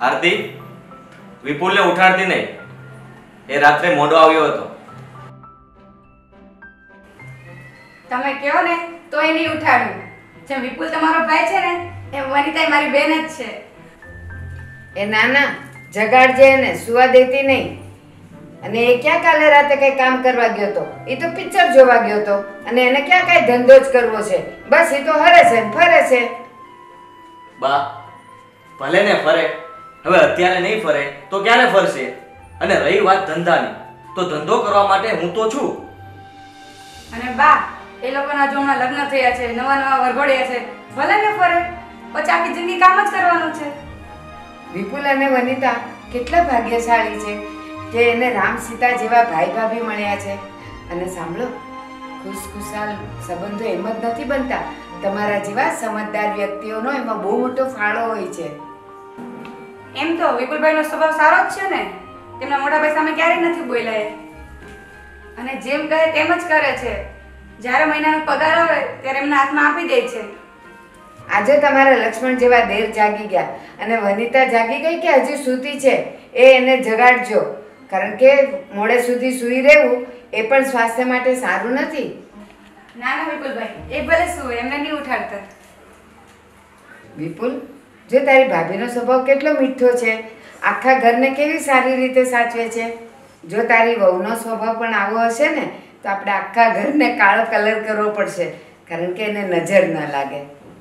આરતી, વિપુલને ઉઠાડતી નહીં. એ રાત્રે મોડો આવ્યો હતો. તમે કહો ને તો એ નહીં ઉઠાડું. જેમ વિપુલ તમારો ભાઈ છે ને એમ વનિતા મારી બેન જ છે. એ નાના જગાડજે ને, સુવા દેતી નહીં. અને એ ક્યાં કાલે રાતે કઈ કામ કરવા ગયો તો? એ તો પિક્ચર જોવા ગયો તો. અને એને ક્યાં કઈ ધંધો જ કરવો છે? બસ એ તો હરે છે ફરે છે. બા, ભલે ને ફરે, હવે અત્યારે નહીં ફરે તો ક્યારે ફરશે? અને રહી વાત ધંધાની, તો ધંધો કરવા માટે હું તો છું. અને બા, એ લોકોના જો હમણાં લગ્ન થયા છે, નવા નવા વરઘોડ્યા છે, ભલે ને ફરે, પછી આખી જિંદગી કામ જ કરવાનું છે. વિપુલ અને વનિતા કેટલા ભાગ્યશાળી છે કે એને રામ સીતા જેવા ભાઈ ભાભી મળ્યા છે. અને સાંભળો, ખુશખુશાલ સંબંધો એમ જ નથી બનતા. તમારા જેવા સમજદાર વ્યક્તિઓનો એમાં બહુ મોટો ફાળો હોય છે. એમ તો વિપુલભાઈનો સ્વભાવ સારો જ છે ને. તેમના મોટા ભાઈ સામે ક્યારેય નથી બોલ્યા એ. અને જેમ કહે તેમ જ કરે છે. જ્યારે મહિનાનો પગાર આવે ત્યારે એમના હાથમાં આપી દે છે. આજે તમારા લક્ષ્મણ જેવા દેર જાગી ગયા અને વનિતા જાગી ગઈ કે હજી સૂતી છે? એ એને જગાડજો, કારણ કે મોડે સુધી સૂઈ રહેવું એ પણ સ્વાસ્થ્ય માટે સારું નથી. ના ના વિપુલભાઈ, એ ભલે સૂવે, એમને નહીં ઉઠાડતા. વિપુલ, જો તારી ભાભીનો સ્વભાવ કેટલો મીઠો છે, આખા ઘરને કેવી સારી રીતે સાચવે છે. જો તારી વહુનો સ્વભાવ પણ આવો હશે ને તો આપણે આખા ઘરને કાળો કલર કરવો પડશે, કારણ કે એને નજર ન લાગે.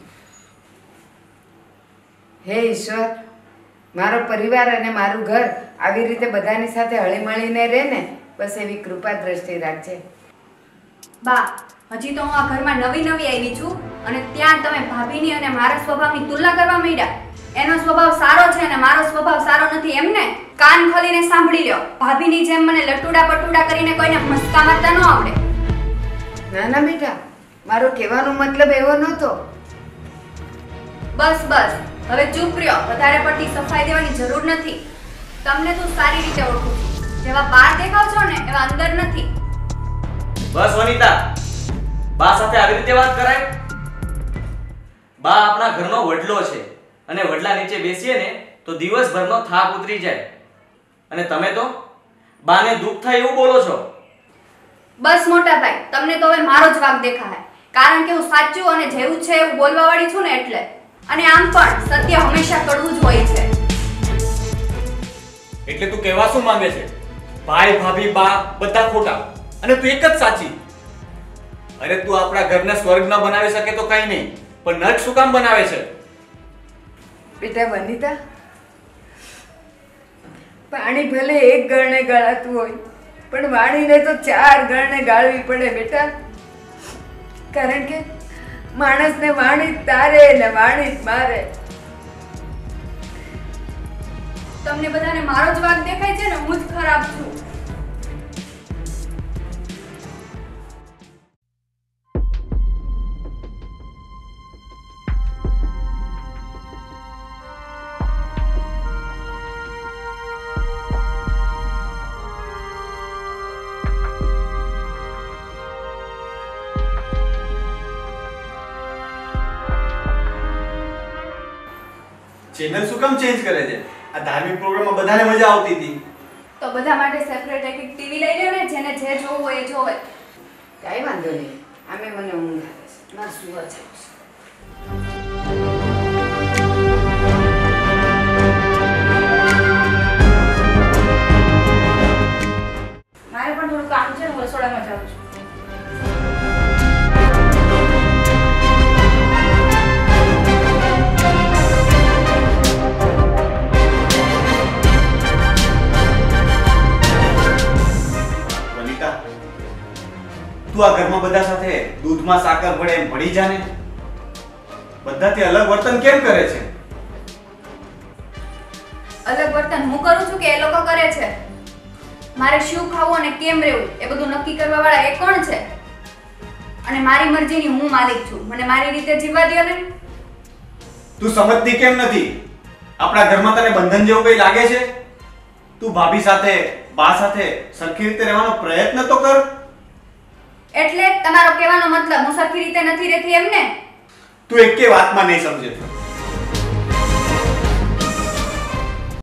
હે ઈશ્વર, મારો પરિવાર અને મારું ઘર આવી રીતે બધાની સાથે હળીમળીને રહે ને, બસ એવી કૃપા દ્રષ્ટિ રાખજે. બા, હજી તો હું આ ઘરમાં નવી આવી છું અને ત્યાં તમે ભાભીની અને મારા સ્વભાવની તુલના કરવા માંડ્યા. એનો સ્વભાવ સારો છે અને મારો સ્વભાવ સારો નથી એમને? કાન ખોલીને સાંભળી લ્યો. ભાભીની જેમ મને લટુડા પટુડા કરીને કોઈને મસ્કા મારતા ન આવડે. ના ના બેટા, મારો કહેવાનો મતલબ એવો નહોતો. બસ બસ, હવે ચૂપ રહ્યો. વધારે પડતી સફાઈ દેવાની જરૂર નથી. તમને તો સારી રીતે ઓળખું છું. જેવા બહાર દેખાવ છો ને એવા અંદર નથી. બસ વનિતા, બા સાથે આવી રીતે વાત કરાય? બા આપણા ઘરનો વડલો છે અને વડલા નીચે બેસીએ ને તો દિવસભરનો થાક ઉતરી જાય. અને તમે તો બાને દુઃખ થાય એવું બોલો છો. બસ મોટા ભાઈ, તમને તો હવે મારો જ વાંક દેખાય, કારણ કે હું સાચું અને જેવું છે એવું બોલવા વાળી છું ને એટલે. અને આમ પણ સત્ય હંમેશા કડવું જ હોય છે. એટલે તું કહેવા શું માંગે છે? ભાઈ ભાભી બા બધા ખોટા અને તું એક જ સાચી. અરે તું આપણા ઘરને સ્વર્ગ ન બનાવી શકે તો કઈ નહીં, પણ નર્ક શું કામ બનાવે છે? બેટા વનિતા, પાણી ભલે એક ગળને ગાળાતું હોય, પણ વાણીને તો 4 ગળને ગાળવી પડે બેટા. કારણ કે માણસને વાણી જ તારે ને વાણી જ મારે. તમને બધાને મારો જ વાંક દેખાય છે ને હું જ ખરાબ છું. ચેનલ શું કામ ચેન્જ કરે છે? આ ધાર્મિક પ્રોગ્રામમાં બધાને મજા આવતી હતી. તો બધા માટે સેપરેટ એક ટીવી લઈ લ્યો ને, જેને જે જોવું હોય એ જોવે. કાંઈ વાંધો નહીં, આમે મને ઊંઘ આવે છે, મારે સુવા જવું છે. મારે પણ થોડું કામ છે, હું રસોડામાં જાઉં છું. તું આ ઘરમાં બધા સાથે દૂધમાં સાકર ભળે એમ ભળી જાને. બધાથી અલગ વર્તન કેમ કરે છે? અલગ વર્તન હું કરું છું કે એ લોકો કરે છે? મારે શું ખાવું અને કેમ રહેવું એ બધું નક્કી કરવા વાળા એ કોણ છે? અને મારી મરજીની હું માલિક છું. મને મારી રીતે જીવવા દો ને. તું સમજતી કેમ નથી? આપણા ઘરમાં તને બંધન જેવું કઈ લાગે છે? તું ભાભી સાથે બા સાથે સરખી રીતે રહેવાનો પ્રયત્ન તો કર. એટલે તમારો કહેવાનો મતલબ હું સરખી રીતે નથી રહેતી એમ ને? તું એકે વાતમાં નહીં સમજે.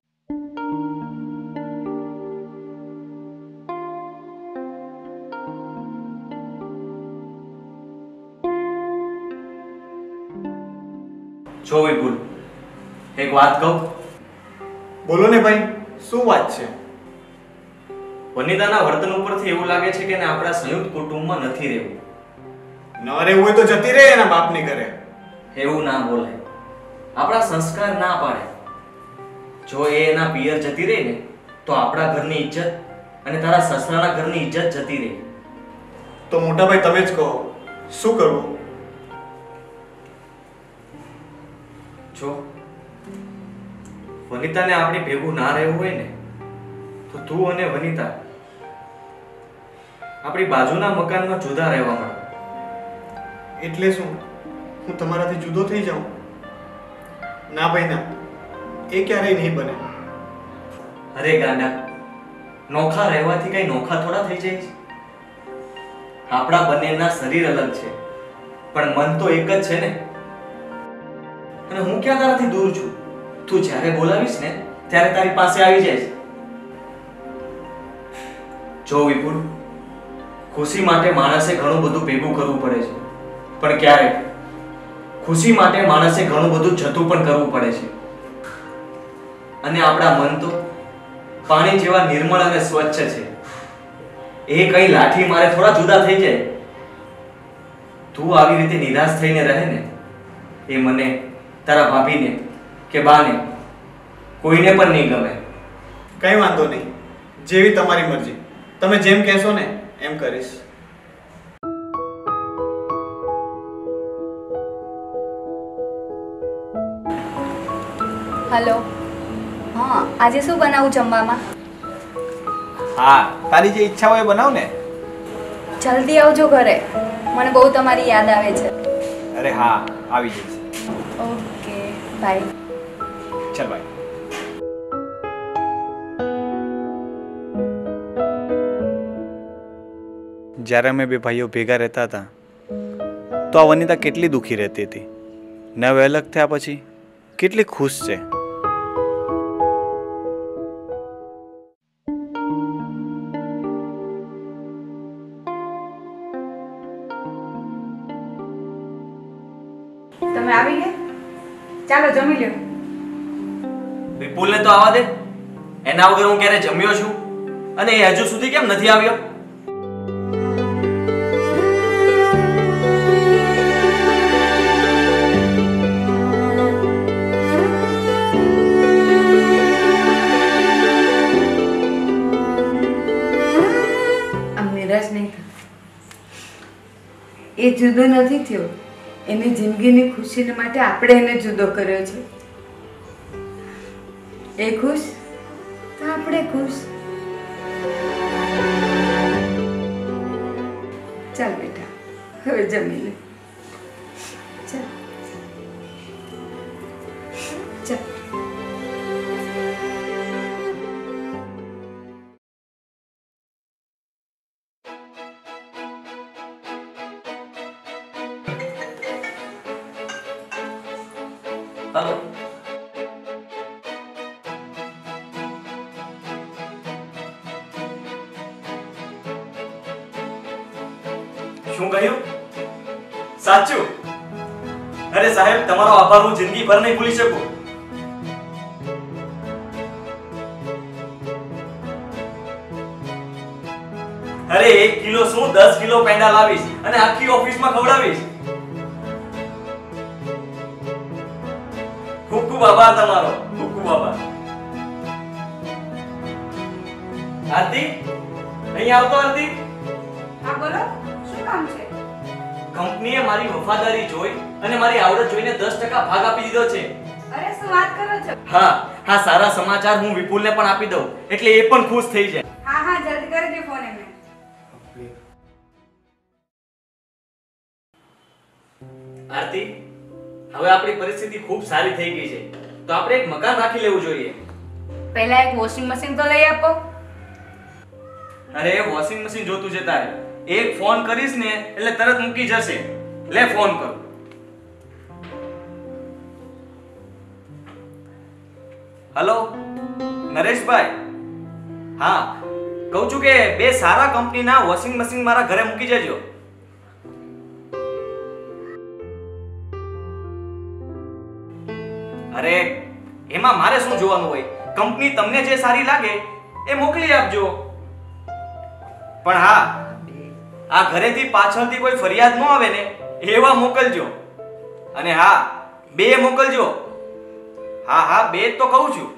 જો વિપુલ, એક વાત કહું? બોલો ને ભાઈ, શું વાત છે? વનિતાના વર્તન ઉપરથી એવું લાગે છે કે એને આપણા સંયુક્ત કુટુંબમાં નથી રહેવું. ન રહેવું હોય તો જતી રહે એના બાપની ઘરે. એવું ના બોલાય. આપણા સંસ્કાર ના પાડે. જો એ એના પિયર જતી રહી ને તો આપણા ઘરની ઇજ્જત અને તારા સસરાના ઘરની ઇજ્જત જતી રહી. તો મોટા ભાઈ તમે જ કહો, શું કરવું? જો વનિતાને આપણી ભેગું ના રહેવું હોય ને તો તું અને વનિતા આપણી બાજુના મકાનમાં જુદા રહેવા માંડો. એટલે શું, હું તમારાથી જુદો થઈ જાઉં? ના ભાઈ ના, એ ક્યારેય નહીં બને. અરે ગાંડા, નોખા રહેવાથી કઈ નોખા થોડા થઈ જાય છે? આપણા બંનેના શરીર અલગ છે પણ મન તો એક જ છે ને. અને હું ક્યાં તારાથી દૂર છું? તું જ્યારે બોલાવીશ ને ત્યારે તારી પાસે આવી જઈશ. જો વિપુલ, ખુશી માટે માણસે ઘણું બધું ભેગું કરવું પડે છે, પણ ક્યારેક ખુશી માટે માણસે ઘણું બધું જતું પણ કરવું પડે છે. અને આપણા મન તો પાણી જેવા નિર્મળ અને સ્વચ્છ છે. એ કઈ લાઠી મારે થોડા જુદા થઈ જાય. તું આવી રીતે નિરાશ થઈને રહે ને એ મને, તારા ભાભીને કે બાને કોઈને પણ નહીં ગમે. કઈ વાંધો નહીં, જેવી તમારી મરજી. તમે જેમ કહેશો ને એમ કરીશ. હલો. હા, આજે શું બનાવું જમવામાં? હા, તારી જે ઈચ્છા હોય એ બનાવ ને. જલ્દી આવજો ઘરે, મને બહુ તમારી યાદ આવે છે. અરે હા, આવી જઈશ. Okay, bye. ચાલ બાય. જ્યારે અમે બે ભાઈઓ ભેગા રહેતા હતા તો આ વનિતા કેટલી દુઃખી રહેતી હતી ને હવે અલગ થયા પછી કેટલી ખુશ છે. તમે આવી ગયા? ચાલો જમી લ્યો. વિપુલને તો આવવા દે. એના વગર હું ક્યારે જમ્યો છું? અને એ હજુ સુધી કેમ નથી આવ્યો? આમ નિરાશ નહીં થા. એ જુદો નથી થયો, એની જિંદગીની ખુશી માટે આપણે એને જુદો કર્યો છે. એ ખુશ તો આપણે ખુશ. ચાલ બેટા, હવે જમી લે. ચાલ ચાલ. હાલો. શું કહ્યું? સાચું? અરે સાહેબ, તમારો આભાર હું જિંદગીભર નહીં ભૂલી શકું. અરે 1 કિલો શું 10 કિલો પેંડા લાવીશ અને આખી ઓફિસમાં ખવડાવીશ. ખૂબ ખૂબ આભાર તમારો, ખૂબ ખૂબ આભાર. આરતી, અહીં આવતો. આરતી, હા બોલો, શું કામ છે? કંપનીએ મારી વફાદારી જોઈ અને મારી આવડત જોઈને 10% ભાગ આપી દીધો છે. અરે શું વાત કરો છો? હા હા, સારા સમાચાર હું વિપુલને પણ આપી દઉં એટલે એ પણ ખુશ થઈ જાય. હા હા, જલ્દી કરી દે ફોન એમને. આરતી, હવે આપણી પરિસ્થિતિ ખૂબ સારી થઈ ગઈ છે તો આપણે એક મકાન રાખી લેવું જોઈએ. પહેલા એક વોશિંગ મશીન તો લઈ આપો. અરે વોશિંગ મશીન જોતું છે તારે? એક ફોન કરીશ ને એટલે તરત મૂકી જશે. લે ફોન કર. હેલો નરેશભાઈ. હા, કહું છું કે બે સારા કંપનીના વોશિંગ મશીન મારા ઘરે મૂકી જજો. અરે એમાં મારે શું જોવાનું હોય? કંપની તમને જે સારી લાગે એ મોકલી આપજો. પણ હા, આ ઘરેથી પાછળથી કોઈ ફરિયાદ ન આવે ને એવા મોકલજો. અને હા, 2 મોકલજો. હા હા, 2 જ તો કહું છું.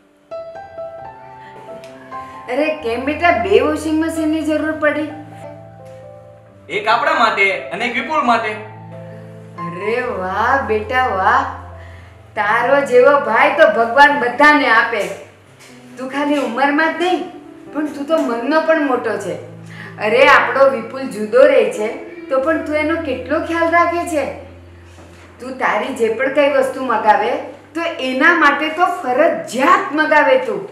અરે કેમ બેટા 2 વોશિંગ મશીનની જરૂર પડી? એક આપણા માટે અને એક વિપુલ માટે. અરે વાહ બેટા વાહ, તારો જેવો ભાઈ તો ભગવાન બધાને આપે. તું ખાલી ઉંમરમાં જ નહીં પણ તું તો મનનો પણ મોટો છે. અરે આપણો વિપુલ જુદો રહે છે તો પણ તું એનો કેટલો ખ્યાલ રાખે છે. તું તારી જે પણ કઈ વસ્તુ મગાવે તો એના માટે તો ફરજિયાત મગાવે તું.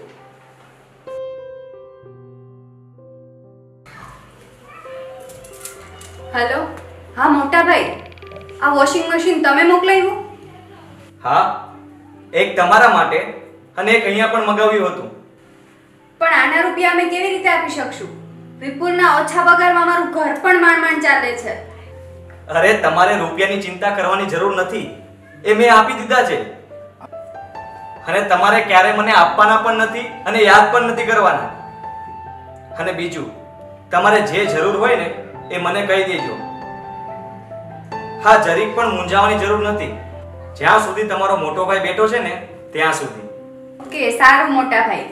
હેલો, હા મોટા ભાઈ, આ વોશિંગ મશીન તમે મોકલાવ્યું? હા, એક તમારા માટે અને એક અહીંયા પણ મગાવ્યું હતું. પણ આના રૂપિયા અમે કેવી રીતે આપી શકશું? વિપુલના ઓછા પગારમાં મારું ઘર પણ માંડ ચાલે છે. અરે તમારે રૂપિયાની ચિંતા કરવાની જરૂર નથી, એ મેં આપી દીધા છે. અને તમારે ક્યારે મને આપવાના પણ નથી અને યાદ પણ નથી કરવાના. અને બીજું, તમારે જે જરૂર હોય ને એ મને કહી દેજો. હા, જરીક પણ મૂંઝાવાની જરૂર નથી. જ્યાં સુધી તમારો મોટો ભાઈ બેઠો છે ને ત્યાં સુધી. ઓકે, સારું મોટા ભાઈ.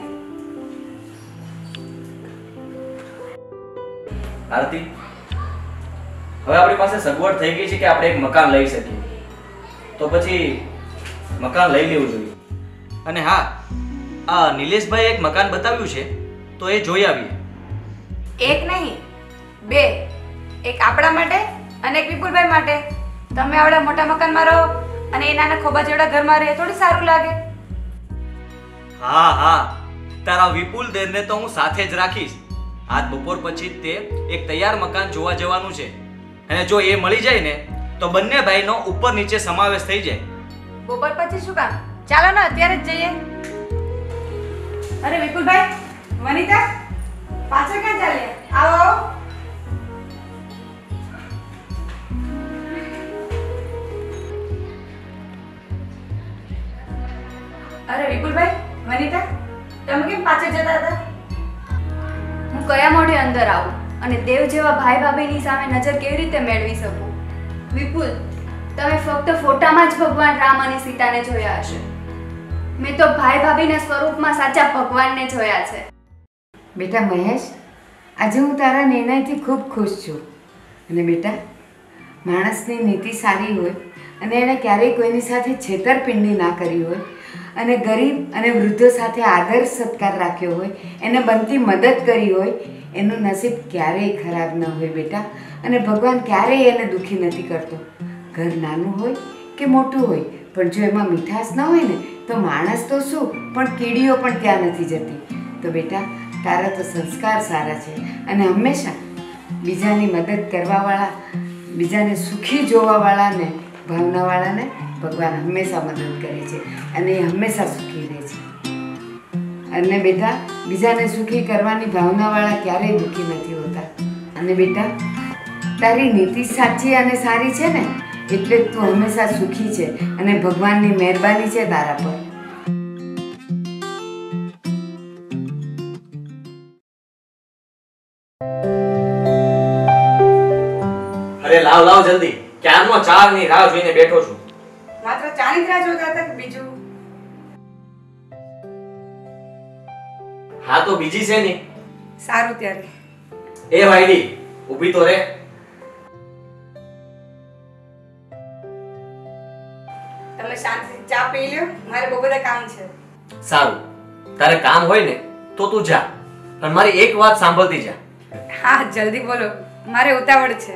આરતી, હવે આપણી પાસે સગવડ થઈ ગઈ છે કે આપણે એક મકાન લઈ શકીએ. તો પછી મકાન લઈ લેવું જોઈએ. અને હા, આ નિલેશભાઈ એક મકાન બતાવ્યું છે તો એ જોઈ આવીએ. એક નહીં 2, એક આપણા માટે અને એક વિપુલભાઈ માટે. તમે આવડા મોટા મકાનમાં રહો અને એ નાના ખોબા જેવડા ઘરમાં રહે, થોડી સારું લાગે? હા હા, તારા વિપુલ દેરને તો હું સાથે જ રાખીશ. આજ બપોર પછી તે એક તૈયાર મકાન જોવા જવાનું છે અને જો એ મળી જાય ને તો બંને ભાઈનો ઉપર નીચે સમાવેશ થઈ જાય. બપોર પછી શું કામ? ચાલો ને અત્યારે જ જઈએ. અરે વિપુલભાઈ, વનિતા, પાછળ ક્યાં ચાલ્યા? આવો આવો. અરે વિપુલભાઈ, વનિતા, તમે કેમ પાછળ જતા હતા? હું કયા મોઢે અંદર આવું અને દેવ જેવા ભાઈ ભાભીની સામે નજર કેવી રીતે મેળવી શકું? વિપુલ, તમે ફક્ત ફોટામાં જ ભગવાન રામ અને સીતાને જોયા હશે. મેં તો ભાઈ ભાભીના સ્વરૂપમાં સાચા ભગવાનને જોયા છે. બેટા મહેશ, આજે હું તારા નિર્ણયથી ખૂબ ખુશ છું. અને બેટા, માણસની નીતિ સારી હોય અને એણે ક્યારેય કોઈની સાથે છેતરપિંડી ના કરી હોય અને ગરીબ અને વૃદ્ધો સાથે આદર સત્કાર રાખ્યો હોય, એને બનતી મદદ કરી હોય, એનું નસીબ ક્યારેય ખરાબ ન હોય બેટા. અને ભગવાન ક્યારેય એને દુઃખી નથી કરતો. ઘર નાનું હોય કે મોટું હોય પણ જો એમાં મીઠાશ ન હોય ને તો માણસ તો શું પણ કીડીઓ પણ ત્યાં નથી જતી. તો બેટા, તારા તો સંસ્કાર સારા છે અને હંમેશા બીજાની મદદ કરવાવાળા, બીજાને સુખી જોવાવાળાને, ભાવનાવાળાને ભગવાન હંમેશા મદદ કરે છે અને એ હંમેશા સુખી રહે છે. અને બેટા, બીજાને સુખી કરવાની ભાવનાવાળા ક્યારેય દુઃખી નથી હોતા. અને બેટા, તારી નીતિ સાચી અને સારી છે ને એટલે જ તું હંમેશા સુખી છે અને ભગવાનની મહેરબાની છે તારા પર. અરે લાવ લાવ જલ્દી, ક્યારનો ચાની રાહ જોઈને બેઠો છું. માત્ર ચાની જ રાહ જોતા હતા કે બીજું? હા તો બીજી છે ને. સારું ત્યારે. એ વાયડી, ઊભી તો રે. તમે શાંતિથી ચા પી લ્યો, મારે બહુ બધા કામ છે. સારું, તારે કામ હોય ને તો તું જા, પણ મારી એક વાત સાંભળતી જા. હા જલ્દી બોલો, મારે ઉતાવળ છે.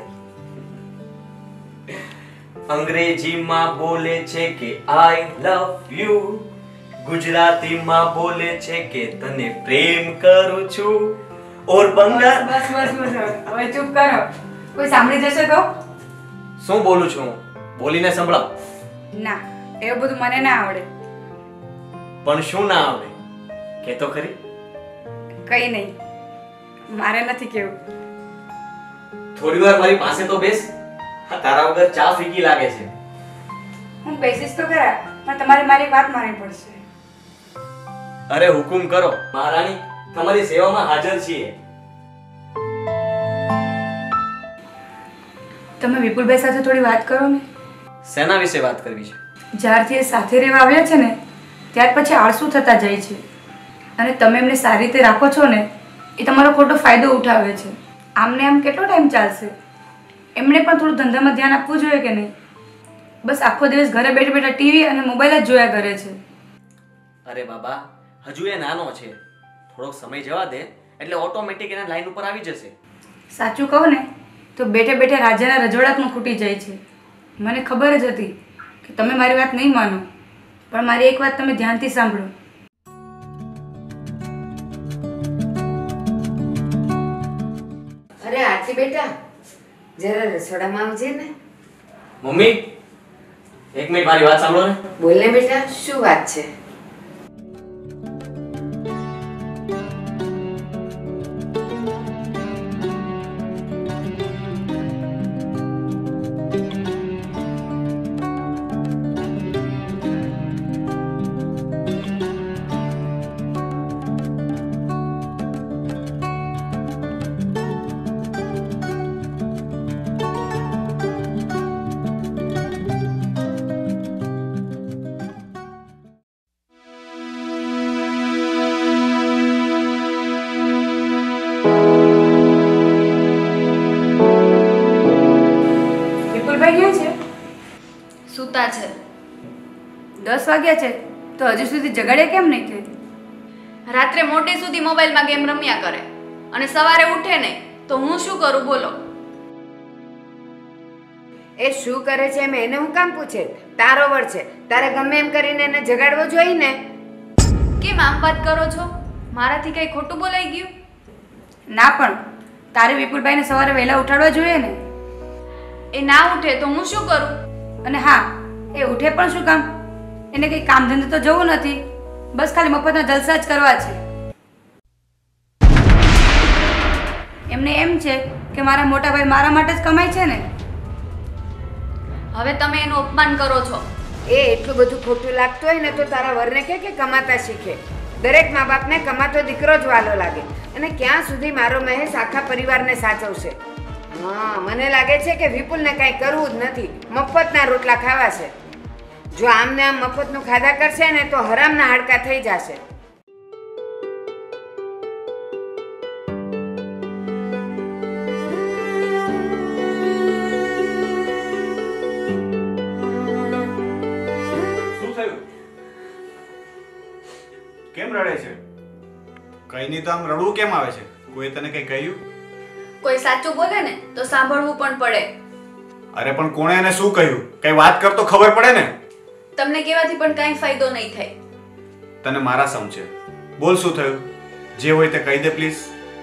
અંગ્રેજીમાં બોલે છે કે આઈ લવ યુ, ગુજરાતીમાં બોલે છે કે તને પ્રેમ કરું છું, ઓર બંગાળ. બસ બસ બસ હવે ચૂપ કરો, કોઈ સાંભળી જશે તો? શું બોલું છું? બોલીને સંભળાવ. ના, એવું બધું મને ના આવડે. પણ શું ના આવડે કે તો ખરી. કઈ નહીં, મારે નથી કેવું. થોડી વાર મારી પાસે તો બેસ. તારા વગર ચા ફીકી લાગે છે. હું બેસીશ તો ખરા, પણ તમારે મારી વાત માનવી પડશે. અરે હુકુમ કરો મહારાણી, તમારી સેવામાં હાજર છીએ. તમે વિપુલભાઈ સાથે થોડી વાત કરો ને. શેના વિશે વાત કરવી છે? જ્યારથી એ સાથે રહેવા આવ્યા છે ને ત્યાર પછી આળસુ થતા જાય છે અને તમે એમને સારી રીતે રાખો છો ને એ તમારો ખોટો ફાયદો ઉઠાવે છે. આમને આમ કેટલો ટાઈમ ચાલશે? એમણે પણ થોડું ધંધામાં ધ્યાન આપવું જોઈએ કે નહીં? બસ આખો દિવસ ઘરે બેઠા બેઠા ટીવી અને મોબાઈલ જ જોયા કરે છે. અરે બાબા, હજુ એ નાનો છે, થોડોક સમય જવા દે એટલે ઓટોમેટિક એના લાઈન ઉપર આવી જશે. સાચું કહું ને તો બેઠે બેઠે રાજાના રજવાડા પણ ખૂટી જાય છે. મને ખબર જ હતી કે તમે મારી વાત નહીં માનો, પણ મારી એક વાત તમે ધ્યાનથી સાંભળો. અરે આરતી બેટા, જરા રસોડામાં આવજે ને. મમ્મી, એક મિનિટ મારી વાત સાંભળો ને. બોલ ને બેટા, શું વાત છે? વિપુલભાઈ ક્યાં છે? સૂતા છે. 10 વાગ્યા છે તો હજુ સુધી જગાડે કેમ નહીં થઈ? રાત્રે મોડે સુધી મોબાઈલમાં ગેમ રમ્યા કરે અને સવારે ઉઠે નહીં તો હું શું કરું બોલો? એ શું કરે છે એમ એને હું કામ પૂછે? તારો વર છે, તારે ગમે એમ કરીને એને જગાડવો જોઈએ ને. કેમ આમ વાત કરો છો? મારાથી કઈ ખોટું બોલાઈ ગયું? ના, પણ તારે વિપુલભાઈને સવારે વહેલા ઉઠાડવા જોઈએ ને. એ ના ઉઠે તો હું શું કરું? અને હા, એ ઉઠે પણ શું કામ? એને કંઈ કામ ધંધે તો જવું નથી, બસ ખાલી મફતના જલસા જ કરવા છે. એમને એમ છે કે મારા મોટા ભાઈ મારા માટે જ કમાય છે ને. હવે તમે એનું અપમાન કરો છો. એ એટલું બધું ખોટું લાગતું હોય ને તો તારા વરને કે કમાતા શીખે. દરેક મા બાપને કમાતો દીકરો જ વાલો લાગે. અને ક્યાં સુધી મારો મહેશ આખા પરિવારને સાચવશે? હા, મને લાગે છે કે વિપુલને કાંઈ કરવું જ નથી, મફતના રોટલા ખાવા છે. જો આમને આમ મફતનું ખાધા કરશે ને તો હરામના હાડકા થઈ જશે. શું થયું? કેમ રડે છે? કઈ નહીં તો આમ રડવું કેમ આવે છે? કોઈ તને કઈ કહ્યું? કોઈ સાચું બોલે ને તો સાંભળવું પણ પડે. અરે પણ કોણે એને શું કહ્યું? કઈ વાત કર તો ખબર પડે ને. તમને કહેવાથી પણ કાંઈ ફાયદો નહીં થાય. તને મારા સમ છે. બોલ શું થયું? જે હોય તે કહી દે પ્લીઝ.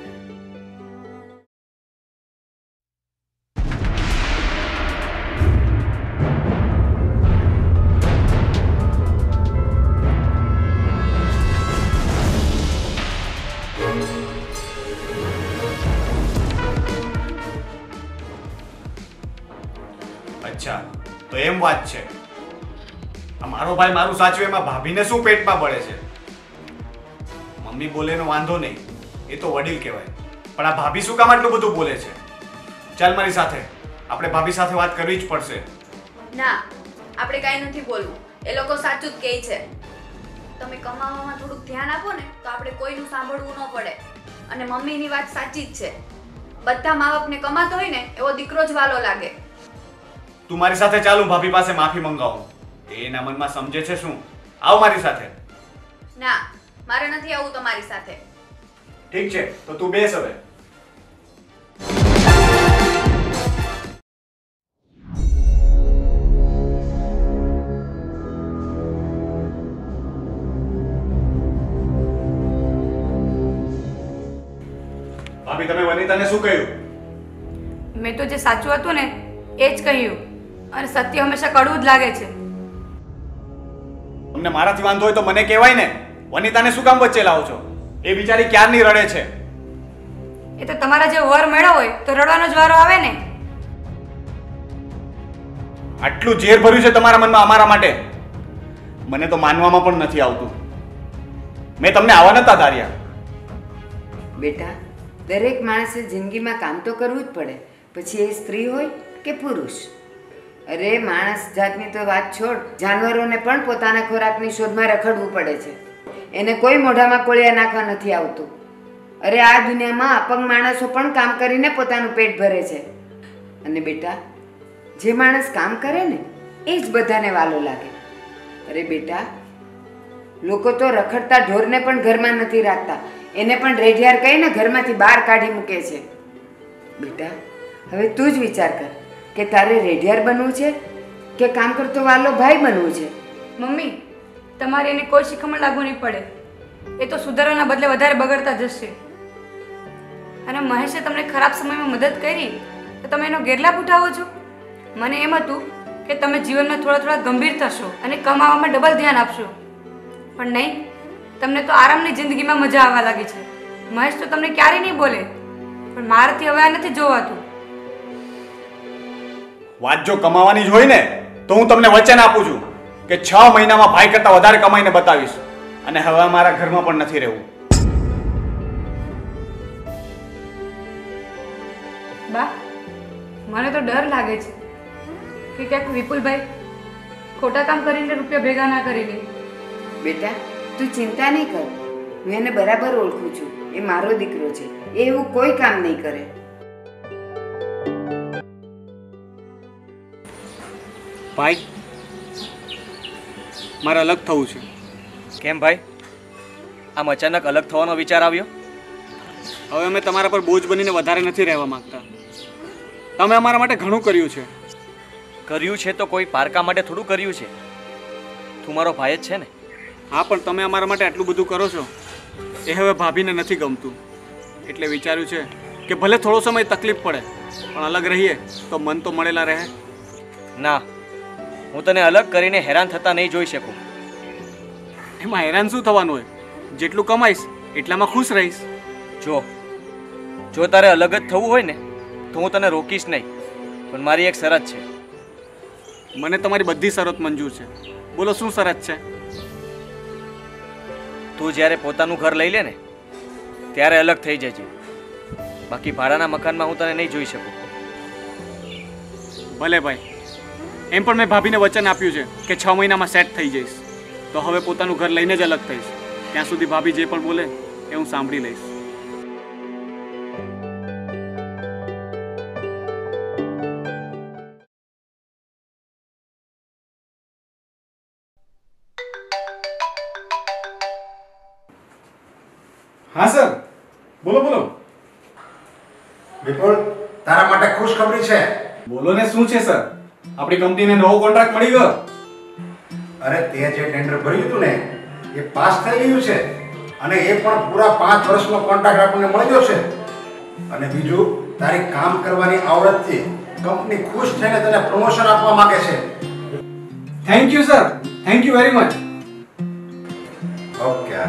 અચ્છા, તો એમ વાત છે. આ મારો ભાઈ મારું સાચવે એમાં ભાભીને શું પેટમાં બળે છે? મમ્મી બોલે એનો વાંધો નહીં, એ તો વડીલ કહેવાય, પણ આ ભાભી શું કામ આટલું બધું બોલે છે? ચાલ મારી સાથે, આપણે ભાભી સાથે વાત કરવી જ પડશે. ના, આપણે કાંઈ નથી બોલવું. એ લોકો સાચું જ કહે છે. તમે કમાવામાં થોડુંક ધ્યાન આપો ને તો આપણે કોઈનું સાંભળવું ન પડે. અને મમ્મીની વાત સાચી જ છે. બધા મા બાપને કમાતો હોય ને એવો દીકરો જ વાલો લાગે. તું મારી સાથે ચાલ, હું ભાભી પાસે માફી મંગાવું. એના મનમાં સમજે છે શું? આવ મારી સાથે. ના, મારે નથી આવવું તમારી સાથે. ઠીક છે, તો તું બેસ હવે. ભાભી, તમે વનિતાને શું કહ્યું? મેં તો જે સાચું હતું ને એ જ કહ્યું, અને સત્ય હંમેશા કડવું જ લાગે છે. તમને મારાથી વાંધો હોય તો મને કહેવાય ને. વનિતાને શું કામ વચ્ચે લાવો છો? એ બિચારી ક્યારની રડે છે. એ તો તમારા જે વર મેળો હોય તો રડવાનો જ વારો આવે ને. આટલું ઝેર ભર્યું છે તમારા મનમાં અમારા માટે. મને તો માનવામાં પણ નથી આવતું. મેં તમને આવા નતા ધાર્યા. બેટા, દરેક માણસે જિંદગીમાં કામ તો કરવું જ પડે, પછી એ સ્ત્રી હોય કે પુરુષ. અરે માણસ જાતની તો વાત છોડ, જાનવરોને પણ પોતાના ખોરાકની શોધમાં રખડવું પડે છે. એને કોઈ મોઢામાં કોળિયા નાખવા નથી આવતું. અરે આ દુનિયામાં અપંગ માણસો પણ કામ કરીને પોતાનું પેટ ભરે છે. અને બેટા, જે માણસ કામ કરે ને એ જ બધાને વાલો લાગે. અરે બેટા, લોકો તો રખડતા ઢોરને પણ ઘરમાં નથી રાખતા, એને પણ રેઢિયાર કહીને ઘરમાંથી બહાર કાઢી મૂકે છે. બેટા, હવે તું જ વિચાર કર કે તારે રેઢિયાર બનવું છે કે કામ કરતો વાલો ભાઈ બનવું છે. મમ્મી, તમારે એને કોઈ શિખામણ લાગવું નહીં પડે. એ તો સુધારવાના બદલે વધારે બગડતા જશે. અને મહેશે તમને ખરાબ સમયમાં મદદ કરી તો તમે એનો ગેરલાભ ઉઠાવો છો. મને એમ હતું કે તમે જીવનમાં થોડા થોડા ગંભીર થશો અને કમાવામાં ડબલ ધ્યાન આપશો, પણ નહીં, તમને તો આરામની જિંદગીમાં મજા આવવા લાગી છે. મહેશ તો તમને ક્યારેય નહીં બોલે, પણ મારાથી હવે આ નથી જોવાતું. વાત જો કમાવાની જ હોય ને તો હું તમને વચન આપું છું કે 6 મહિનામાં ભાઈ કરતા વધારે કમાઈને બતાવીશ. અને હવે મારા ઘરમાં પણ નથી રહેવું. બા, મને તો ડર લાગે છે કે ક્યાંક વિપુલભાઈ ખોટા કામ કરીને રૂપિયા ભેગા ના કરી લે. બેટા, તું ચિંતા નહીં કર, હું એને બરાબર ઓળખું છું. એ મારો દીકરો છે, એ એવું કોઈ કામ નહીં કરે. ભાઈ, મારે અલગ થવું છે. કેમ ભાઈ, આમ અચાનક અલગ થવાનો વિચાર આવ્યો? હવે અમે તમારા પર બોજ બનીને વધારે નથી રહેવા માંગતા. તમે અમારા માટે ઘણું કર્યું છે. કર્યું છે તો કોઈ પારકા માટે થોડું કર્યું છે. તું મારો ભાઈ જ છે ને. હા, પણ તમે અમારા માટે આટલું બધું કરો છો એ હવે ભાભીને નથી ગમતું. એટલે વિચાર્યું છે કે ભલે થોડો સમય તકલીફ પડે પણ અલગ રહીએ તો મન તો મળેલા રહે. ના, હું તને અલગ કરીને હેરાન થતા નહીં જોઈ શકું. એમાં હેરાન શું થવાનું હોય? જેટલું કમાઈશ એટલામાં ખુશ રહીશ. જો તારે અલગ જ થવું હોય ને તો હું તને રોકીશ નહીં, પણ મારી એક શરત છે. મને તમારી બધી શરત મંજૂર છે. બોલો, શું શરત છે? તું જ્યારે પોતાનું ઘર લઈ લે ને ત્યારે અલગ થઈ જજે. બાકી ભાડાના મકાનમાં હું તને નહીં જોઈ શકું. ભલે ભાઈ, એમ પણ મેં ભાભીને વચન આપ્યું છે કે 6 મહિનામાં સેટ થઈ જઈશ. તો હવે પોતાનું ઘર લઈને જ અલગ થઈશ. ત્યાં સુધી ભાભી જે પણ બોલે એ હું સાંભળી લઈશ. હા સર, બોલો બોલો. વિપુલ, તારા માટે ખુશખબરી છે. બોલો ને, શું છે સર? આપણી કંપનીને નવો કોન્ટ્રાક્ટ મળી ગયો. અરે તે જે ટેન્ડર ભર્યું હતું ને એ પાસ થઈ ગયું છે અને એ પણ પૂરા 5 વર્ષનો કોન્ટ્રાક્ટ આપણને મળી ગયો છે. અને બીજું, તારી કામ કરવાની આવડતથી કંપની ખુશ થઈને તને પ્રમોશન આપવા માંગે છે. Thank you sir, thank you very much. Okay.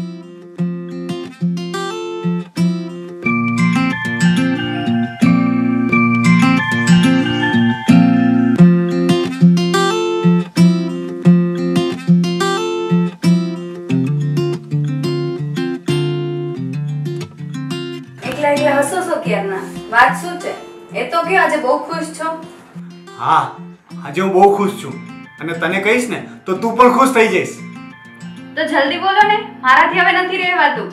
વાત શું છે એ તો કે આજે બહુ ખુશ છો. હા, આજે હું બહુ ખુશ છું. અને તને કહીશ ને તો તું પણ ખુશ થઈ જઈશ. તો જલ્દી બોલો ને, મારાથી હવે નથી રહેવાતું.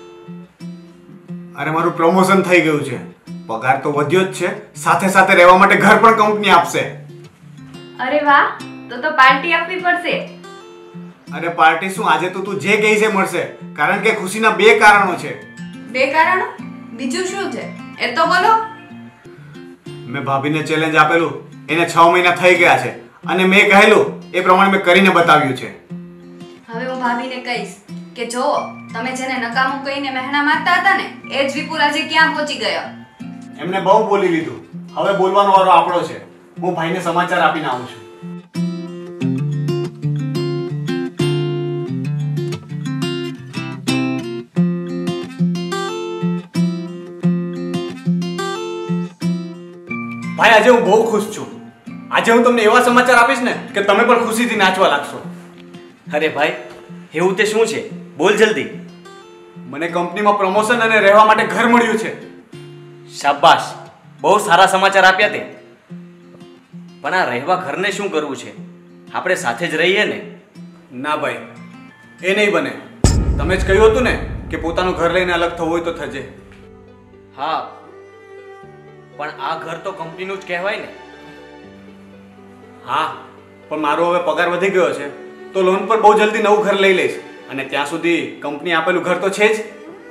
અરે મારું પ્રમોશન થઈ ગયું છે, પગાર તો વધ્યો જ છે, સાથે સાથે રહેવા માટે ઘર પણ કંપની આપશે. અરે વાહ, તો પાર્ટી આપવી પડશે. અરે પાર્ટી શું, આજે તો તું જે કહી છે મળશે. કારણ કે ખુશીના 2 કારણો છે. 2 કારણો? બીજું શું છે એ તો બોલો. મેં ભાભીને ચેલેન્જ આપેલું, એને 6 મહિના થઈ ગયા છે અને મેં કહેલું એ પ્રમાણે મેં કરીને બતાવ્યું છે. હવે હું ભાભીને કહીશ કે જો તમે જેને નકામું કહીને મહેણા મારતા હતા ને એ જ વિપુલ આજે ક્યાં પહોંચી ગયો. એમને બહુ બોલી લીધું, હવે બોલવાનો વારો આપણો છે. હું ભાઈને સમાચાર આપીને આવું છું. ભાઈ, આજે હું બહુ ખુશ છું. આજે હું તમને એવા સમાચાર આપીશ ને કે તમે પણ ખુશીથી નાચવા લાગશો. અરે ભાઈ, એવું તે શું છે? બોલ જલ્દી. મને કંપનીમાં પ્રમોશન અને રહેવા માટે ઘર મળ્યું છે. શાબાશ, બહુ સારા સમાચાર આપ્યા તે. પણ આ રહેવા ઘરને શું કરવું છે? આપણે સાથે જ રહીએ ને. ના ભાઈ, એ નહીં બને. તમે જ કહ્યું હતું ને કે પોતાનું ઘર લઈને અલગ થવું હોય તો થજે. હા, પણ આ ઘર તો કંપનીનું જ કહેવાય ને. હા, પણ મારો હવે પગાર વધી ગયો છે તો લોન પર બહુ જલ્દી નવું ઘર લઈ લઈશ અને ત્યાં સુધી કંપની આપેલું ઘર તો છે જ.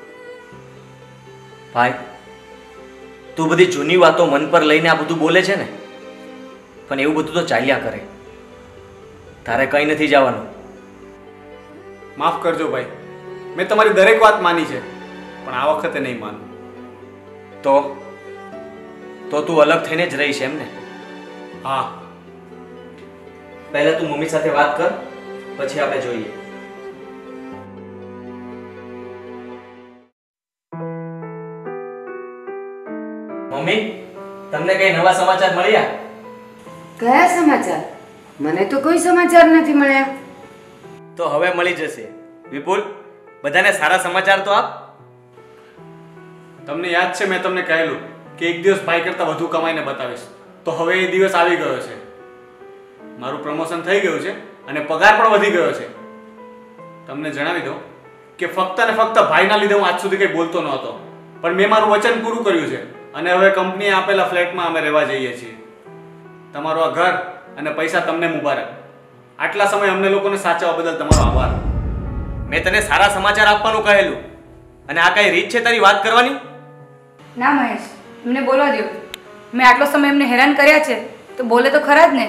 ભાઈ, તું બધી જૂની વાતો મન પર લઈને આ બધું બોલે છે ને, પણ એવું બધું તો ચાલ્યા કરે. તારે કંઈ નથી જવાનું. માફ કરજો ભાઈ, મેં તમારી દરેક વાત માની છે પણ આ વખતે નહીં માનું. તો તું અલગ થઈને જ રહીશ એમ ને? હા. પહેલા તું મમ્મી સાથે વાત કર, પછી આપણે જોઈએ. મમ્મી, તમને કઈ નવા સમાચાર મળ્યા? કયા સમાચાર? મને તો કોઈ સમાચાર નથી મળ્યા. તો હવે મળી જશે. વિપુલ, બધાને સારા સમાચાર તો આપ. તમને યાદ છે મેં તમને કહેલું કે એક દિવસ ભાઈ કરતાં વધુ કમાઈને બતાવીશ, તો હવે એ દિવસ આવી ગયો છે. મારું પ્રમોશન થઈ ગયું છે અને પગાર પણ વધી ગયો છે. તમને જણાવી દઉં કે ફક્ત ને ફક્ત ભાઈના લીધે હું આજ સુધી કંઈ બોલતો નહોતો, પણ મેં મારું વચન પૂરું કર્યું છે અને હવે કંપનીએ આપેલા ફ્લેટમાં અમે રહેવા જઈએ છીએ. તમારું આ ઘર અને પૈસા તમને મુબારક. આટલા સમય અમને લોકોને સાચવવા બદલ તમારો આભાર. મેં તને સારા સમાચાર આપવાનું કહેલું અને આ કઈ રીત છે તારી વાત કરવાની? ના મહેશ, એમને બોલવા દો. મેં આટલો સમય એમને હેરાન કર્યા છે તો બોલે તો ખરા જ ને.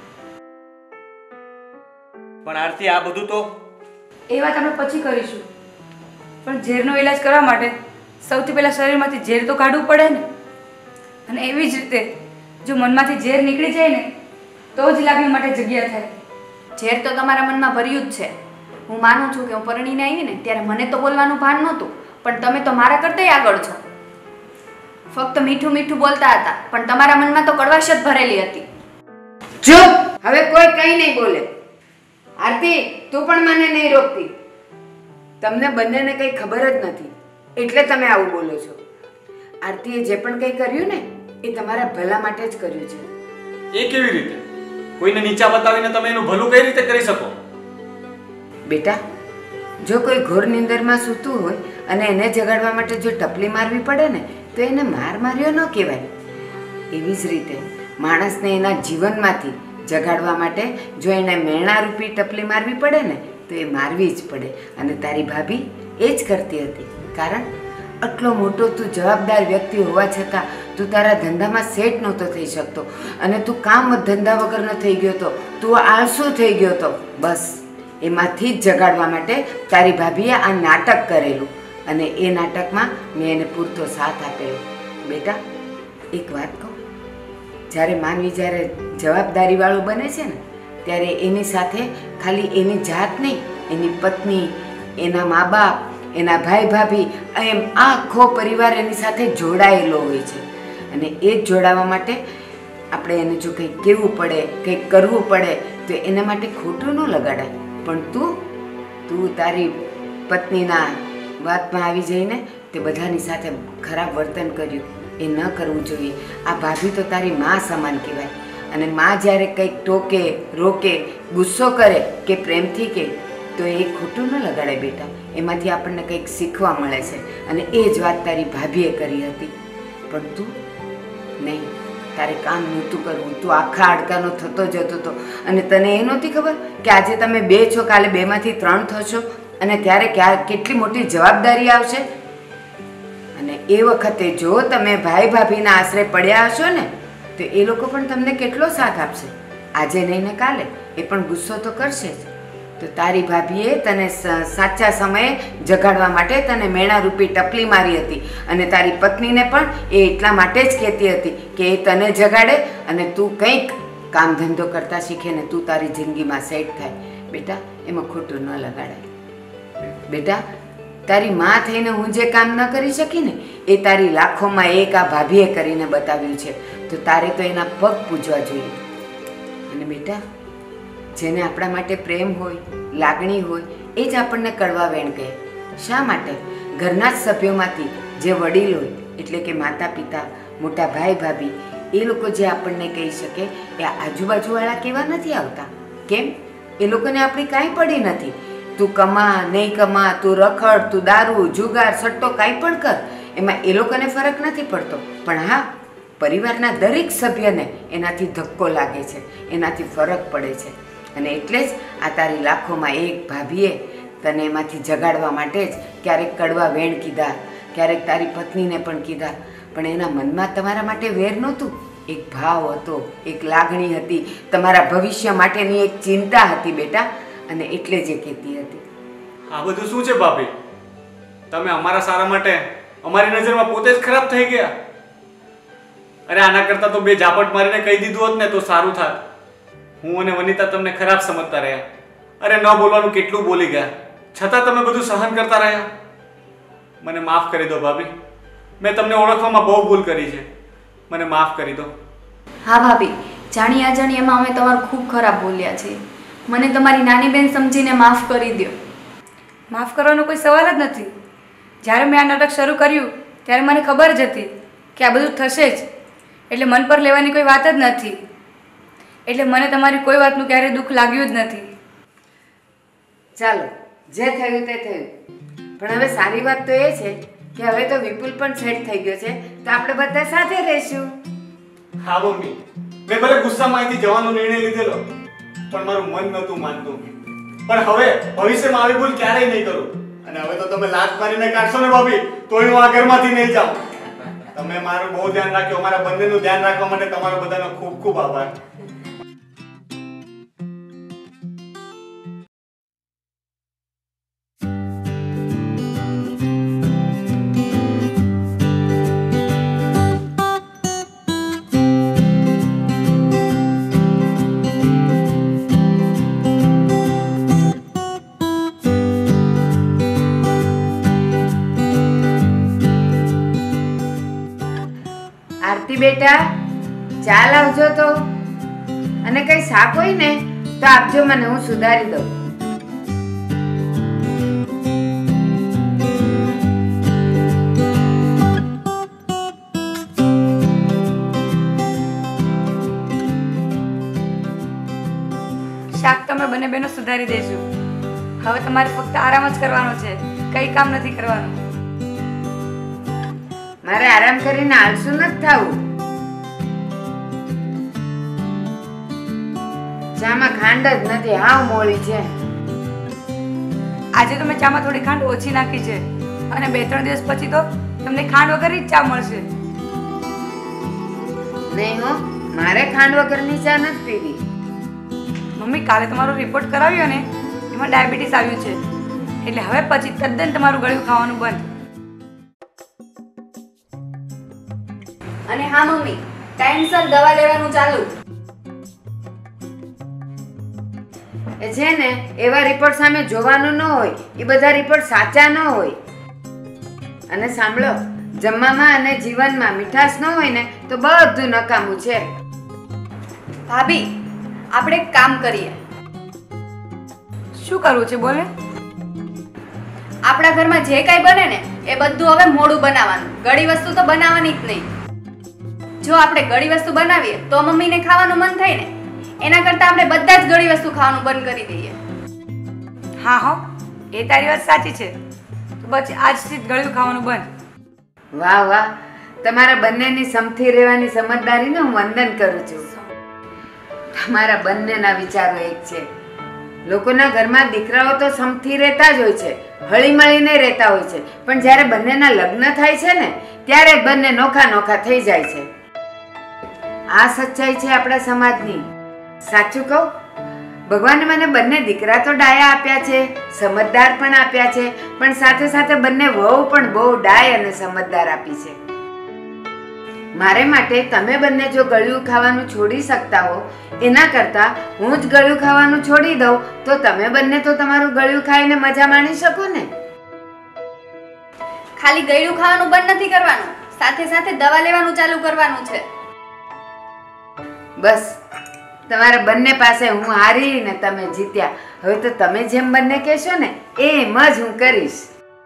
પણ આરતી, આ બધું તો એ વાત આપણે પછી કરીશું, પણ ઝેરનો ઈલાજ કરવા માટે સૌથી પહેલાં શરીરમાંથી ઝેર તો કાઢવું પડે ને. અને એવી જ રીતે જો મનમાંથી ઝેર નીકળી જાય ને તો જ લાગણી માટે જગ્યા થાય. ઝેર તો તમારા મનમાં ભર્યું જ છે. હું માનું છું કે હું પરણીને આવી ને ત્યારે મને તો બોલવાનું ભાન નહોતું, પણ તમે તો મારા કરતાંય આગળ છો. ફક્ત મીઠું મીઠું બોલતા હતા પણ તમારા મનમાં તો કડવાશ જ ભરેલી હતી. ચૂપ! હવે કોઈ કંઈ નહીં બોલે. આરતી, તું પણ મને નહીં રોકતી. તમને બંનેને કંઈ ખબર જ નથી એટલે તમે આવું બોલો છો. આરતીએ જે પણ કંઈ કર્યું ને એ તમારા ભલા માટે જ કર્યું છે. એ કેવી રીતે? કોઈને નીચા બતાવીને તમે એનું ભલું કઈ રીતે કરી શકો? બેટા, જો કોઈ ઘોર નિંદરમાં સૂતું હોય અને એને જગાડવા માટે જો ટપલી મારવી પડે ને તો એને માર માર્યો ન કહેવાય. એવી જ રીતે માણસને એના જીવનમાંથી જગાડવા માટે જો એને મેણારૂપી ટપલી મારવી પડે ને તો એ મારવી જ પડે. અને તારી ભાભી એ જ કરતી હતી. કારણ આટલો મોટો તું જવાબદાર વ્યક્તિ હોવા છતાં તું તારા ધંધામાં સેટ નહોતો થઈ શકતો અને તું કામ ધંધા વગરનો થઈ ગયો હતો. તું આળસુ થઈ ગયો હતો. બસ એમાંથી જ જગાડવા માટે તારી ભાભીએ આ નાટક કરેલું અને એ નાટકમાં મેં એને પૂરતો સાથ આપેલો. બેટા, એક વાત કહું, જ્યારે માનવી જ્યારે જવાબદારીવાળું બને છે ને ત્યારે એની સાથે ખાલી એની જાત નહીં, એની પત્ની, એના મા બાપ, એના ભાઈ ભાભી, એમ આખો પરિવાર એની સાથે જોડાયેલો હોય છે. અને એ જ જોડાવા માટે આપણે એને જો કંઈક કહેવું પડે, કંઈક કરવું પડે તો એના માટે ખોટું ન લગાડાય. પણ તું તારી પત્નીના વાતમાં આવી જઈને તે બધાની સાથે ખરાબ વર્તન કર્યું. એ ન કરવું જોઈએ. આ ભાભી તો તારી મા સમાન કહેવાય અને મા જ્યારે કંઈક ટોકે, રોકે, ગુસ્સો કરે કે પ્રેમથી કહે તો એ ખોટું ન લગાડાય બેટા. એમાંથી આપણને કંઈક શીખવા મળે છે અને એ જ વાત તારી ભાભીએ કરી હતી. પણ તું નહીં, તારે કામ નહોતું કરવું. તું આખા હાડકાનો થતો જતો હતો અને તને એ નહોતી ખબર કે આજે તમે 2 છો, કાલે 2માંથી 3 થશો અને ત્યારે કેટલી મોટી જવાબદારી આવશે. અને એ વખતે જો તમે ભાઈ ભાભીના આશરે પડ્યા હશો ને તો એ લોકો પણ તમને કેટલો સાથ આપશે. આજે નહીં ને કાલે એ પણ ગુસ્સો તો કરશે જ. તો તારી ભાભીએ તને સાચા સમયે જગાડવા માટે તને મેણારૂપી ટપલી મારી હતી અને તારી પત્નીને પણ એ એટલા માટે જ કહેતી હતી કે એ તને જગાડે અને તું કંઈક કામ ધંધો કરતા શીખે ને તું તારી જિંદગીમાં સેટ થાય. બેટા, એમાં ખોટું ન લગાડાય. બેટા, તારી માં થઈને હું જે કામ ન કરી શકી ને એ તારી લાખોમાં એક આ ભાભીએ કરીને બતાવ્યું છે. તો તારે તો એના પગ પૂજવા જોઈએ. અને બેટા, જેને આપણા માટે પ્રેમ હોય, લાગણી હોય, એ જ આપણને કડવા વેણ કહે. શા માટે? ઘરના જ સભ્યોમાંથી જે વડીલ હોય, એટલે કે માતા પિતા, મોટા ભાઈ ભાભી, એ લોકો જે આપણને કહી શકે એ આજુબાજુવાળા કહેવા નથી આવતા. કેમ? એ લોકોને આપણી કાંઈ પડી નથી. તું કમા નહીં કમા, તું રખડ, તું દારૂ જુગાર સટ્ટો કાંઈ પણ કર, એમાં એ લોકોને ફરક નથી પડતો. પણ હા, પરિવારના દરેક સભ્યને એનાથી ધક્કો લાગે છે, એનાથી ફરક પડે છે. અને એટલે જ આ તારી લાખોમાં એક ભાભીએ તને એમાંથી જગાડવા માટે જ ક્યારેક કડવા વેણ કીધા, ક્યારેક તારી પત્નીને પણ કીધા. પણ એના મનમાં તમારા માટે વેર નહોતું, એક ભાવ હતો, એક લાગણી હતી, તમારા ભવિષ્ય માટેની એક ચિંતા હતી બેટા. અને એટલે જ એ કહેતી હતી. આ બધું શું છે ભાભી? તમે અમારા સારા માટે અમારી નજરમાં પોતે જ ખરાબ થઈ ગયા. અરે આના કરતાં તો બે ઝાપટ મારીને કહી દીધું હોત ને તો સારું થાત. હું અને વનિતા તમને ખરાબ સમજતા રહ્યા. અરે ન બોલવાનું કેટલું બોલી ગયા, છતાં તમે બધું સહન કરતા રહ્યા. મને માફ કરી દો ભાભી, મેં તમને ઓળખવામાં બહુ ભૂલ કરી છે, મને માફ કરી દો. હા ભાભી, જાણી અજાણી એમાં અમે તમારું ખૂબ ખરાબ બોલ્યા છીએ. મને તમારી નાની બેન સમજીને માફ કરી દો. માફ કરવાનો કોઈ સવાલ જ નથી. જ્યારે મેં આ નાટક શરૂ કર્યું ત્યારે મને ખબર જ હતી કે આ બધું થશે જ, એટલે મન પર લેવાની કોઈ વાત જ નથી. એટલે મને તમારી કોઈ વાતનું ક્યારેય દુઃખ લાગ્યું જ નથી. ચાલો, જે થયું તે થયું. પણ હવે સારી વાત તો એ છે કે હવે તો વિપુલ પણ સેટ થઈ ગયો છે, તો આપણે બધા સાથે રહીશું. હા મમ્મી, મેં ભલે ગુસ્સામાં અહીંથી જવાનો નિર્ણય લીધેલો, પણ મારું મન નહોતું માનતું. પણ હવે ભવિષ્યમાં આવી ભૂલ ક્યારેય નહીં કરું. અને હવે તો તમે લાત મારીને કાઢશો ને ભાભી, તોય હું આ ઘરમાંથી નહીં જાઉં. તમે મારું બહુ ધ્યાન રાખ્યું, અમારા બંનેનું ધ્યાન રાખવા માટે તમારો બધાનો ખૂબ ખૂબ આભાર. આરતી બેટા, ચાલ આવજો તો. અને કઈ શાક હોય ને તો આપજો મને, હું સુધારી દઉં. શાક તમે બંને બહેનો સુધારી દઈશું. હવે તમારે ફક્ત આરામ જ કરવાનો છે, કંઈ કામ નથી કરવાનું. મારે આરામ કરીને આળસુ નથી થવું. ચામાં ખાંડ જ નથી, હાવ મોળી છે. આજે તો મેં ચામાં થોડી ખાંડ ઓછી નાખી છે, અને 2-3 દિવસ પછી તો તમને ખાંડ વગરની જ ચા મળશે. નહીં હો, મારે ખાંડ વગરની ચા નથી પીવી. મમ્મી, કાલે તમારો રિપોર્ટ કરાવ્યો ને, એમાં ડાયાબિટીસ આવ્યું છે, એટલે હવે પછી તદ્દન તમારું ગળ્યું ખાવાનું બંધ. અને હા મમ્મી, ટાઈમસર દવા લેવાનું ચાલુ. એ છે ને, એવા રિપોર્ટ સામે જોવાનું ન હોય, એ બધા રિપોર્ટ સાચા ન હોય. અને સાંભળો, જમવામાં અને જીવનમાં મીઠાશ ન હોય ને તો બધું નકામું છે. ભાભી, આપણે એક કામ કરીએ. શું કરવું છે બોલે? આપણા ઘરમાં જે કાંઈ બને ને એ બધું હવે મોડું બનાવવાનું, ગળી વસ્તુ તો બનાવવાની જ નહીં. જો આપણે ગળી વસ્તુ બનાવીએ તો મમ્મીને ખાવાનું મન થાય ને, એના કરતાં આપણે બધા જ ગળી વસ્તુ ખાવાનું બંધ કરી દઈએ. હા હો, એ તારી વાત સાચી છે. તો પછી આજથી જ ગળ્યું ખાવાનું બંધ. વાહ વાહ, તમારા બંનેની સમથી રહેવાની સમજદારીને હું વંદન કરું છું. તમારા બંનેના વિચારો એક છે. લોકોના ઘરમાં દીકરાઓ તો સમથી રહેતા જ હોય છે, હળી મળીને રહેતા હોય છે, પણ જ્યારે બંનેના લગ્ન થાય છે ને ત્યારે બંને નોખા નોખા થઈ જાય છે. આ સચ્ચાઈ છે આપણા સમાજની. સાચું કહું, ભગવાને મને બંને દીકરા તો ડાયા આપ્યા છે, સમજદાર પણ આપ્યા છે, પણ સાથે સાથે બંને વહુ પણ બહુ ડાય અને સમજદાર આપી છે. મારે માટે તમે બંને જો ગળ્યું ખાવાનું છોડી શકતા હો, એના કરતાં હું જ ગળ્યું ખાવાનું છોડી દઉં તો તમે બંને તો તમારું ગળ્યું ખાઈને મજા માણી શકો ને. ખાલી ગળ્યું ખાવાનું બંધ નથી કરવાનું, સાથે સાથે દવા લેવાનું ચાલુ કરવાનું છે. બસ તમારા બંને પાસે હું હારી ને તમે જીત્યા. હવે તો તમે જેમ બંને કહેશો ને એમ જ હું કરીશ.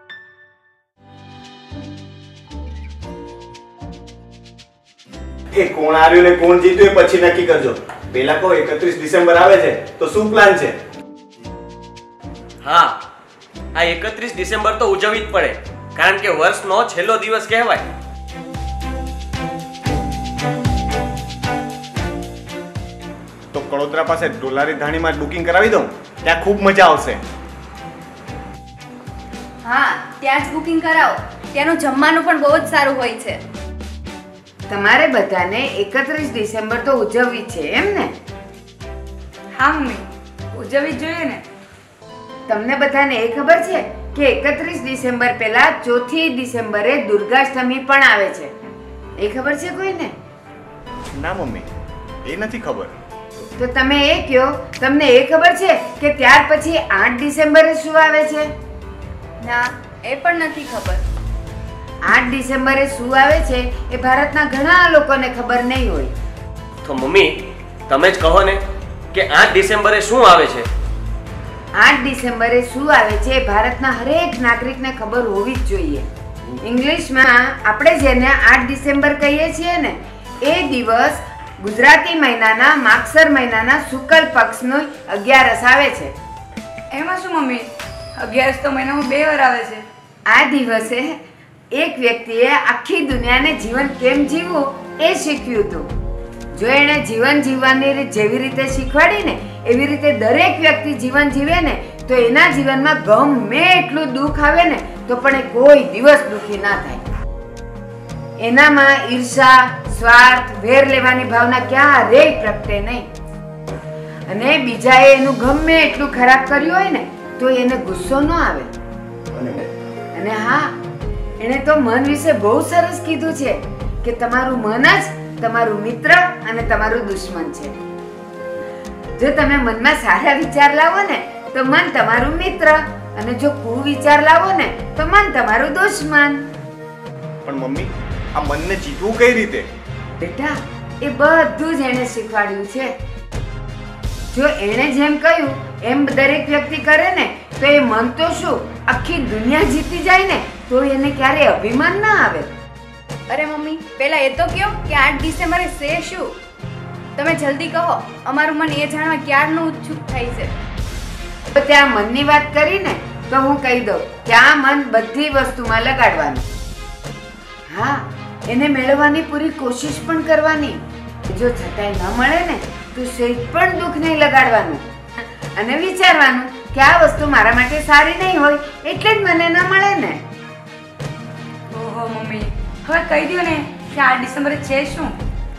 એ કોણ હાર્યું ને કોણ જીત્યું એ પછી નક્કી કરજો. પેલા કહો 31 ડિસેમ્બર આવે છે તો શું પ્લાન છે? હા, આ 31 ડિસેમ્બર તો ઉજવવી જ પડે, કારણ કે વર્ષનો છેલ્લો દિવસ કહેવાય. તો કડોદરા પાસે ડોલારી ધાણીમાં બુકિંગ કરાવી દઉં, ત્યાં ખૂબ મજા આવશે. હા, ત્યાં જ બુકિંગ કરાવો. ત્યાંનું જમવાનું પણ બહુ જ સારું હોય છે. તમારે બધાને 31 ડિસેમ્બર તો ઉજવવી છે એમ ને? હા મમ્મી, ઉજવવી જ જોઈએ ને. તમને બધાને એ ખબર છે કે 31 ડિસેમ્બર પહેલા 4 ડિસેમ્બરે દુર્ગાષ્ટમી પણ આવે છે? એ ખબર છે કોઈને? ના મમ્મી, એ નથી ખબર. તો તમે એ કહો, તમને એ ખબર છે કે ત્યાર પછી 8 ડિસેમ્બરે શું આવે છે? ના, એ પણ નથી ખબર. 8 ડિસેમ્બરે શું આવે છે એ ભારતના ઘણા લોકોને ખબર નહીં હોય. તો મમ્મી, તમે જ કહો ને કે 8 ડિસેમ્બરે શું આવે છે? 8 ડિસેમ્બરે શું આવે છે એ ભારતના હરેક નાગરિકને ખબર હોવી જ જોઈએ. ઇંગ્લિશમાં આપણે જેને 8 ડિસેમ્બર કહીએ છીએ ને, એ દિવસ ગુજરાતી મહિનાના માગસર મહિનાના શુક્લ પક્ષનો 11 આવે છે. એમાં શું મમ્મી, 11 તો મહિનામાં 2 વાર આવે છે. આ દિવસે એક વ્યક્તિએ આખી દુનિયાને જીવન કેમ જીવવું એ શીખ્યું હતું. જો એણે જીવન જીવવાની રીત જેવી રીતે શીખવાડી ને એવી રીતે દરેક વ્યક્તિ જીવન જીવે ને તો એના જીવનમાં ગમે એટલું દુઃખ આવે ને તો પણ એ કોઈ દિવસ દુઃખી ના થાય. એનામાં ઈર્ષા, સ્વાર્થ, વેર લેવાની ભાવના ક્યારેય પ્રગટે નહીં. અને બીજાએ એનું ગમે એટલું ખરાબ કર્યું હોય ને તો એને ગુસ્સો ન આવે. અને હા, એણે તો મન વિશે બહુ સરસ કીધું છે કે તમારું મન જ તમારું મિત્ર અને તમારું દુશ્મન છે. જો તમે મનમાં સારા વિચાર લાવો ને તો મન તમારું મિત્ર, અને જો કુવિચાર લાવો ને તો મન તમારું દુશ્મન. પણ મમ્મી, આ મનને જીતવું કઈ રીતે? બેટા, એ બધું જ એણે શીખવાડ્યું છે. જો એણે જેમ કહ્યું એમ દરેક વ્યક્તિ કરે ને તો એ મન તો શું આખી દુનિયા જીતી જાય ને તો એને ક્યારે અભિમાન ના આવે. અરે મમ્મી, પહેલા એ તો કહો કે 8 ડિસેમ્બરે છે શું? તમે જલ્દી કહો, અમારું મન એ જાણવા ક્યારનું ઉત્સુક થાય છે. તો ત્યાં મનની વાત કરીને તો હું કહી દઉં કે આ મન બધી વસ્તુમાં લગાડવાનું. હા, એને મેળવવાની પૂરી કોશિશ પણ કરવાની. જો છતાંય ન મળે ને તો સહેજ પણ દુઃખ નહીં લગાડવાનું અને વિચારવાનું કે આ વસ્તુ મારા માટે સારી નહીં હોય એટલે જ મને ન મળે ને. ઓહો મમ્મી, હવે કહી દો ને કે 8 ડિસેમ્બરે છે શું?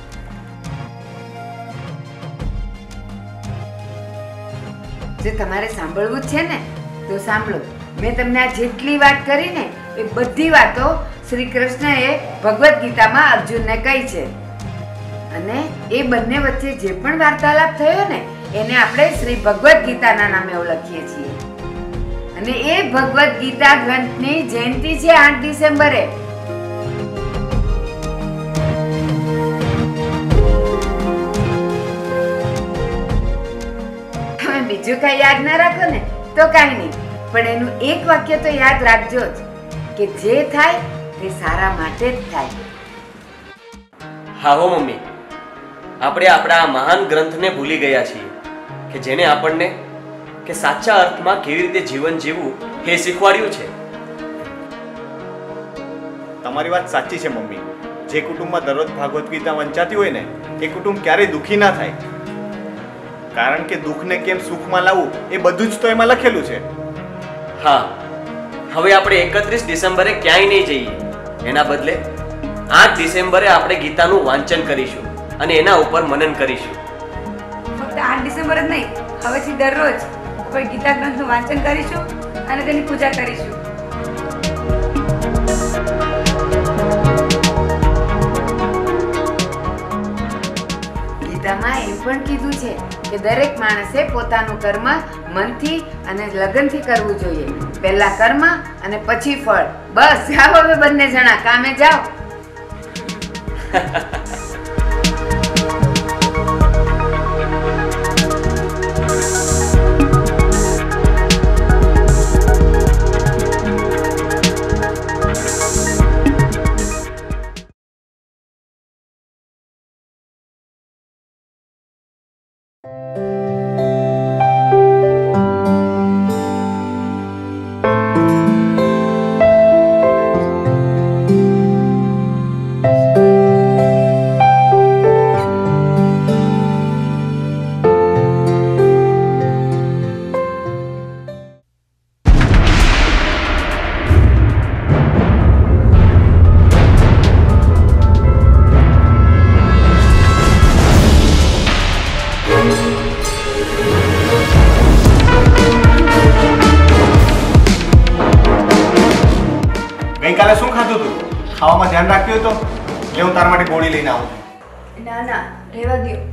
જે તમારે સાંભળવું જ છે ને તો સાંભળો. મેં તમને આ જેટલી વાત કરી ને એ બધી વાતો શ્રી કૃષ્ણએ ભગવદ્ ગીતામાં અર્જુનને કહી છે. અને એ બંને વચ્ચે જે પણ વાર્તાલાપ થયો ને એને આપણે શ્રી ભગવદ્ ગીતાના નામે ઓળખીએ છીએ. અને એ ભગવદ્ ગીતા ગ્રંથની જયંતિ છે 8 ડિસેમ્બરે. તમે બીજું કઈ યાદ ના રાખો ને તો કાંઈ નહીં, પણ એનું એક વાક્ય તો યાદ રાખજો જ કે જે થાય તે સારા માટે જ થાય. હા હો મમ્મી, આપણે આપણા આ મહાન ગ્રંથને ભૂલી ગયા છીએ કે જેને આપણને કે સાચા અર્થમાં કેવી રીતે જીવન જીવવું એ શીખવાડ્યું છે. તમારી વાત સાચી છે મમ્મી. જે કુટુંબમાં દરરોજ ભાગવત ગીતા વંચાતી હોય ને એ કુટુંબ ક્યારેય દુઃખી ના થાય. કારણ કે દુઃખને કેમ સુખમાં લાવવું એ બધું જ તો એમાં લખેલું છે. હા, હવે આપણે 31 ડિસેમ્બરે ક્યાંય નહીં જઈએ. એના બદલે 8 ડિસેમ્બરે આપણે ગીતાનું વાંચન કરીશું અને એના ઉપર મનન કરીશું. ફક્ત 8 ડિસેમ્બર જ નહીં, હવેથી દરરોજ કોઈ ગીતા ગ્રંથનું વાંચન કરીશું અને તેની પૂજા કરીશું. ગીતામાં એમ પણ કીધું છે કે દરેક માણસે પોતાનું કર્મ મનથી અને લગનથી કરવું જોઈએ. પહેલા કર્મ અને પછી ફળ. બસ જાઓ હવે બંને જણા કામે જાઓ. ગઈકાલે શું ખાધું તું? ખાવામાં ધ્યાન રાખ્યું તો એટલે હું તારા માટે ગોળી લઈને આવું છું. ના ના, રહેવા દ્યો.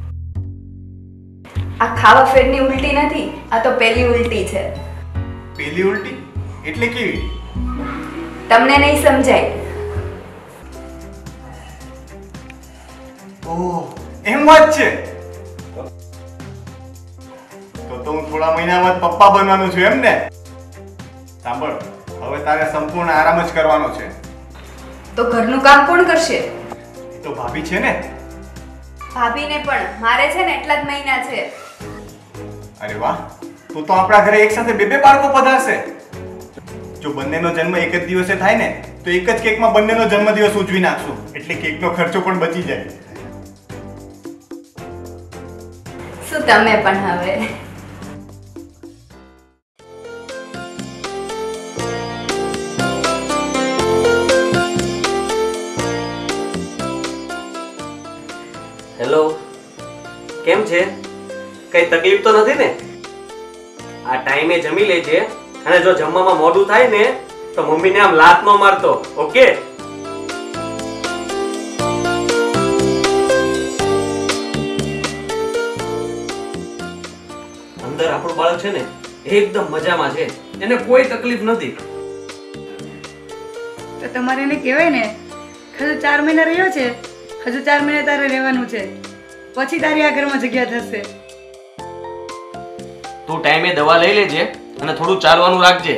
આ ખાવા ફેરની ઉલટી નથી, આ તો પહેલી ઉલટી છે. પેલી ઉલટી એટલે કેવી? તમને નહીં સમજાય. ઓહ, એમ વાત છે. તો હું થોડા મહિનામાં જ પપ્પા બનવાનું છું એમ ને? સાંભળ, હવે તારે સંપૂર્ણ આરામ જ કરવાનો છે. તો ઘરનું કામ કોણ કરશે? એ તો ભાભી છે ને. ભાભીને પણ મારે છે ને એટલા જ મહિના છે. અરે વાહ, તો આપણા ઘરે એક સાથે બે બાળકો પધારશે. જો બંનેનો જન્મ એક જ દિવસે થાય ને તો એક જ કેકમાં બંનેનો જન્મદિવસ ઉજવી નાખશું, એટલે કેકનો ખર્ચો પણ બચી જાય. શું તમે પણ હવે? હેલો, કેમ છે? કઈ તકલીફ તો નથી ને? આ ટાઈમે જમી લેજે, અને જો જમવામાં મોડું થાય ને તો મમ્મીને આમ લાત ન મારતો, ઓકે? અંદર આપણું બાળક છે ને એકદમ મજામાં છે, એને કોઈ તકલીફ નથી. તો તમારે એને કહેવાય ને, હજુ 4 મહિના રહ્યો છે, હજુ 4 મહિના તારે રહેવાનું છે, પછી તારી આ ઘરમાં જગ્યા થશે. તું ટાઈમે દવા લઈ લેજે અને થોડું ચાલવાનું રાખજે.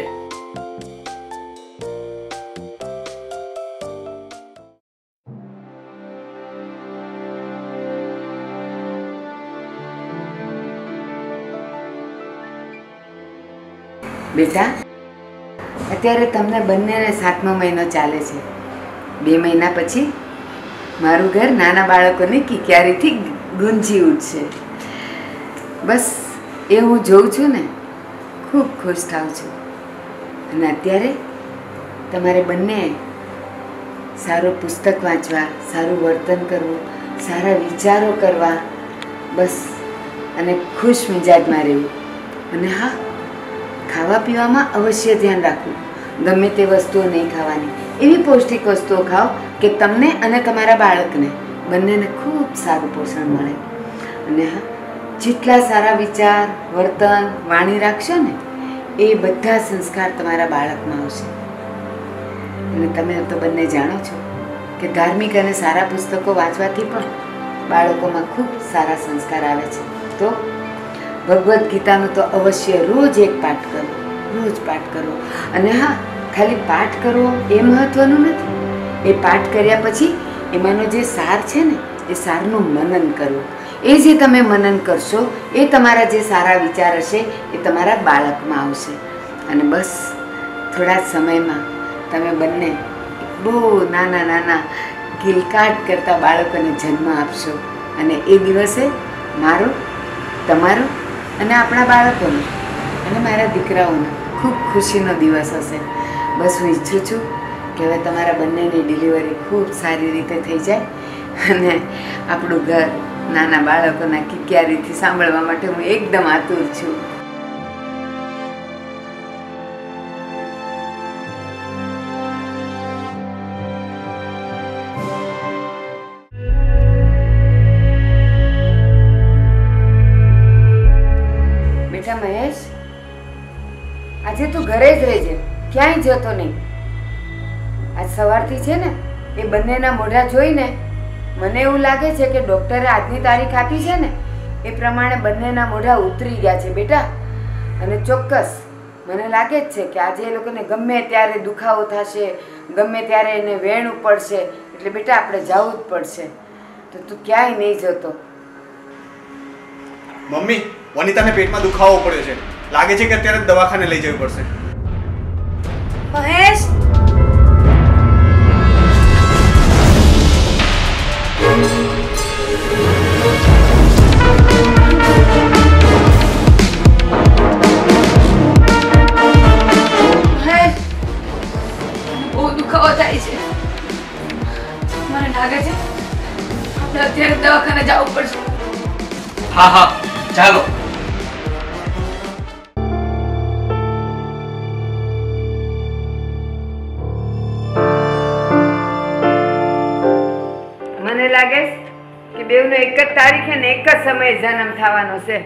બેટા, અત્યારે તમને બંનેને 7મો મહિનો ચાલે છે. 2 મહિના પછી મારું ઘર નાના બાળકોની કિકિયારીથી ગુંજી ઉઠશે. બસ એ હું જોઉં છું ને, ખૂબ ખુશ થાઉં છું. અને અત્યારે તમારે બંને સારું પુસ્તક વાંચવા, સારું વર્તન કરવું, સારા વિચારો કરવા, બસ, અને ખુશ મિજાજમાં રહેવું. અને હા, ખાવા પીવામાં અવશ્ય ધ્યાન રાખવું. ગમે તે વસ્તુઓ નહીં ખાવાની, એવી પૌષ્ટિક વસ્તુઓ ખાઓ કે તમને અને તમારા બાળકને બંનેને ખૂબ સારું પોષણ મળે. અને હા, જેટલા સારા વિચાર, વર્તન, વાણી રાખશો ને એ બધા સંસ્કાર તમારા બાળકમાં આવશે. અને તમે તો બંને જાણો છો કે ધાર્મિક અને સારા પુસ્તકો વાંચવાથી પણ બાળકોમાં ખૂબ સારા સંસ્કાર આવે છે. તો ભગવદ્ ગીતાનો તો અવશ્ય રોજ એક પાઠ કરો, રોજ પાઠ કરો. અને હા, ખાલી પાઠ કરવો એ મહત્વનું નથી. એ પાઠ કર્યા પછી એમાંનો જે સાર છે ને એ સારનું મનન કરવું. એ જે તમે મનન કરશો એ તમારા જે સારા વિચાર હશે એ તમારા બાળકમાં આવશે. અને બસ થોડા જ સમયમાં તમે બંને બહુ નાના નાના કિલકાટ કરતા બાળકોને જન્મ આપશો. અને એ દિવસે મારો, તમારો અને આપણા બાળકોનો અને મારા દીકરાઓનો ખૂબ ખુશીનો દિવસ હશે. બસ હું ઈચ્છું છું કે હવે તમારા બંનેની ડિલિવરી ખૂબ સારી રીતે થઈ જાય અને આપણું ઘર નાના બાળકોના કિકિયારીથી સાંભળવા માટે હું એકદમ આતુર છું. બેટા મહેશ, આજે તું ઘરે જ રહેજે, ક્યાંય જતો નહીં. આજ સવારથી છે ને એ બંનેના મોઢા જોઈને મને એવું લાગે છે કે ડૉક્ટરે આજની તારીખ આપી છે ને એ પ્રમાણે બંનેના મોઢા ઉતરી ગયા છે બેટા. અને ચોક્કસ મને લાગે જ છે કે આજે એ લોકોને ગમે ત્યારે દુખાવો થશે, ગમે ત્યારે એને વેણું પડશે. એટલે બેટા આપણે જવું જ પડશે. તો તું ક્યાંય નહીં જતો. મમ્મી, વનિતાને પેટમાં દુખાવો પડ્યો છે. લાગે છે કે અત્યારે જ દવાખાને લઈ જવી પડશે. મહેશ, મહેશ, બહુ દુખાવો થાય છે. મને લાગે છે આપણે અત્યારે દવાખાને જવું પડશે. હા હા ચાલો. મને લાગે છે કે બેવનો એક જ તારીખે ને એક જ સમયે જન્મ થવાનો છે.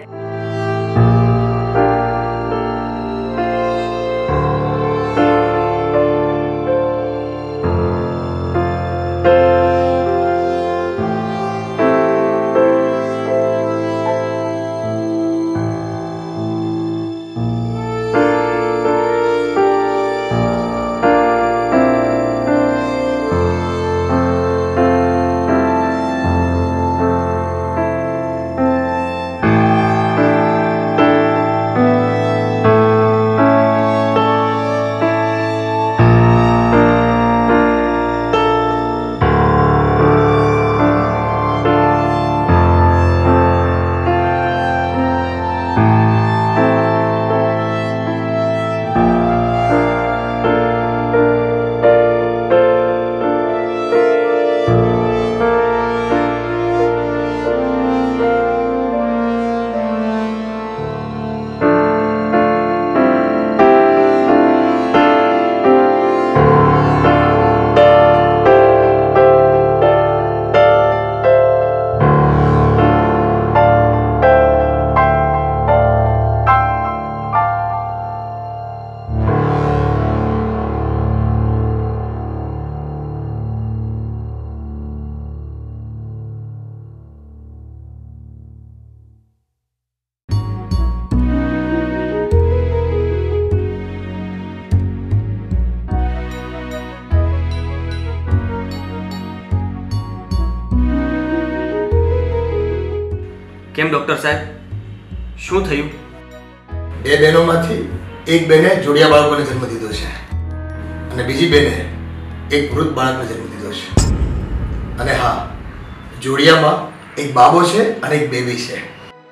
કેમ ડોક્ટર સાહેબ, શું થયું? બે બહેનોમાંથી એક બેને જોડિયા બાળકોને જન્મ દીધો છે અને બીજી બેને એક વૃદ્ધ બાળકને જન્મ દીધો છે. અને હા, જોડિયામાં એક બાબો છે અને એક બેબી છે.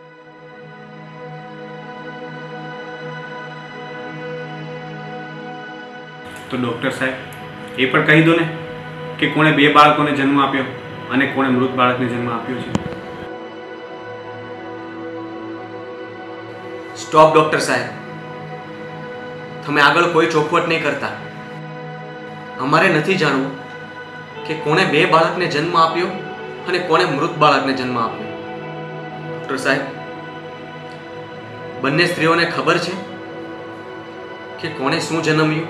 તો ડૉક્ટર સાહેબ એ પણ કહી દો ને કે કોણે બે બાળકોને જન્મ આપ્યો અને કોણે મૃત બાળકને જન્મ આપ્યો છે. સ્ટોપ ડોક્ટર સાહેબ, તમે આગળ કોઈ ચોખવટ નહીં કરતા. અમારે નથી જાણવું કે કોણે બે બાળકને જન્મ આપ્યો અને કોણે મૃત બાળકને જન્મ આપ્યો. ડોક્ટર સાહેબ, બંને સ્ત્રીઓને ખબર છે કે કોણે શું જન્મ્યું?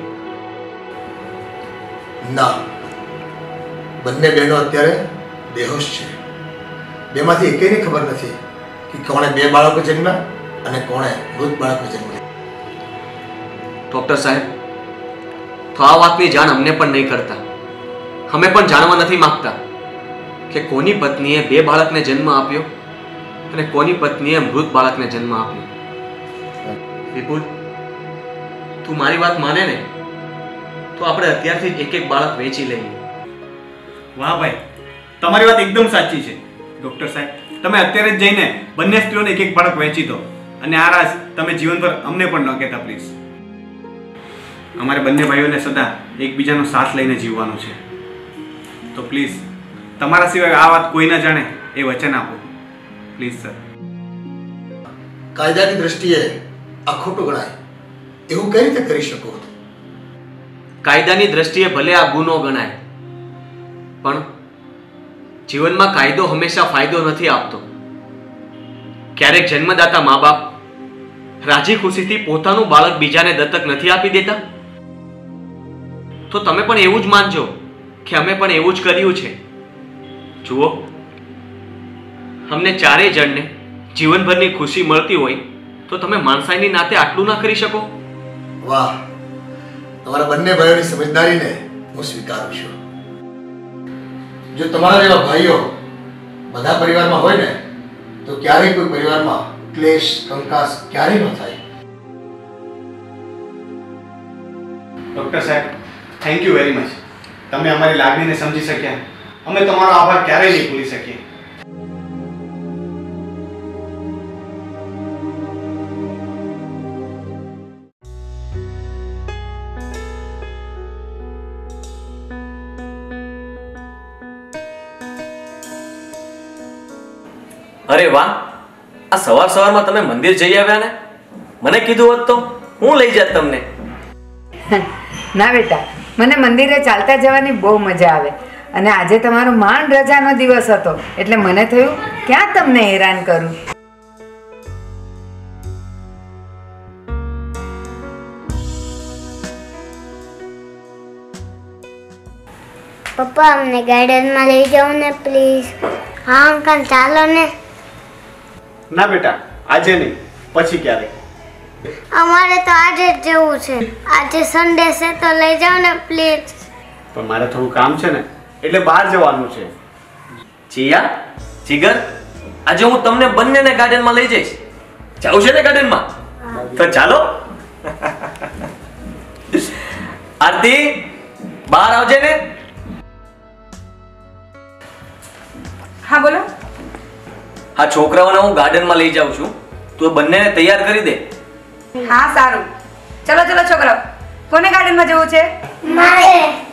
ના, બંને બહેનો અત્યારે બેહોશ છે. બેમાંથી એકેયને ખબર નથી કે કોણે બે બાળકો જન્મ્યા અને કોણે મૃત બાળકને જન્મ દીધો. ડોક્ટર સાહેબ, તો આ વાતની જાણ અમને પણ નહીં કરતા. અમે પણ જાણવા નથી માંગતા કે કોની પત્નીએ બે બાળકને જન્મ આપ્યો અને કોની પત્નીએ મૃત બાળકને જન્મ આપ્યો. વિપુલ, તું મારી વાત માને ને તો આપણે અત્યારથી જ એક એક બાળક વેચી લઈએ. વાહ ભાઈ, તમારી વાત એકદમ સાચી છે. ડૉક્ટર સાહેબ, તમે અત્યારે જ જઈને બંને સ્ત્રીઓને એક એક બાળક વેચી દો અને આ રાજ તમે જીવનભર અમને પણ ન કહેતા પ્લીઝ. અમારે બંને ભાઈઓને સદા એકબીજાનો સાથ લઈને જીવવાનું છે. તો પ્લીઝ તમારા સિવાય આ વાત કોઈ ન જાણે એ વચન આપો પ્લીઝ સર. કાયદાની દ્રષ્ટિએ આ ખોટું ગણાય એવું કઈ રીતે કરી શકો? કાયદાની દ્રષ્ટિએ ભલે આ ગુનો ગણાય, પણ જીવનમાં કાયદો હંમેશા ફાયદો નથી આપતો. ક્યારેક જન્મદાતા મા બાપ રાજી ખુશીથી પોતાનું બાળક બીજાને દત્તક નથી આપી દેતા? તો તમે પણ એવું જ માનજો કે અમે પણ એવું જ કર્યું છે. જુઓ, અમને ચારેય જણને જીવનભરની ખુશી મળતી હોય તો તમે માણસાઈની નાતે આટલું ના કરી શકો? વાહ, તમારા બંને ભાઈઓની સમજદારીને હું સ્વીકારું છું. જો તમારા જેવા ભાઈઓ બધા પરિવારમાં હોય ને તો ક્યારેય કોઈ પરિવારમાં ક્લેશ કંકાસ ક્યારેય ન થાય. ડૉક્ટર સાહેબ, થેન્ક યુ વેરી મચ. તમે અમારી લાગણીને સમજી શક્યા. અમે તમારો આભાર ક્યારેય નહીં ભૂલી શકીએ. અરે વાહ, આ સવાર સવારમાં તમે મંદિર જઈ આવ્યા ને? મને કીધું હોત તો હું લઈ જાત તમને. ના બેટા, મને મંદિરે ચાલતા જવાની બહુ મજા આવે અને આજે તમારો માંડ રજાનો દિવસ હતો એટલે મને થયું ક્યાં તમને હેરાન કરું. પપ્પા અમને ગાર્ડનમાં લઈ જાઓ ને પ્લીઝ. હા અંકલ ચાલો ને. ના બેટા, આજે નહીં, પછી ક્યારેક. અમારે તો આજે જ જવું છે. આજે સન્ડે છે તો લઈ જાઓ ને પ્લીઝ. પણ મારે થોડું કામ છે ને, એટલે બહાર જવાનું છે. જીયા, જીગર, આજે હું તમને બંનેને ગાર્ડનમાં લઈ જઈશ. જાવું છે ને ગાર્ડનમાં? તો ચાલો. આરતી, બહાર આવજે ને. હા બોલો. આ છોકરાઓને હું ગાર્ડનમાં લઈ જાઉં છું, તું બંનેને તૈયાર કરી દે. હા સારું. ચલો ચલો છોકરાઓ, કોને ગાર્ડનમાં જવું છે? મારે.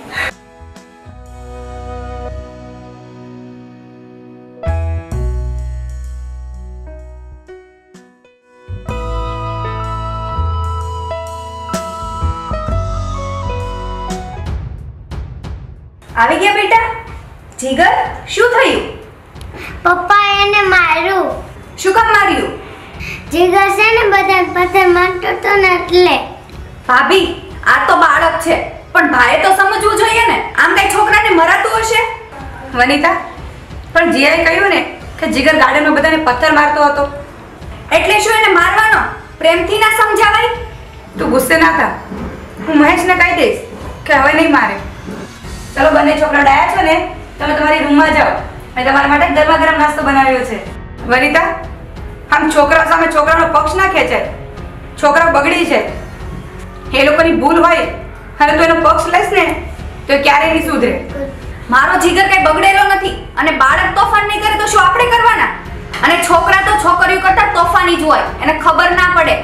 આવી ગયા બેટા? જીગર, શું થયું? પપ્પા એને માર્યું. શું કામ માર્યું? જીગર છે ને બધા પથ્થર મારતો તો ને એટલે. ભાભી, આ તો બાળક છે, પણ ભાઈએ તો સમજવું જોઈએ ને. આમ કઈ છોકરાને મરાતું હશે? વનિતા, પણ જીયાએ કહ્યું ને કે જીગર ગાર્ડનમાં બધાને પથ્થર મારતો હતો. એટલે શું એને મારવાનો? પ્રેમથી ના સમજાવાય? તું ગુસ્સે ના થા. હું મહેશને કહી દઈશ કે હવે નહીં મારે. ચલો બંને છોકરા ડાયા છો ને, તમે તમારી રૂમમાં જાઓ. મેં તમારા માટે ગરમા ગરમ નાસ્તો બનાવ્યો છે. વનિતા, આમ છોકરા સામે છોકરાનો પક્ષ ના ખેંચાય. છોકરા બગડી છે, એ લોકોની ભૂલ હોય, હવે તું એનો પક્ષ લઈશ ને તો ક્યારેય નહીં સુધરે. મારો જીગર કઈ બગડેલો નથી અને બાળક તોફાન નહીં કરે તો શું આપણે કરવાના? અને છોકરા તો છોકરીઓ કરતા તોફાની જ હોય, એને ખબર ના પડે.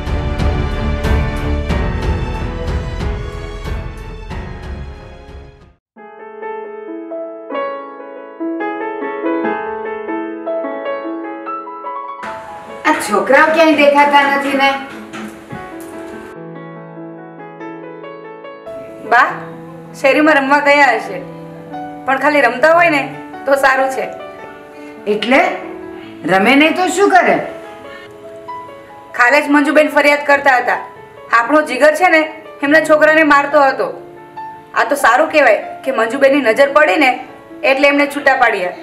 આ છોકરાઓ ક્યાંય દેખાતા નથી ને. બા શેરીમાં રમવા ગયા હશે, પણ ખાલી રમતા હોય ને તો સારું છે. એટલે રમે નહીં તો શું કરે? કાલે જ મંજુબેન ફરિયાદ કરતા હતા, આપણો જીગર છે ને એમના છોકરાને મારતો હતો. આ તો સારું કહેવાય કે મંજુબેનની નજર પડી ને એટલે એમને છૂટા પાડ્યા.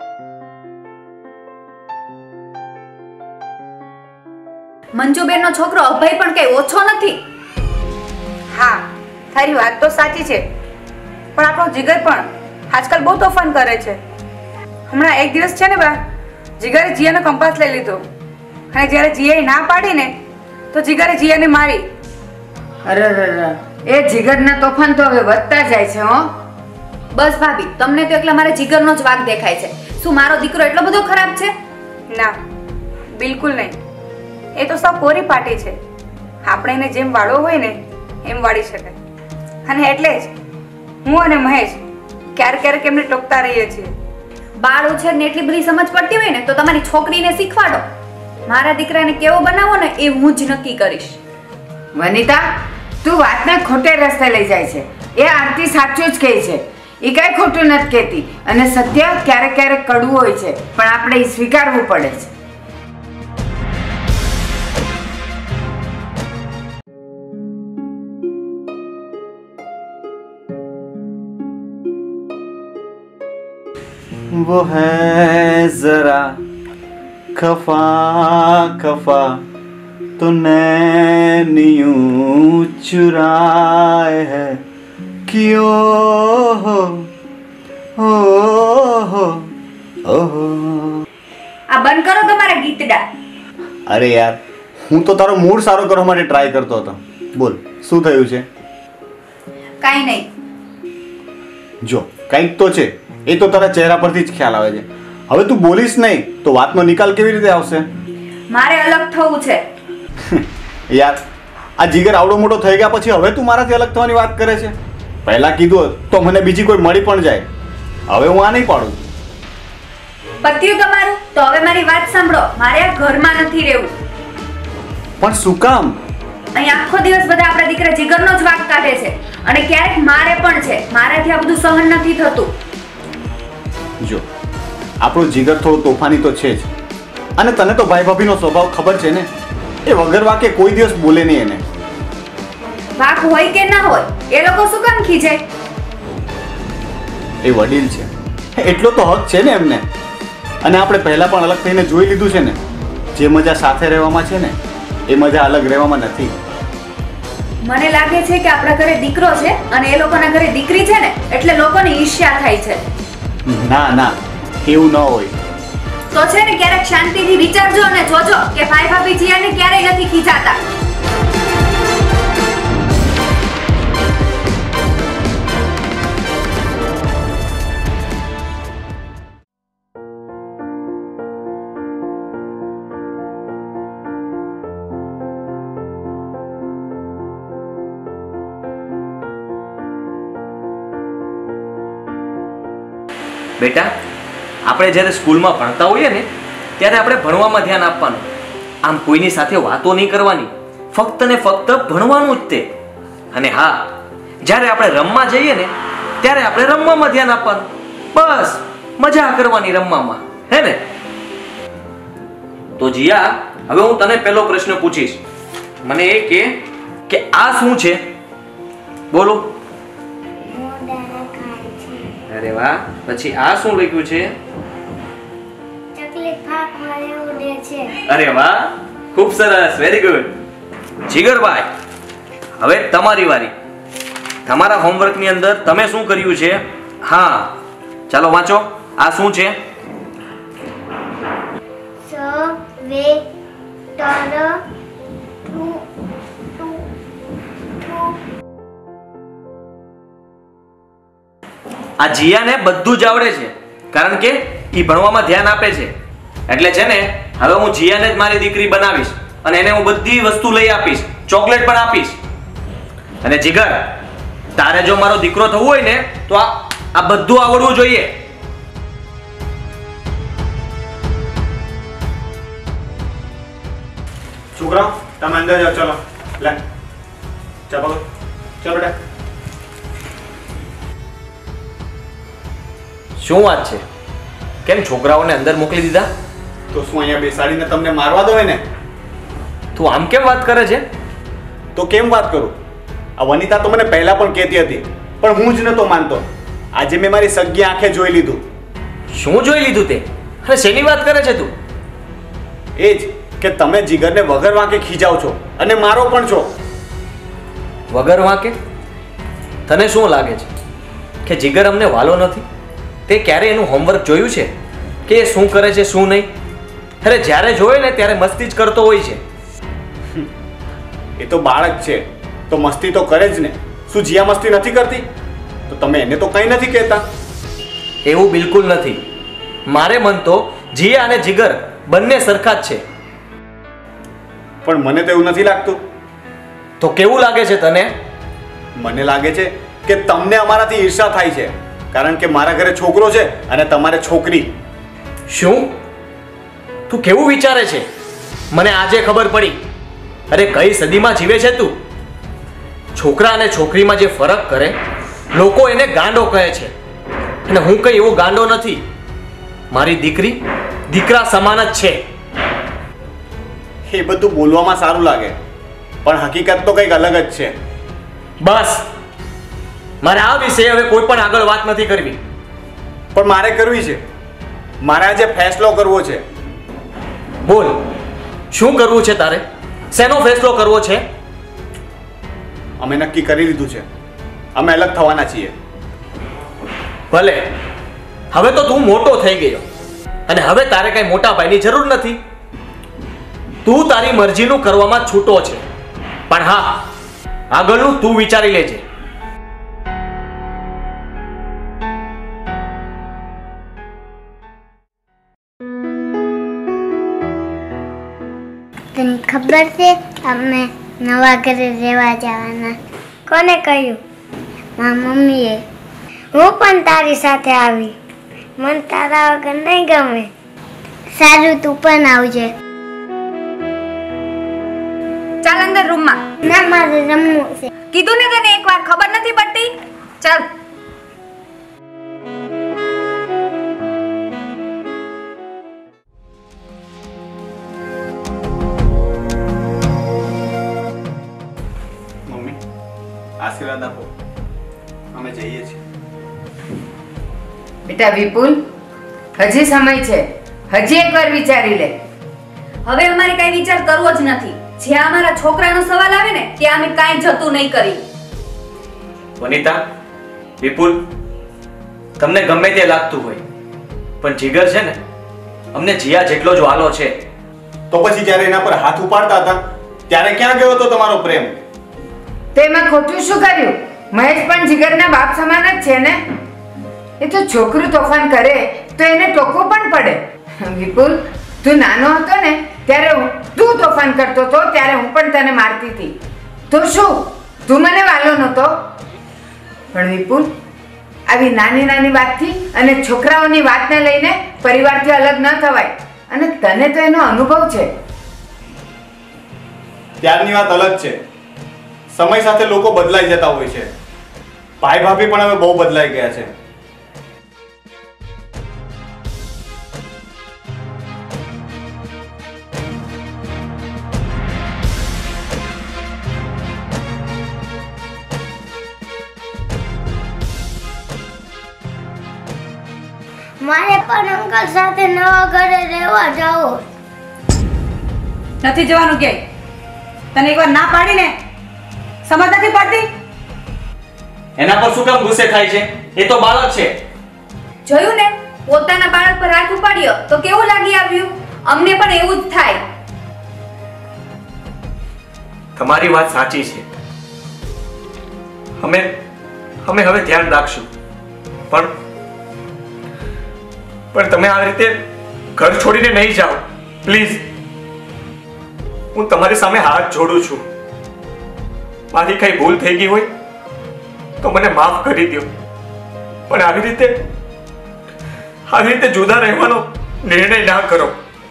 મંજુબેનનો છોકરો અભય પણ કઈ ઓછો નથી. હા, તારી વાત તો સાચી છે, પણ આપણો જીગર પણ આજકાલ બહુ તોફાન કરે છે. હમણાં એક દિવસ છે ને બા, જીગરે જીયાનો કંપાસ લઈ લીધો અને જ્યારે જીયાએ ના પાડી ને તો જીગરે જીયાને મારી. અરે એ જીગરના તોફાન તો હવે વધતા જાય છે. હો બસ ભાભી, તમને તો એકલા મારા જીગરનો જ વાગ દેખાય છે. શું મારો દીકરો એટલો બધો ખરાબ છે? ના, બિલકુલ નહીં. એ તો સૌ કોરી પાટી છે. આપણે એને જેમ વાળવો હોય ને એમ વાળી શકાય. અને એટલે જ હું અને મહેશ ક્યારેક ક્યારેક એમને ટોકતા રહીએ છીએ. બાળ ઉછેરને એટલી બધી સમજ પડતી હોય ને તો તમારી છોકરીને શીખવાડો. મારા દીકરાને કેવો બનાવો ને એ હું જ નક્કી કરીશ. વનિતા, તું વાતને ખોટે રસ્તે લઈ જાય છે. એ આરતી સાચું જ કહે છે, એ કાંઈ ખોટું નથી કહેતી. અને સત્ય ક્યારેક ક્યારેક કડવું હોય છે, પણ આપણે એ સ્વીકારવું પડે છે. वो है जरा खफा खफा तो नैन यूं चुराए है क्यों हो આ બંધ કરો તમારા ગીતડા. અરે યાર, હું તો તારો મૂડ સારો કરવા માટે ટ્રાય કરતો હતો. બોલ, શું થયું છે? કાંઈ નહીં. જો કંઈક તો છે, એ તો તારા ચહેરા પરથી જ ખ્યાલ આવે છે. હવે તું બોલીશ નહીં તો વાતનો નિકાલ કેવી રીતે આવશે? મારે અલગ થવું છે. યાર, આ જીગર આવડો મોટો થઈ ગયા પછી હવે તું મારાથી અલગ થવાની વાત કરે છે? પહેલા કીધું હોત તો મને બીજી કોઈ મળી પણ જાય. હવે હું આ નહીં પાડું. પત્યું તમારું? તો હવે મારી વાત સાંભળો. મારે આ ઘરમાં નથી રહેવું. પણ શું કામ? અહીં આખો દિવસ બધા આપણા દીકરા જીગરનો જ વાંક કાઢે છે અને ક્યારેક મારે પણ છે. મારાથી આ બધું સહન નથી થતું. જો આપણો જીગર થોડો તોફાની તો છે જ, અને તને તો ભાઈ ભાભીનો સ્વભાવ ખબર છે ને. એ વગર વાકે કોઈ દિવસ બોલે નહીં એને. વાંક હોય કે ના હોય, એ લોકો શું કામ ખીજાય? એ વડીલ છે, એટલો તો હક છે ને એમને. અને આપણે પહેલા પણ અલગ થઈને જોઈ લીધું છે ને. જે મજા સાથે રહેવામાં છે ને, એ મજા અલગ રહેવામાં નથી. મને લાગે છે કે આપણા ઘરે દીકરો છે અને એ લોકોના ઘરે દીકરી છે ને, એટલે લોકોને ઈર્ષ્યા થાય છે. ના ના, એવું ન હોય. તો છે ને ક્યારેક શાંતિથી વિચારજો અને જોજો કે ભાઈ ભાભી જીયાને ક્યારેય નથી ખીજાતા. બેટા, આપણે જ્યારે સ્કૂલમાં ભણતા હોઈએ ને ત્યારે આપણે ભણવામાં ધ્યાન આપવાનું. આમ કોઈની સાથે વાતો નહીં કરવાની, ફક્ત ને ફક્ત ભણવાનું જ તે. અને હા, જ્યારે આપણે રમવા જઈએ ને ત્યારે આપણે રમવામાં ધ્યાન આપવાનું. બસ મજા કરવાની રમવામાં, હે ને? તો જીયા, હવે હું તને પહેલો પ્રશ્ન પૂછીશ. મને એ કે આ શું છે? બોલો. અરે વાહ, પછી આ શું લખ્યું છે? ચકલી ફાક મારે ઉડે છે. અરે વાહ, ખૂબ સરસ, વેરી ગુડ. જીગરભાઈ, હવે તમારી વારી. તમારા હોમવર્કની અંદર તમે શું કર્યું છે? હા, ચાલો વાંચો. આ શું છે? આ જીયાને બધું જ આવડે છે, કારણ કે ઈ ભણવામાં ધ્યાન આપે છે. એટલે છે ને, હવે હું જીયાને જ મારી દીકરી બનાવીશ અને એને હું બધી વસ્તુ લઈ આપીશ, ચોકલેટ પણ આપીશ. અને જીગર, તારે જો મારો દીકરો થવું હોય ને તો આ બધું આવડવું જોઈએ. છોકરાઓ, તમે અંદર જાઓ. ચલો લે, ચાલો ચલો બેટા. શું વાત છે? કેમ છોકરાઓને અંદર મોકલી દીધા? તો શું અહીંયા બેસાડીને તમને મારવા દો ને? તું આમ કેમ વાત કરે છે? તો કેમ વાત કરું? આ વનિતા તો મને પહેલા પણ કહેતી હતી, પણ હું જ નતો માનતો. આજે મેં મારી સગી આંખે જોઈ લીધું. શું જોઈ લીધું તે? અરે શેની વાત કરે છે તું? એ જ કે તમે જીગરને વગર વાંકે ખીજાવ છો અને મારો પણ છો. વગર વાંકે? તને શું લાગે છે કે જીગર અમને વાલો નથી? તે ક્યારે એનું હોમવર્ક જોયું છે કે એ શું કરે છે શું નહીં? અરે જ્યારે જોયે ને ત્યારે મસ્તી જ કરતો હોય છે. એ તો બાળક છે તો મસ્તી તો કરે જ ને. શું જીયા મસ્તી નથી કરતી? તો તમે એને તો કંઈ નથી કહેતા. એવું બિલકુલ નથી. મારે મન તો જીયા અને જીગર બંને સરખા જ છે. પણ મને તો એવું નથી લાગતું. તો કેવું લાગે છે તને? મને લાગે છે કે તમને અમારાથી ઈર્ષા થાય છે, કારણ કે મારા ઘરે છોકરો છે અને તમારે છોકરી. શું? તું કેવું વિચારે છે? મને આજે ખબર પડી. અરે કઈ સદીમાં જીવે છે તું? છોકરા અને છોકરીમાં જે ફરક કરે લોકો એને ગાંડો કહે છે, અને હું કઈ એવો ગાંડો નથી. મારી દીકરી દીકરા સમાન જ છે. એ બધું બોલવામાં સારું લાગે, પણ હકીકત તો કંઈક અલગ જ છે. બસ, મારે આ વિશે હવે કોઈ પણ આગળ વાત નથી કરવી. પણ મારે કરવી છે. મારે આજે ફેસલો કરવો છે. બોલ, શું કરવું છે તારે? શેનો ફેસલો કરવો છે? અમે નક્કી કરી લીધું છે, અમે અલગ થવાના છીએ. ભલે, હવે તો તું મોટો થઈ ગયો અને હવે તારે કઈ મોટા ભાઈની જરૂર નથી. તું તારી મરજીનું કરવામાં છૂટો છે, પણ હા, આગળનું તું વિચારી લેજે. તને ખબર છે અમે નવા ઘરે રહેવા જવાના? કોને કહ્યું? મારા મમ્મીએ. હું પણ તારી સાથે આવી. મને તારા વગર નહીં ગમે. સારું, તું પણ આવજે. ચાલ અંદર રૂમમાં. ના, મારે રમવું છે. કીધું ને તને એકવાર, ખબર નથી પડતી? ચાલ. મમ્મી, આશીર્વાદ આપો. અમે જઈએ છીએ. બેટા વિપુલ, હજી સમય છે, હજી એકવાર વિચારી લે. હવે અમારે કઈ વિચાર કરવો જ નથી. જ્યાં અમારા છોકરાનો સવાલ આવે ને ત્યાં અમે કાંઈ જતું નહીં કરી. વનિતા, વિપુલ, તમને ગમે તે લાગતું હોય, પણ જીગર છે ને, અમને જીયા જેટલો જ વાલો છે. તો પછી જ્યારે એના પર હાથ ઉપાડતા હતા ત્યારે ક્યાં ગયો હતો તમારો પ્રેમ? તો એમાં ખોટું શું કર્યું? મહેશ પણ જીગરના બાપ સમાન જ છે ને. એ તો છોકરું તોફાન કરે તો એને ટોકવું પણ પડે. વિપુલ, તું નાનો હતો ને ત્યારે તું તોફાન કરતો હતો, ત્યારે હું પણ તને મારતી હતી. તો શું તું મને વાલો નહોતો? પણ વિપુલ, આવી નાની નાની વાતથી અને છોકરાઓની વાતને લઈને પરિવારથી અલગ ન થવાય. અને તને તો એનો અનુભવ છે. ત્યારની વાત અલગ છે. સમય સાથે લોકો બદલાઈ જતા હોય છે. ભાઈ ભાભી પણ હવે બહુ બદલાઈ ગયા છે. મારે પણ અંકલ સાથે નવા ઘરે રહેવા જાઓ. નથી જવાનું ક્યાંય. તને એકવાર ના પાડીને સમજ નથી પડતી? એના પર શું કામ ગુસ્સે થાય છે? એ તો બાળક છે. જોયું ને, પોતાના બાળક પર હાથ ઉપાડ્યો તો કેવું લાગી આવ્યું? અમને પણ એવું જ થાય. તમારી વાત સાચી છે. અમે હવે ધ્યાન રાખશું. પણ તમે આ રીતે ઘર છોડીને નહીં જાઓ, પ્લીઝ. હું તમારી સામે હાથ જોડું છું. મારી કઈ ભૂલ થઈ ગઈ હોય તો મને માફ કરી દો, પણ આવી રીતે જુદા રહેવાનો નિર્ણય ના કરો.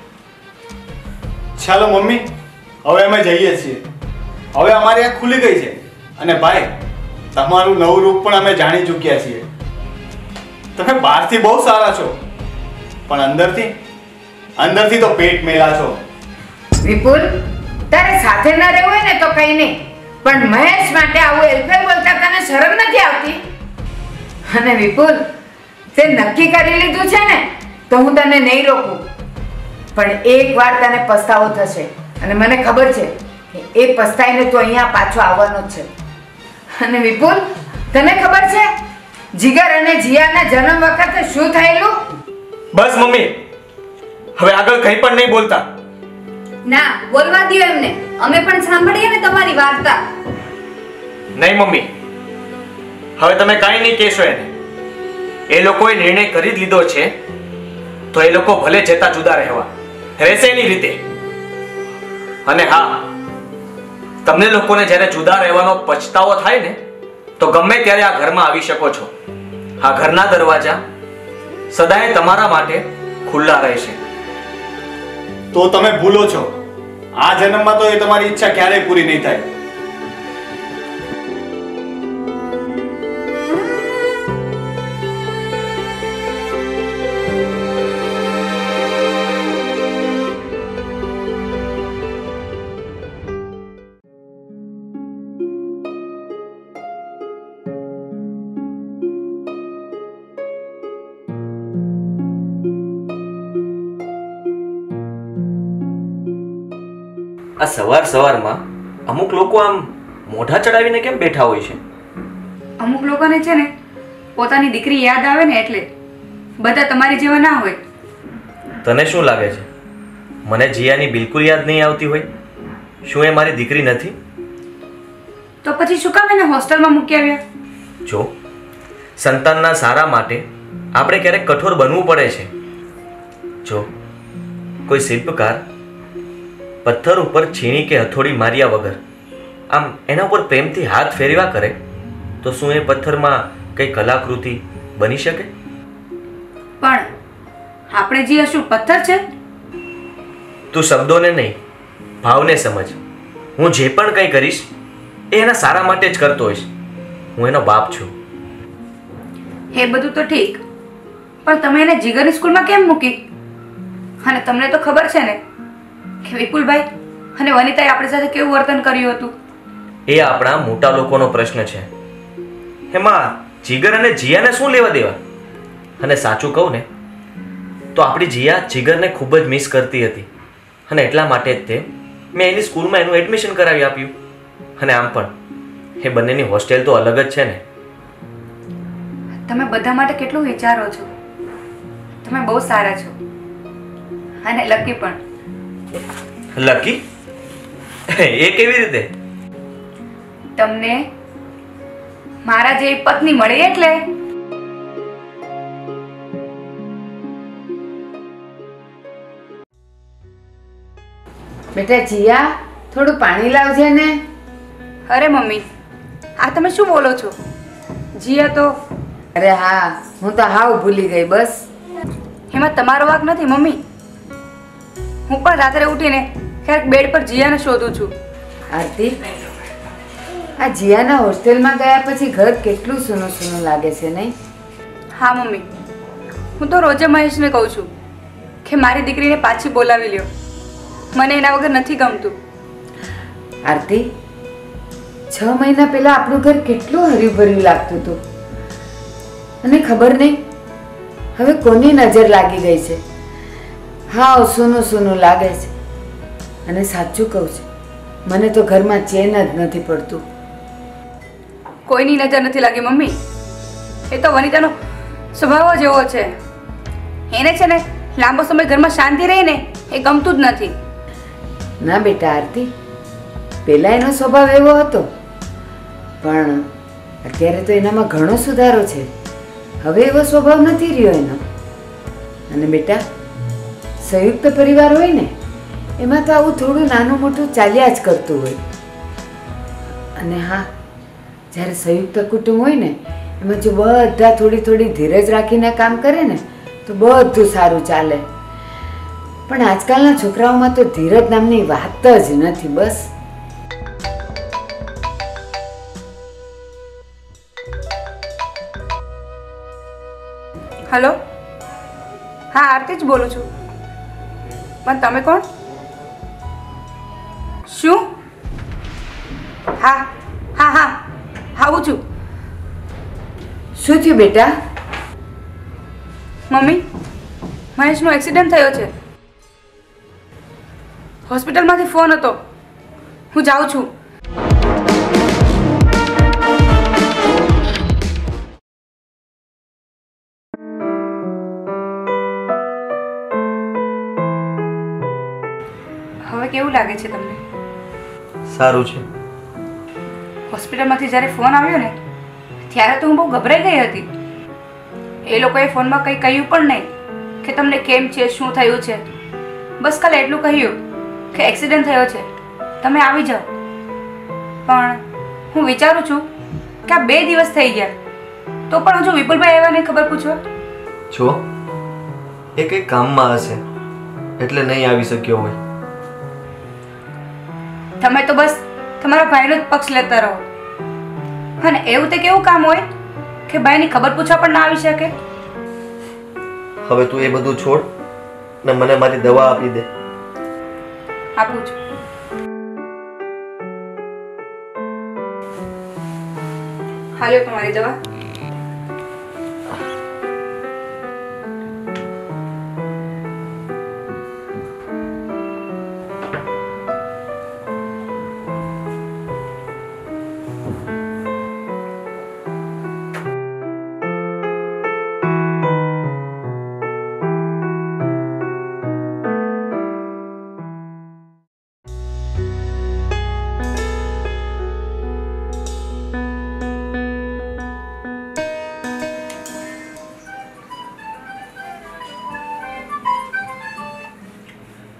ચાલો મમ્મી, હવે અમે જઈએ છીએ. હવે અમારી આંખ ખુલી ગઈ છે. અને ભાઈ, તમારું નવું રૂપ પણ અમે જાણી ચૂક્યા છીએ. તમે બહારથી બહુ સારા છો, પણ અંદરથી તો પેટ મેલા છો. વિપુલ, તારે સાથે ન રહેવું હોય ને તો કઈ નહીં, પણ મહેશ માટે આવું એલફેલ બોલતા તને શરમ નથી આવતી? અને વિપુલ, તે નક્કી કરી લીધું છે ને તો હું તને નહીં રોકું, પણ એકવાર તને પસ્તાવો થશે. અને મને ખબર છે કે એ પસ્તાઈને તું અહીંયા પાછો આવવાનો જ છે. અને વિપુલ, તને ખબર છે જીગર અને જીયાના જન્મ વખતે શું થયેલું? બસ મમ્મી, હવે આગળ કંઈ પણ નહીં બોલતા. ના, બોલવા દો એમને. અમે પણ સાંભળીએ ને તમારી વાર્તા. નહીં મમ્મી, હવે તમે કાંઈ નહીં કહેશો એને. એ લોકોએ નિર્ણય કરી જ લીધો છે તો એ લોકો ભલે જતા જુદા રહેશે એની રીતે. અને હા, તમને લોકોને જ્યારે જુદા રહેવાનો પછતાવો થાય ને તો ગમે ત્યારે આ ઘરમાં આવી શકો છો. આ ઘરના દરવાજા સદાય તમારા માટે ખુલ્લા રહેશે. તો તમે ભૂલો છો. આ જન્મમાં તો એ તમારી ઈચ્છા ક્યારેય પૂરી નહીં થાય. આ સવારમાં અમુક લોકો આમ મોઢા ચડાવીને કેમ બેઠા હોય છે? અમુક લોકોને છે ને પોતાની દીકરી યાદ આવે ને એટલે. બધા તમારી જેવા ના હોય. તને શું લાગે છે મને જીયાની બિલકુલ યાદ નહીં આવતી હોય? શું એ મારી દીકરી નથી? તો પછી શું કામ એને હોસ્ટેલમાં મૂકી આવ્યા? જો સંતાનના સારા માટે આપણે ક્યારેક કઠોર બનવું પડે છે. જો કોઈ શિલ્પકાર પથ્થર ઉપર છીણી કે હથોડી માર્યા વગર આમ એના ઉપર પ્રેમથી હાથ ફેરવ્યા કરે તો શું એ પથ્થરમાં કઈ કલાકૃતિ બની શકે? પણ આપણે જીયા શું પથ્થર છે? તું શબ્દોને નહીં, ભાવને સમજ. હું જે પણ કંઈ કરીશ એ એના સારા માટે જ કરતો હોઈશ. હું એનો બાપ છું. એ બધું તો ઠીક, પણ તમે એને જીગરની સ્કૂલમાં કેમ મૂકી? અને તમને તો ખબર છે ને કે વિપુલભાઈ અને વનિતાએ આપણી સાથે કેવું વર્તન કર્યું હતું. એ આપણા મોટા લોકોનો પ્રશ્ન છે. એમાં જીગર અને જીયાને શું લેવા દેવા? અને સાચું કહું ને તો આપણી જીયા જીગરને ખૂબ જ મિસ કરતી હતી અને એટલા માટે જ તે મેં એની સ્કૂલમાં એનું એડમિશન કરાવી આપ્યું. અને આમ પણ એ બંનેની હોસ્ટેલ તો અલગ જ છે ને. તમે બધા માટે કેટલું વિચારો છો. તમે બહુ સારા છો અને લકી પણ. લકી? એ કેવી રીતે? તમને મારા જેવી પત્ની મળી એટલે. બેટા જીયા, થોડું પાણી લાવજે ને. અરે મમ્મી, આ તમે શું બોલો છો? જીયા તો અરે હા, હું તો હાવ ભૂલી ગઈ. બસ એમાં તમારો વાંક નથી મમ્મી. હું પણ રાત્રે ઉઠીને ક્યારેક બેડ પર જીયાને શોધું છું. આરતી, આ જીયાના હોસ્ટેલમાં ગયા પછી ઘર કેટલું સૂનું સૂનું લાગે છે નહીં? હા મમ્મી, હું તો રોજે મહેશને કહું છું કે મારી દીકરીને પાછી બોલાવી લ્યો. મને એના વગર નથી ગમતું. આરતી, 6 મહિના પહેલા આપણું ઘર કેટલું હર્યું ભર્યું લાગતું હતું અને ખબર નહીં હવે કોની નજર લાગી ગઈ છે. હા, સૂનું સૂનું લાગે છે. અને સાચું કહું છું, મને તો ઘરમાં ચેન જ નથી પડતું. કોઈની નજર નથી લાગી મમ્મી. એ તો વનિતાનો સ્વભાવ જ એવો છે. એને છે ને લાંબો સમય ઘરમાં શાંતિ રહે ને એ ગમતું જ નથી. ના બેટા આરતી, પહેલા એનો સ્વભાવ એવો હતો, પણ અત્યારે તો એનામાં ઘણો સુધારો છે. હવે એવો સ્વભાવ નથી રહ્યો એનો. અને બેટા, સંયુક્ત પરિવાર હોય ને એમાં તો આવું થોડું નાનું મોટું ચાલ્યા જ કરતું હોય. અને હા, જ્યારે સંયુક્ત કુટુંબ હોય ને એમાં જો બધા થોડી થોડી ધીરજ રાખીને કામ કરે ને તો બધું સારું ચાલે. પણ આજકાલના છોકરાઓમાં તો ધીરજ નામની વાત જ નથી. બસ હલો, હા આરતી જ બોલું છું. પણ તમે કોણ? શું? હા હા હા આવું છું. શું થયું બેટા? મમ્મી, મહેશનો એક્સિડન્ટ થયો છે. હોસ્પિટલમાંથી ફોન હતો. હું જાઉં છું. હવે કેવું લાગે છે તમને? સારું છે. હોસ્પિટલમાંથી જ્યારે ફોન આવ્યો ને ત્યારે તો હું બહુ ગભરાઈ ગઈ હતી. એ લોકોએ ફોનમાં કંઈ કહ્યું પણ નહીં કે તમને કેમ છે, શું થયું છે. બસ કાલે એટલું કહ્યું કે એક્સિડન્ટ થયો છે, તમે આવી જાઓ. પણ હું વિચારું છું કે આ 2 દિવસ થઈ ગયા તો પણ હજુ વિપુલભાઈ આવ્યા નહીં ખબર પૂછવા. જો એ કંઈ કામમાં હશે એટલે નહીં આવી શક્યો હોય. તમે તો બસ તમારા ભાઈનો જ પક્ષ લેતા રહો. અને એવું તે કેવું કામ હોય કે ભાઈની ખબર પૂછવા પણ ના આવી શકે? હવે તું એ બધું છોડ ને મને મારી દવા આપી દે. આપું છું. હાલો તમારી દવા.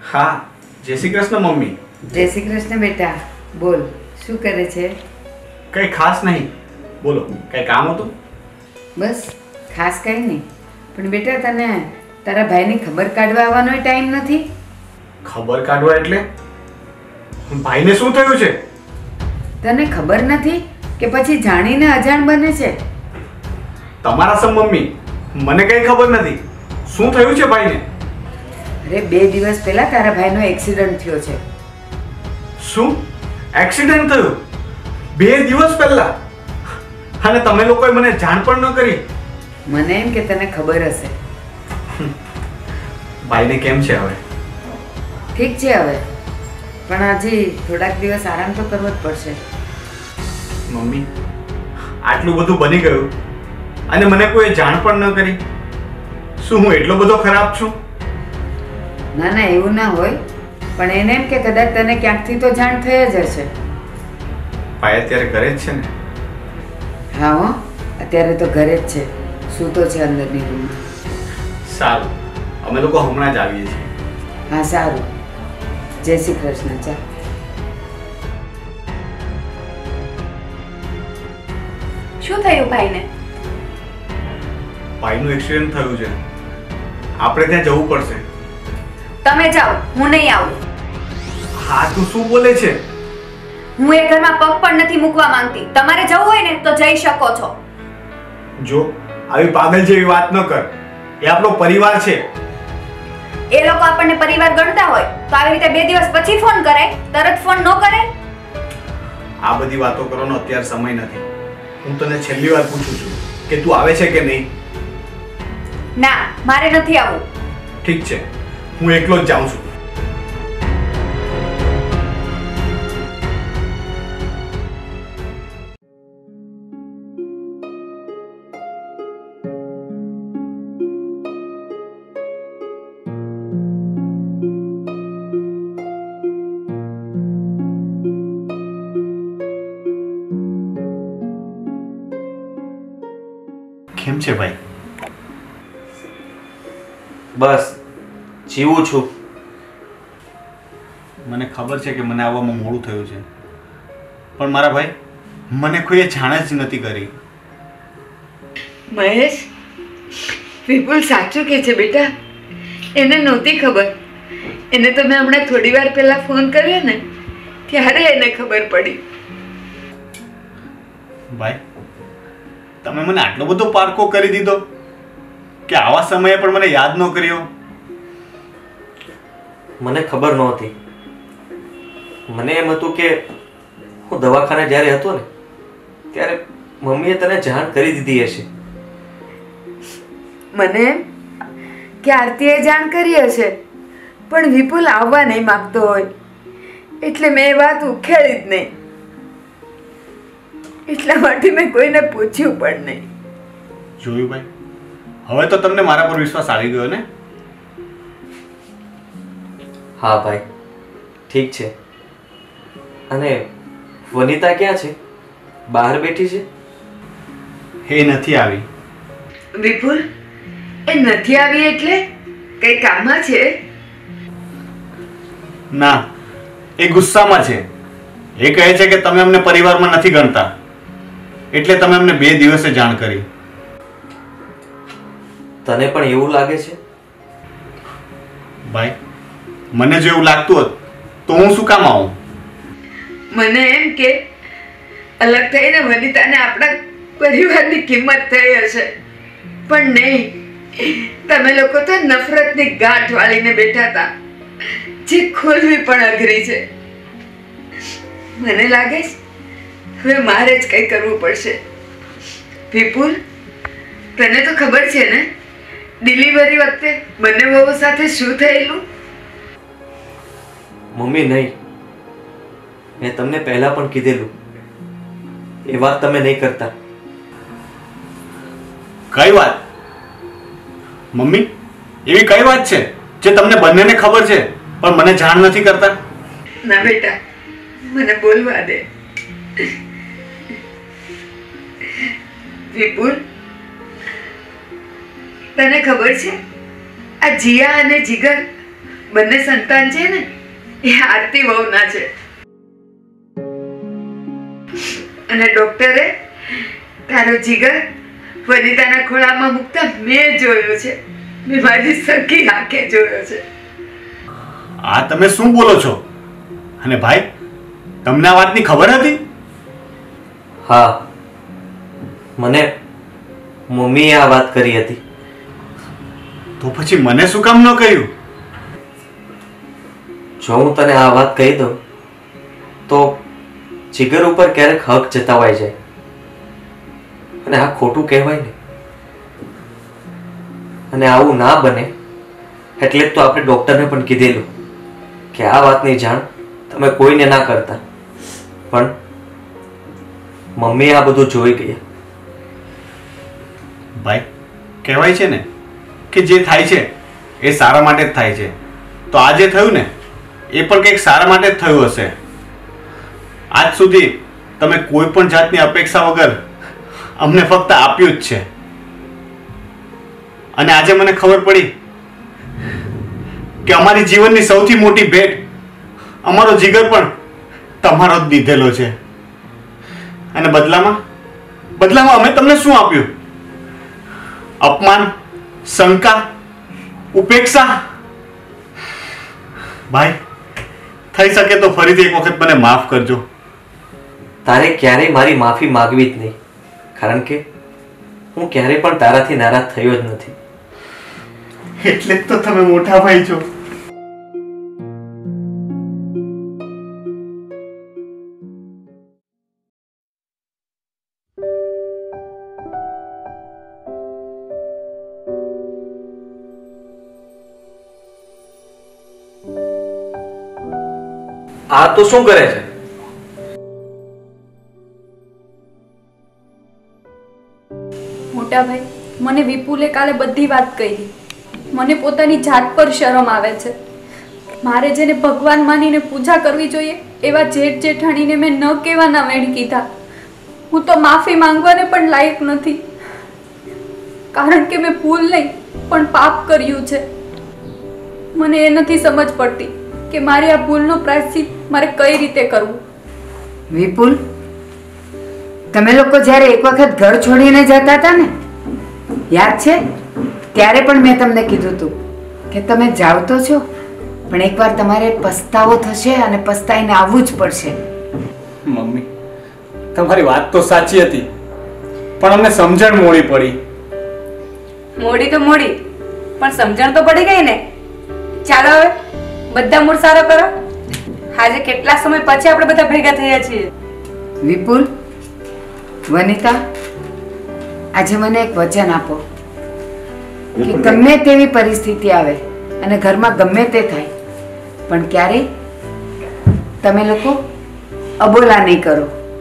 હા, જય શ્રી કૃષ્ણ મમ્મી. જય શ્રી કૃષ્ણ બેટા. બોલ, શું કરે છે? કંઈ ખાસ નહીં. બોલો, કંઈ કામ હતું? બસ ખાસ કંઈ નહીં, પણ બેટા તને તારા ભાઈની ખબર કાઢવા આવવાનો ટાઈમ નથી? ખબર કાઢવા એટલે? ભાઈને શું થયું છે? તને ખબર નથી કે પછી જાણીને અજાણ બને છે? તમારા સમ મમ્મી, મને કંઈ ખબર નથી. શું થયું છે ભાઈને? અરે 2 દિવસ પહેલા તારા ભાઈનો એક્સિડન્ટ થયો છે. શું એક્સિડન્ટ થયું? 2 દિવસ પહેલા? અને તમે લોકોએ મને જાણ પણ ન કરી? મને એમ કે તને ખબર હશે. ભાઈને કેમ છે હવે? ઠીક છે હવે, પણ હજી થોડાક દિવસ આરામ તો કરવો જ પડશે. મમ્મી, આટલું બધું બની ગયું અને મને કોઈ જાણ પણ ન કરી. શું હું એટલો બધો ખરાબ છું? ના ના, એવું ના હોય, પણ એને એમ કે કદાચ તને ક્યાંકથી તો જાણ થઈ જ હશે. ભાઈ અત્યારે ઘરે જ છે ને? હા હો, અત્યારે તો ઘરે જ છે, સૂતો છે અંદરની રૂમમાં. સારું, અમે લોકો હમણાં જ આવીએ છીએ. હા સારું, જય શ્રી કૃષ્ણ. ચાલ. શું થયું ભાઈને? ભાઈનું એક્સિડન્ટ થયું છે. આપણે ત્યાં જવું પડશે. તમે જાઓ, હું નહીં આવું. હા, તું શું બોલે છે? હું એ ઘરમાં પગ પણ નથી મૂકવા માંગતી. તમારે જવું હોય ને તો જઈ શકો છો. જો આવી પાગલ જેવી વાત ન કર. એ આપણો પરિવાર છે. એ લોકો આપણને પરિવાર ગણતા હોય તો આવી રીતે 2 દિવસ પછી ફોન કરે, તરત ફોન ન કરે. આ બધી વાતો કરવાનો અત્યારે સમય નથી. હું તને છેલ્લી વાર પૂછું છું કે તું આવે છે કે નહીં? ના, મારે નથી આવવું. ઠીક છે, હું એકલો જ જાઉં છું. કેમ છે ભાઈ? બસ જીવું છું. મને ખબર છે કે મને આવવામાં મોડું થયું છે, પણ મારા ભાઈ, મને કોઈએ જાણ જ નથી કરી. મહેશ, વિપુલ સાચું કહે છે બેટા. એને નહોતી ખબર. એને તો મેં હમણાં થોડી વાર પહેલા ફોન કર્યો ને ત્યારે એને ખબર પડી. ભાઈ, તમે મને આટલો બધો પારકો કરી દીધો કે આવા સમયે પણ મને યાદ ન કર્યો. મને ખબર નહોતી. મને એમ હતું કે હું દવાખાને જ્યારે હતો ને ત્યારે મમ્મીએ તને જાણ કરી દીધી હશે. મને એમ કે આરતીએ જાણ કરી હશે, પણ વિપુલ આવવા નહીં માંગતો હોય એટલે મેં એ વાત ઉખેડી જ નહીં. એટલા માટે મેં કોઈને પૂછ્યું પણ નહીં. જોયું ભાઈ, હવે તો તમને મારા પર વિશ્વાસ આવી ગયો ને? હા ભાઈ, ઠીક છે. અને વનિતા ક્યાં છે? બહાર બેઠી છે? એ નથી આવી. વિપુલ, એ નથી આવી એટલે કઈ કામમાં છે? ના, એ ગુસ્સામાં છે. એ કહે છે કે તમે અમને પરિવારમાં નથી ગણતા, એટલે તમે અમને 2 દિવસે જાણ કરી. તને પણ એવું લાગે છે? ભાઈ, મને જો એવું લાગતું હોત તો હું શું કામ આવું? મને એમ કે અલગ થઈને વનિતાને આપણા પરિવારની કિંમત થઈ હશે, પણ નહીં. તમે લોકો તો નફરતની ગાંઠ વાળીને બેઠા હતા, જે ખોલવી પણ અઘરી છે. મને લાગે છે હવે મારે જ કંઈ કરવું પડશે. વિપુલ, તને તો ખબર છે ને ડિલિવરી વખતે બંને વહુ સાથે શું થયેલું? મમ્મી નહીં, મેં તમને પહેલા પણ કીધેલું. એ વાત તમે નહીં કરતા. કઈ વાત? મમ્મી, એવી કઈ વાત છે જે તમને બંનેને ખબર છે પણ મને જાણ નથી કરતા? ના બેટા, મને બોલવા દે. વિપુલ, તને ખબર છે આ જીયા અને જીગર બંને સંતાન છે ને એ આરતી વહુના છે. અને ડોક્ટરે તારો જીગર વનિતાના ખોળામાં મૂકતા મેં જોયો છે. મેં મારી સખી આંખે જોયો છે. આ તમે શું બોલો છો? અને ભાઈ, તમને આ વાતની ખબર હતી? હા, મને મમ્મીએ આ વાત કરી હતી. તો પછી મને શું કામ ન કહ્યું? જો હું તને આ વાત કહી દઉં તો જીગર ઉપર ક્યારેક હક જતાવાઈ જાય અને આ ખોટું કહેવાય ને. અને આવું ના બને એટલે જ તો આપણે ડૉક્ટરને પણ કીધેલું કે આ વાતની જાણ તમે કોઈને ના કરતા. પણ મમ્મી આ બધું જોઈ ગયા. ભાઈ, કહેવાય છે ને કે જે થાય છે એ સારા માટે જ થાય છે. તો આ જે થયું ને એ પણ કંઈક સારા માટે જ થયું હશે. આજ સુધી તમે કોઈ પણ જાતની અપેક્ષા વગર અમને ફક્ત આપ્યું જ છે. અને આજે મને ખબર પડી કે અમારી જીવનની સૌથી મોટી ભેટ અમારો જીગર પણ તમારો જ દીધેલો છે. અને બદલામાં અમે તમને શું આપ્યું? અપમાન, શંકા, ઉપેક્ષા. ભાઈ, થઈ શકે તો ફરીથી એક વખત મને માફ કરજો. તારે ક્યારેય મારી માફી માગવી જ નહીં, કારણ કે હું ક્યારેય પણ તારાથી નારાજ થયો જ નથી. એટલે જ તો તમે મોટા ભાઈ છો. આ તો શું કરે છે? મોટા ભાઈ, મને વિપુલે કાલે બધી વાત કરી. મને પોતાની જાત પર શરમ આવે છે. મારે જેને ભગવાન માનીને પૂજા કરવી જોઈએ એવા જેઠ જેઠાણીને મેં ન કહેવાના વેણ કીધા. હું તો માફી માંગવાને પણ લાયક નથી, કારણ કે મેં ભૂલ નહીં પણ પાપ કર્યું છે. મને એ નથી સમજ પડતી કે મારી આ ભૂલનો પ્રાયશ્ચિત મારે કઈ રીતે કરવું. વિપુલ, તમે લોકો જ્યારે એક વખત ઘર છોડીને જતા હતા ને, યાદ છે? ત્યારે પણ મેં તમને કીધું હતું કે તમે જાવ તો છો પણ એકવાર તમારે પસ્તાવો થશે અને પસ્તાઈને આવવું જ પડશે. મમ્મી, તમારી વાત તો સાચી હતી, પણ અમને સમજણ મોડી પડી. મોડી તો મોડી, પણ સમજણ તો પડી ગઈ ને. ચાલો હવે બધા મૂડ સારો કરો. આજે કેટલા સમય પછી આપણે બધા ભેગા થયા છીએ. વિપુલ, વનિતા, આજે મને એક વચન આપો કે ગમે તેવી પરિસ્થિતિ આવે અને ઘરમાં ગમે તે થાય પણ ક્યારેય તમે લોકો અબોલા નહીં કરો.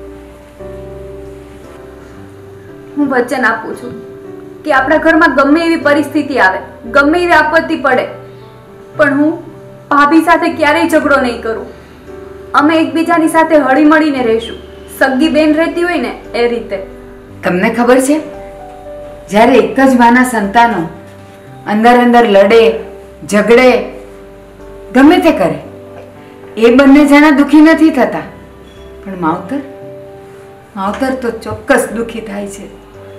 હું વચન આપું છું કે આપણા ઘરમાં ગમે એવી પરિસ્થિતિ આવે, ગમે એવી આપત્તિ પડે, પણ હું ભાભી સાથે ક્યારેય ઝઘડો નહીં કરું. અમે એકબીજાની સાથે હળી મળીને રહીશું, સગી બેન રહેતી હોય ને એ રીતે. તમને ખબર છે, જ્યારે એક જ માના સંતાનો અંદર અંદર લડે, ઝઘડે, ગમે તે કરે, એ બંને જણા દુઃખી નથી થતા, પણ માવતર તો ચોક્કસ દુઃખી થાય છે.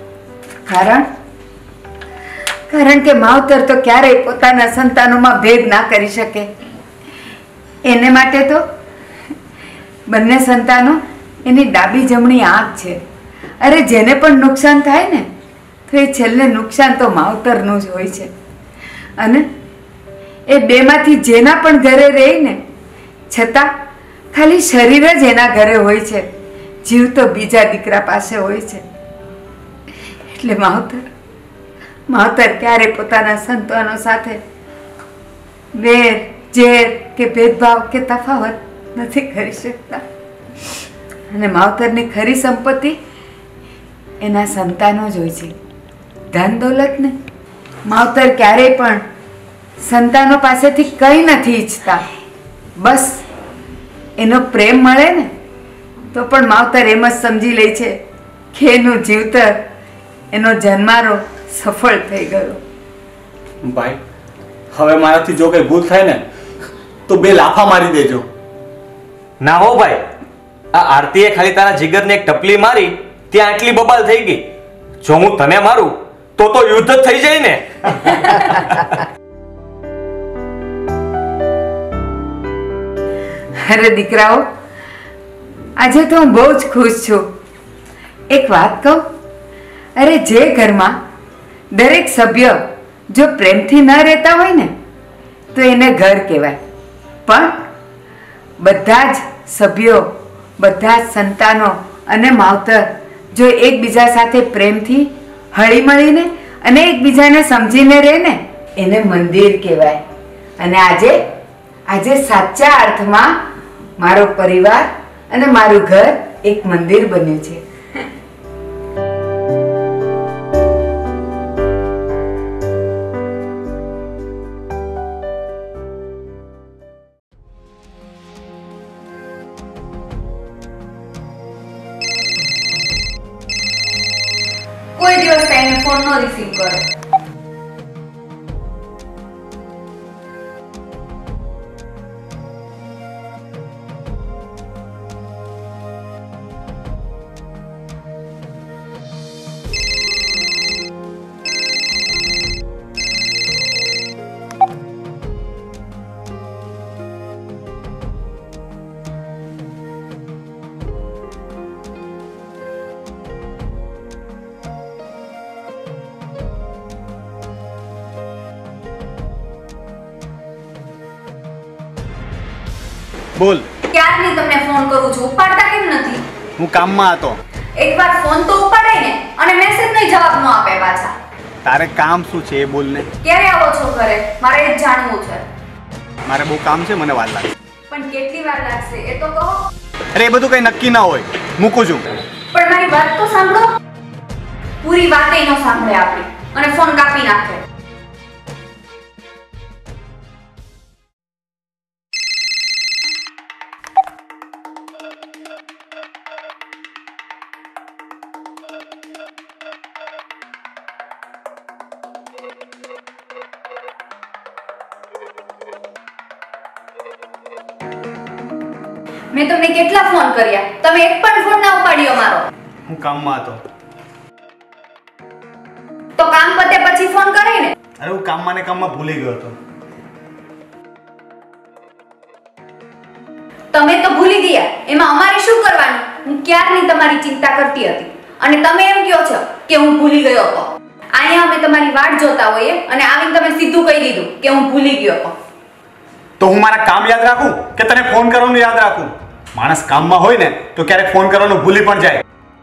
કારણ કે માવતર તો ક્યારેય પોતાના સંતાનોમાં ભેદ ના કરી શકે. એને માટે તો બંને સંતાનો એની ડાબી જમણી આંખ છે. અરે જેને પણ નુકસાન થાય ને તો એ છેલ્લે નુકસાન તો માવતરનું જ હોય છે. અને એ બેમાંથી જેના પણ ઘરે રહે ને છતાં ખાલી શરીર જ એના ઘરે હોય છે, જીવ તો બીજા દીકરા પાસે હોય છે. એટલે માવતર ક્યારે પોતાના સંતાનો સાથે વેર, ઝેર કે ભેદભાવ કે તફાવત નથી કરી શકતા. અને માવતરની ખરી સંપત્તિ એના સંતાનો જ હોય છે, ધન દોલત ને. માવતર ક્યારેય પણ સંતાનો પાસેથી કંઈ નથી ઈચ્છતા, બસ એનો પ્રેમ મળે ને તો પણ માવતર એમ જ સમજી લે છે કે એનું જીવતર, એનો જન્મારો સફળ થઈ ગયો. ભાઈ, હવે મારાથી જો કઈ ભૂલ થાય ને તો 2 લાફા મારી દેજો. ના હો ભાઈ, આ આરતીએ ખાલી તારા જીગરને એક ટપલી મારી ત્યાં આટલી બબાલ થઈ ગઈ. જો હું તને મારું તો યુદ્ધ જ થઈ જાય ને. અરે દીકરાઓ, આજે તો હું બહુ જ ખુશ છું. એક વાત કહું, અરે જે ઘરમાં દરેક સભ્ય જો પ્રેમથી ન રહેતા હોય ને તો એને ઘર કહેવાય. પણ બધા જ સભ્યો, બધા જ સંતાનો અને માવતર જો એકબીજા સાથે પ્રેમથી હળી મળીને અને એકબીજાને સમજીને રહે ને એને મંદિર કહેવાય. અને આજે સાચા અર્થમાં મારો પરિવાર અને મારું ઘર એક મંદિર બન્યું છે. કોઈ દિવસ કાંઈ ફોન ન રિસીવ કરે. બોલ. ક્યારની તમને ફોન કરું છું, ઉપાડતા કેમ નથી? હું કામમાં હતો. એકવાર ફોન તો ઉપાડાય ને, અને મેસેજ નો જવાબ ન આપે પાછા. તારે કામ શું છે એ બોલ ને. ક્યારે આવો છો ઘરે? મારે એ જ જાણવું છે. મારે બહુ કામ છે, મને વાર લાગે. પણ કેટલી વાર લાગશે એ તો કહો. અરે એ બધું કઈ નક્કી ના હોય, મૂકું છું. પણ મારી વાત તો સાંભળો. પૂરી વાત ય ન સાંભળે આપણી અને ફોન કાપી નાખે. મેં તમને કેટલા ફોન કર્યા, તમે એક પણ ફોન ના ઉપાડ્યો મારો. હું કામમાં હતો. તો કામ પતે પછી ફોન કરે ને. અરે હું કામમાં ને કામમાં ભૂલી ગયો હતો. તમે તો ભૂલી ગયા, એમાં અમારે શું કરવાનું? હું ક્યારની તમારી ચિંતા કરતી હતી અને તમે એમ કહો છો કે હું ભૂલી ગયો હતો. અહીંયા અમે તમારી વાટ જોતા હોઈએ અને આવીને તમે સીધું કહી દીધું કે હું ભૂલી ગયો હતો. તો હું મારા કામ યાદ રાખું કે તને ફોન કરવાનું યાદ રાખું? માણસ કામમાં હોય ને તો ક્યારેક ફોન કરવાનું ભૂલી પણ જાય.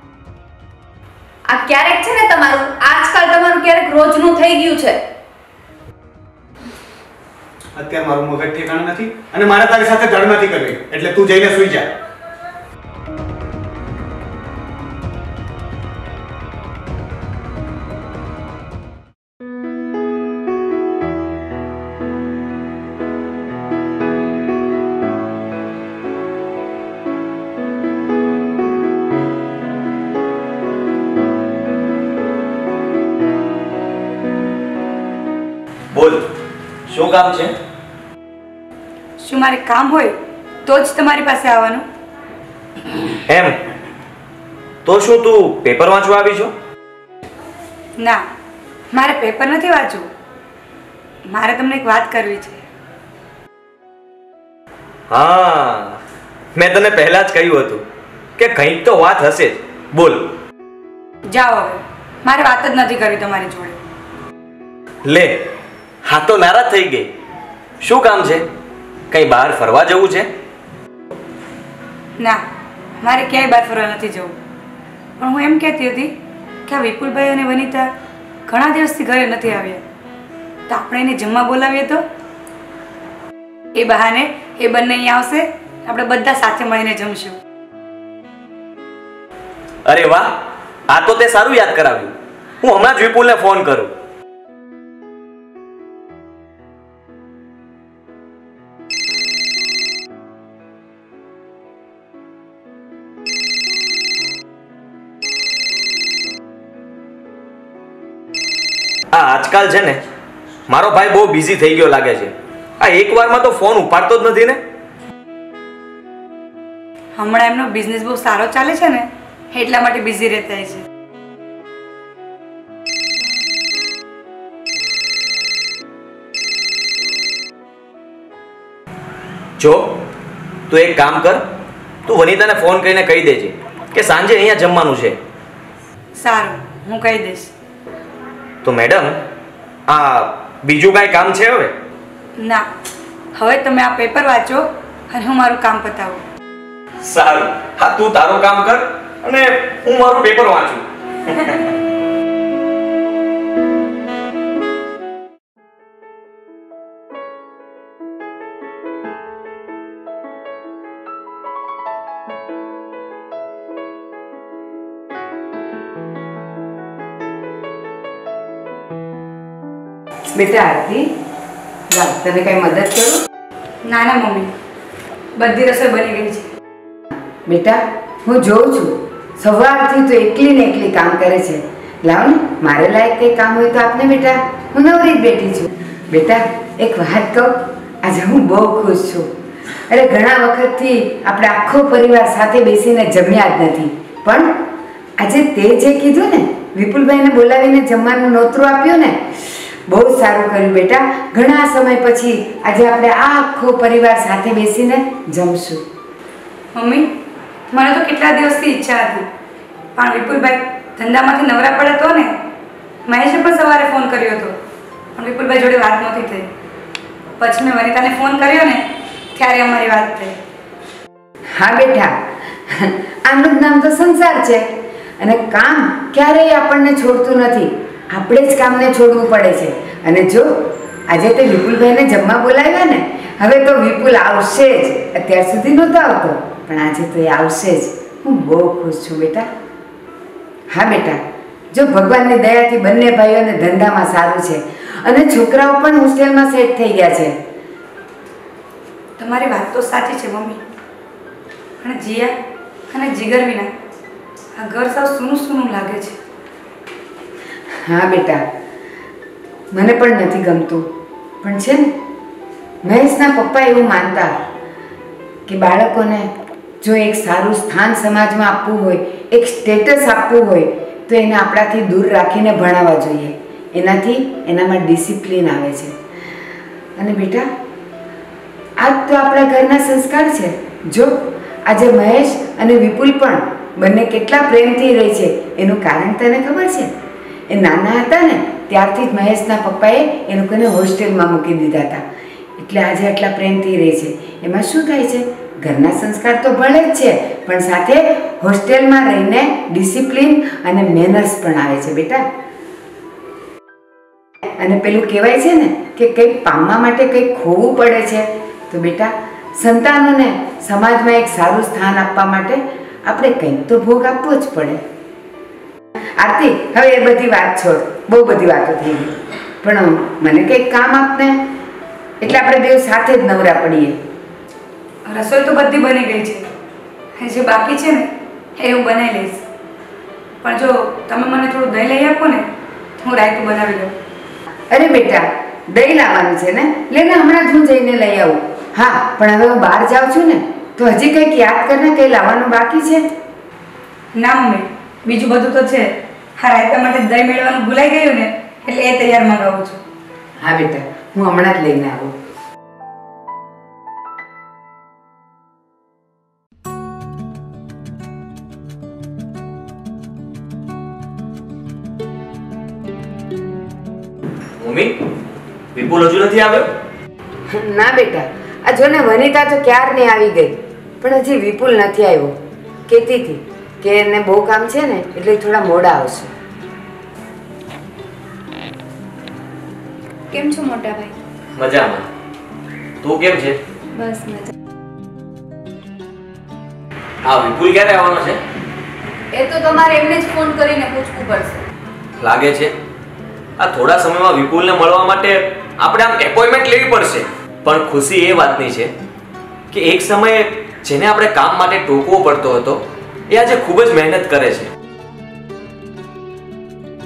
આ ક્યારેક છે ને તમારું, આજકાલ તમારું ક્યારેક રોજનું થઈ ગયું છે. અત્યારે મારું મગજ ઠેકાણે નથી અને મારે તારી સાથે ધડ નથી કરવી, એટલે તું જઈને સૂઈ જા. બોલ, શું કામ છે? શું મારે કામ હોય તો જ તમારી પાસે આવવાનું? એમ તો શું તું પેપર વાંચવા આવી છો? ના, મારે પેપર નથી વાંચવું. મારે તમને એક વાત કરવી છે. હા, મેં તને પહેલા જ કહ્યું હતું કે કંઈક તો વાત હશે જ. બોલ. જાઓ હવે, મારે વાત જ નથી કરવી તમારી જોડે. લે, હા તો નારાજ થઈ ગઈ. શું કામ છે? કઈ બહાર ફરવા જવું છે? ના, મારે ક્યાંય બહાર ફરવા નથી જવું. પણ હું એમ કહેતી હતી કે આ વિપુલભાઈ અને વનિતા ઘણા દિવસથી ઘરે નથી આવ્યા, તો આપણે એને જમવા બોલાવીએ તો? એ બહાને એ બંને અહીંયા આવશે, આપણે બધા સાથે મળીને જમશું. અરે વાહ, આ તો તે સારું યાદ કરાવ્યું. હું હમણાં જ વિપુલને ફોન કરું. આજકાલ છે ને મારો ભાઈ બહુ બિઝી થઈ ગયો લાગે છે. આ એકવારમાં તો ફોન ઉપાડતો જ નથી ને. હમણાં એમનો બિઝનેસ બહુ સારો ચાલે છે ને, એટલા માટે બિઝી રહેતા છે. જો તું એક કામ કર, તું વનિતાને ફોન કરીને કહી દેજે કે સાંજે અહીંયા જમવાનું છે. સારું, હું કહી દઈશ. તો મેડમ, આ બીજું કાંઈ કામ છે હવે? ના, હવે તમે આ પેપર વાંચો અને હું મારું કામ પતાવું. સારું, હા તું તારું કામ કર અને હું મારું પેપર વાંચું. બેટા આરતી, લાવ તને કઈ મદદ કરું? ના ના મમ્મી, બધી રસોઈ બની ગઈ છે. બેટા હું જોઉં છું સવારથી તો એકલી ને એકલી કામ કરે છે. લાવ ને મારે લાયક કંઈ કામ હોય તો આપને બેટા, હું નવરી જ બેઠી છું. બેટા એક વાત કહું, આજે હું બહુ ખુશ છું. અરે ઘણા વખતથી આપણે આખો પરિવાર સાથે બેસીને જમ્યા જ નથી, પણ આજે તે જે કીધું ને, વિપુલભાઈને બોલાવીને જમવાનું નોતરું આપ્યું ને, બહુ સારું કર્યું બેટા. ઘણા સમય પછી આજે આપણે આખો પરિવાર સાથે બેસીને જમશું. મમ્મી, મને તો કેટલા દિવસથી ઈચ્છા હતી, પણ વિપુલભાઈ ધંધામાંથી નવરા પડે તો ને. મહેશે પણ સવારે ફોન કર્યો હતો, પણ વિપુલભાઈ જોડે વાત નહોતી થઈ. પછી મેં વનિતાને ફોન કર્યો ને, ત્યારે અમારી વાત થઈ. હા બેટા, આનું જ નામ તો સંસાર છે, અને કામ ક્યારેય આપણને છોડતું નથી. આપણે જ કામને છોડવું પડે છે. અને જો આજે તે વિપુલભાઈને જમવા બોલાવ્યા ને, હવે તો વિપુલ આવશે જ. અત્યાર સુધી નહોતો આવતો, પણ આજે તો એ આવશે જ. હું બહુ ખુશ છું બેટા. હા બેટા, જો ભગવાનની દયાથી બંને ભાઈઓને ધંધામાં સારું છે અને છોકરાઓ પણ હોસ્ટેલમાં સેટ થઈ ગયા છે. તમારી વાત તો સાચી છે મમ્મી, અને જીયા અને જીગર વિના આ ઘર સાવ સૂનું સૂનું લાગે છે. હા બેટા, મને પણ નથી ગમતું, પણ છે ને મહેશના પપ્પા એવું માનતા કે બાળકોને જો એક સારું સ્થાન સમાજમાં આપવું હોય, એક સ્ટેટસ આપવું હોય, તો એને આપણાથી દૂર રાખીને ભણાવવા જોઈએ. એનાથી એનામાં ડિસિપ્લિન આવે છે. અને બેટા, આ જ તો આપણા ઘરના સંસ્કાર છે. જો આજે મહેશ અને વિપુલ પણ બંને કેટલા પ્રેમથી રહે છે, એનું કારણ તને ખબર છે? એ નાના હતા ને ત્યારથી જ મહેશના પપ્પાએ એ લોકોને હોસ્ટેલમાં મૂકી દીધા હતા, એટલે આજે આટલા પ્રેમથી રહે છે. એમાં શું થાય છે? ઘરના સંસ્કાર તો ભળે જ છે, પણ સાથે હોસ્ટેલમાં રહીને ડિસિપ્લિન અને મેનર્સ પણ આવે છે બેટા. અને પેલું કહેવાય છે ને કે કંઈક પામવા માટે કંઈક ખોવું પડે છે, તો બેટા સંતાનોને સમાજમાં એક સારું સ્થાન આપવા માટે આપણે કંઈક તો ભોગ આપવો જ પડે. આરતી, હવે એ બધી વાત છોડ, બહુ બધી વાતો થઈ ગઈ, પણ મને કંઈક કામ આપને, એટલે આપણે બે સાથે જ નવરા પડીએ. રસોઈ તો બધી બની ગઈ છે, જે બાકી છે ને એ હું બનાવી લઈશ. પણ જો તમે મને થોડું દહીં લઈ આપો ને, તો હું રાયતું બનાવી લઉં. અરે બેટા, દહીં લાવવાનું છે ને, લેને હમણાં જ હું જઈને લઈ આવું. હા, પણ હવે હું બહાર જાઉં છું ને, તો હજી કંઈક યાદ કરને, કંઈ લાવવાનું બાકી છે? ના મમ્મી, બીજું બધું તો છે. હા, રાયતા માટે દહીં મેળવવાનું ભૂલાઈ ગયું ને, એટલે એ તૈયાર મંગાવું છું. હા બેટા, હું હમણાં જ લઈને આવું. મમ્મી, વિપુલ હજુ નથી આવ્યો? ના બેટા, આ જો ને વનિતા તો ક્યારની આવી ગઈ, પણ હજી વિપુલ નથી આવ્યો. કહેતી હતી કે એને બહુ કામ છે ને, એટલે થોડા મોડા આવશે. કેમ છો મોટા ભાઈ? મજામાં. તું કેમ છે? બસ મજા. આ વિપુલ ક્યારે આવવાનો છે? એ તો તમારે એમને જ ફોન કરીને પૂછવું પડશે. લાગે છે આ થોડા સમયમાં વિપુલને મળવા માટે આપણે આમ એપોઇન્ટમેન્ટ લેવી પડશે. પણ ખુશી એ વાતની છે કે એક સમયે જેને આપણે કામ માટે ટોકવો પડતો હતો, એ આજે ખૂબ જ મહેનત કરે છે.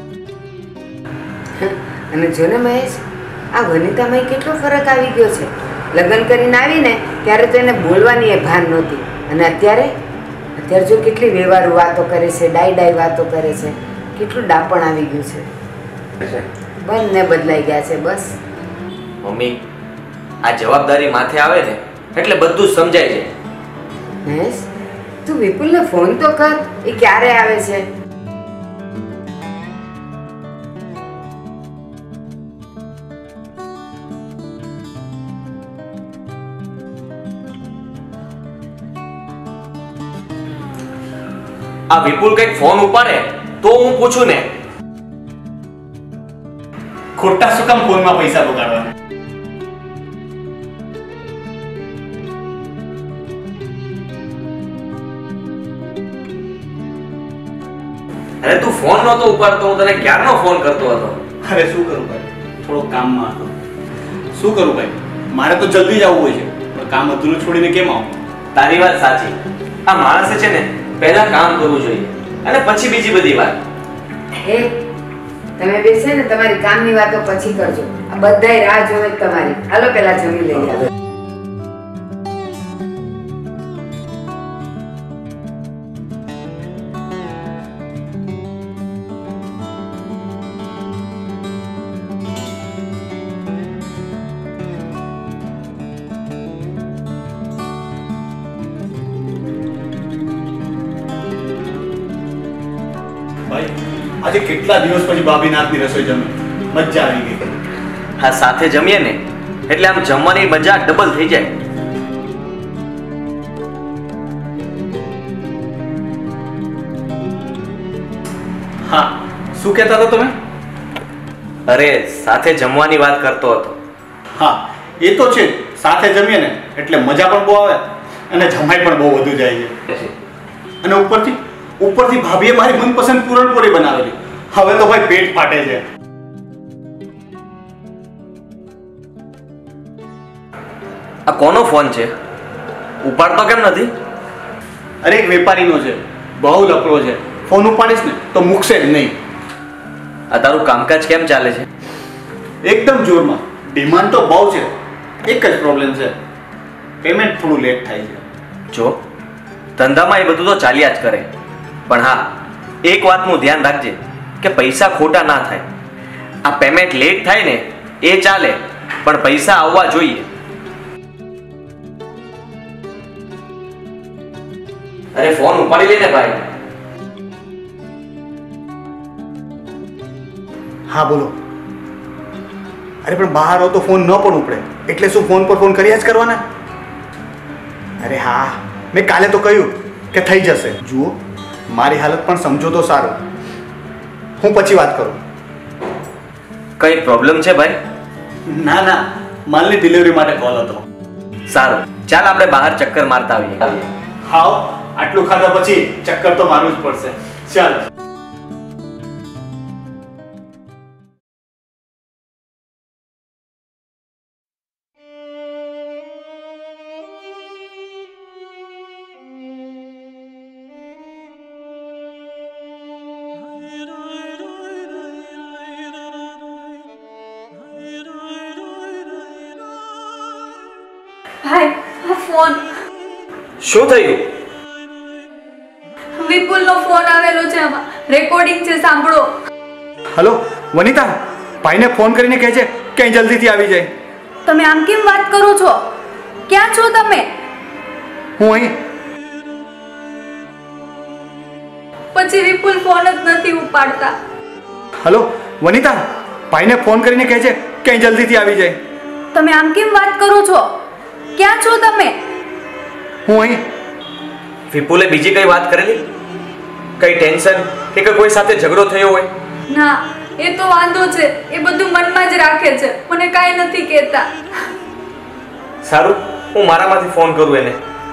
અને જો ને મહેશ, આ વનિતામાં કેટલો ફરક આવી ગયો છે. લગ્ન કરીને આવીને ત્યારે તો એને બોલવાની એ ભાન નહોતી, અને અત્યારે જો કેટલી વ્યવહારુ વાતો કરે છે, ડાઈ વાતો કરે છે, કેટલું ડાપણ આવી ગયું છે. બંને બદલાઈ ગયા છે. બસ મમ્મી, આ જવાબદારી માથે આવે ને એટલે બધું જ સમજાય છે. મહેશ, તું વિપુલને ફોન તો કર, એ ક્યારે આવે છે? આ વિપુલ કઈક ફોન ઉપાડે તો હું પૂછું ને. ખોટા શું કામ ફોનમાં પૈસા બગાડવા? અરે તું ફોન નહોતો ઉપાડતો, હું તને ક્યારનો ફોન કરતો હતો. અરે શું કરું ભાઈ, થોડો કામમાં હતો. શું કરું ભાઈ, મારે તો જલ્દી જ આવવું હોય છે, પણ કામ અધૂરું છોડીને કેમ આવું? તારી વાત સાચી. આ માણસે છે ને પહેલા કામ કરવું જોઈએ અને પછી બીજી બધી વાત. હે, તમે બેસે ને તમારી કામની વાતો પછી કરજો. આ બધાય રાહ જોવે તમારી. હાલો પહેલા જમી લઈએ. ભાઈ, આજે કેટલા દિવસ પછી ભાભીના હાથની રસોઈ જમી, મજા આવી ગઈ. હા, સાથે જમીએ ને એટલે આમ જમવાની મજા ડબલ થઈ જાય. હા, શું કહેતા હતા તમે? અરે સાથે જમવાની વાત કરતો હતો. હા, એ તો છે. સાથે જમીએ ને એટલે મજા પણ બહુ આવે અને જમાઈ પણ બહુ વધુ જાય છે. અને ઉપરથી ભાભીએ મારી મનપસંદ પૂરણપોળી બનાવેલી. હવે તો ભાઈ પેટ ફાટે છે. આ કોનો ફોન છે? ઉપાડતો કેમ નથી? અરે એક વેપારીનો છે, બહુ લફડો છે. ફોન ઉપાડીશ ને તો મૂકશે જ નહીં. આ તારું કામકાજ કેમ ચાલે છે? એકદમ જોરમાં. ડિમાન્ડ તો બહુ છે, એક જ પ્રોબ્લેમ છે, પેમેન્ટ થોડું લેટ થાય છે. જો ધંધામાં એ બધું તો ચાલ્યા જ કરે, પણ હા, એક વાતનું ધ્યાન રાખજે કે પૈસા ખોટા ના થાય. આ પેમેન્ટ લેટ થાય ને એ ચાલે, પણ પૈસા આવવા જોઈએ. અરે ફોન ઉપાડી લે ને ભાઈ. હા બોલો. અરે પણ બહાર હો તો ફોન ન પણ ઉપડે, એટલે શું ફોન પર ફોન કર્યા જ કરવાના? અરે હા, મેં કાલે તો કહ્યું કે થઈ જશે. જુઓ, મારી હાલત પણ સમજો તો સારું. હું પછી વાત કરું. કઈ પ્રોબ્લેમ છે ભાઈ? ના, માલની ડિલિવરી માટે કોલ હતો. સારું, ચાલ આપણે બહાર ચક્કર મારતા આવીએ. હાવ, આટલું ખાધા પછી ચક્કર તો મારવું જ પડશે. ચાલ. ભાઈ, આ ફોન શું થયું? વિપુલનો ફોન આવેલો છે, આમાં રેકોર્ડિંગ છે, સાંભળો. હલો વનિતા, ભાઈને ફોન કરીને કહે છે કે અહીં જલ્દીથી આવી જાય. તમે આમ કેમ વાત કરો છો? ક્યાં છો તમે? હું અહીં. પછી વિપુલ ફોન જ નથી ઉપાડતા. હલો વનિતા, ભાઈને ફોન કરીને કહે છે કે અહીં જલ્દીથી આવી જાય. તમે આમ કેમ વાત કરો છો? ક્યાં છો તમે? હું અહીં. વિપુલે બીજી કઈ વાત કરેલી? કઈ ટેન્શન કે કોઈ સાથે ઝઘડો થયો હોય? ના, એ તો વાંધો છે, એ બધું મનમાં જ રાખે છે, મને કાંઈ નથી કહેતા. સારું, હું મારામાંથી ફોન કરું એને.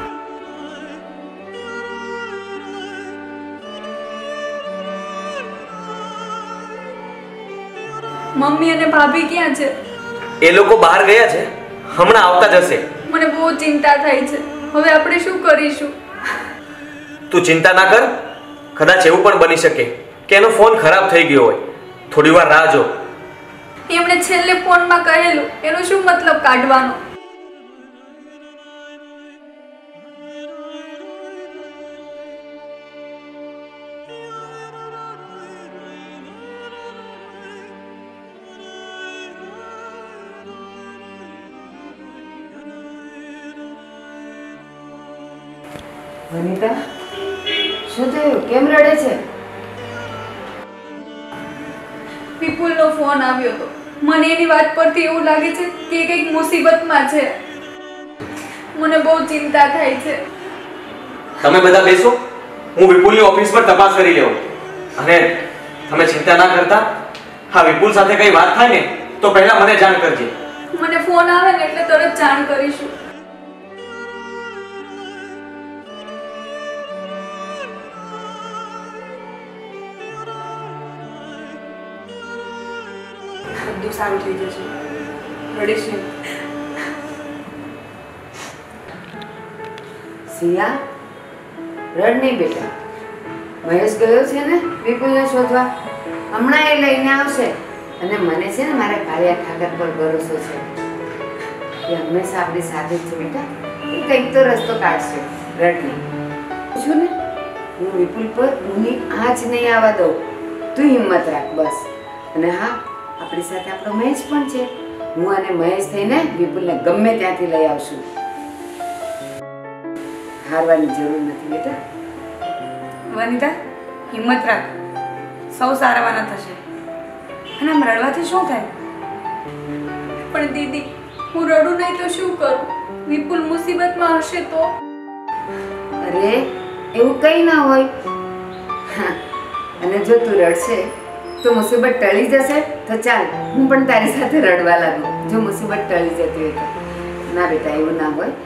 મમ્મી અને ભાભી ક્યાં છે? એ લોકો બહાર ગયા છે, હમણાં આવતા જ હશે. મને બહુ ચિંતા થાય છે. હવે આપણે શું કરીશું? તું ચિંતા ના કર, કદાચ એવું પણ બની શકે કે એનો ફોન ખરાબ થઈ ગયો હોય. થોડી વાર રાહ જો. એમણે છેલ્લે ફોનમાં કહેલું, એનો શું મતલબ કાઢવાનો? વનિતા શું થયું? કેમ રડે છે? વિપુલનો ફોન આવ્યો હતો. મને એની વાત પરથી એવું લાગે છે કે એ કંઈક મુસીબતમાં છે. મને બહુ ચિંતા થાય છે. તમે બધા બેસો, હું વિપુલની ઓફિસ પર તપાસ કરી લેવું. અને તમે ચિંતા ના કરતા, હા વિપુલ સાથે કઈ વાત થાય ને તો પહેલા મને જાણ કરજે. મને ફોન આવે ને એટલે તરત જાણ કરીશું. બધું સારું થઈ જશે, રડીશ નહીં. સિયા, રડ નહીં બેટા. મહેશ ગયો છે ને વિપુલને શોધવા, હમણાં એ લઈને આવશે. અને મને છે ને મારા કાળિયા ઠાકર પર ભરોસો છે. એ હંમેશા આપણી સાથે જ છે બેટા. એ કંઈક તો રસ્તો કાઢશે. રડ નહીં. છું ને, હું વિપુલ પર ઊની આંચ નહીં આવવા દઉં. તું હિંમત રાખ બસ. અને હા, આપણી સાથે આપણો મહેશ પણ છે. હું અને મહેશ થઈને વિપુલને ગમે ત્યાંથી લઈ આવશું. હારવાની જરૂર નથી બેટા. વનિતા, હિંમત રાખ, સૌ સારાવાના થશે. અને આમ રડવાથી શું થાય? પણ દીદી, હું રડું નહીં તો શું કરું? વિપુલ મુસીબતમાં હશે તો? અરે એવું કંઈ ના હોય. અને જો તું રડશે તો મુસીબત ટળી જશે તો ચાલ, હું પણ તારી સાથે રડવા લાગુ. જો મુસીબત ટળી જતી હોય તો. ના બેટા, એવું ના હોય.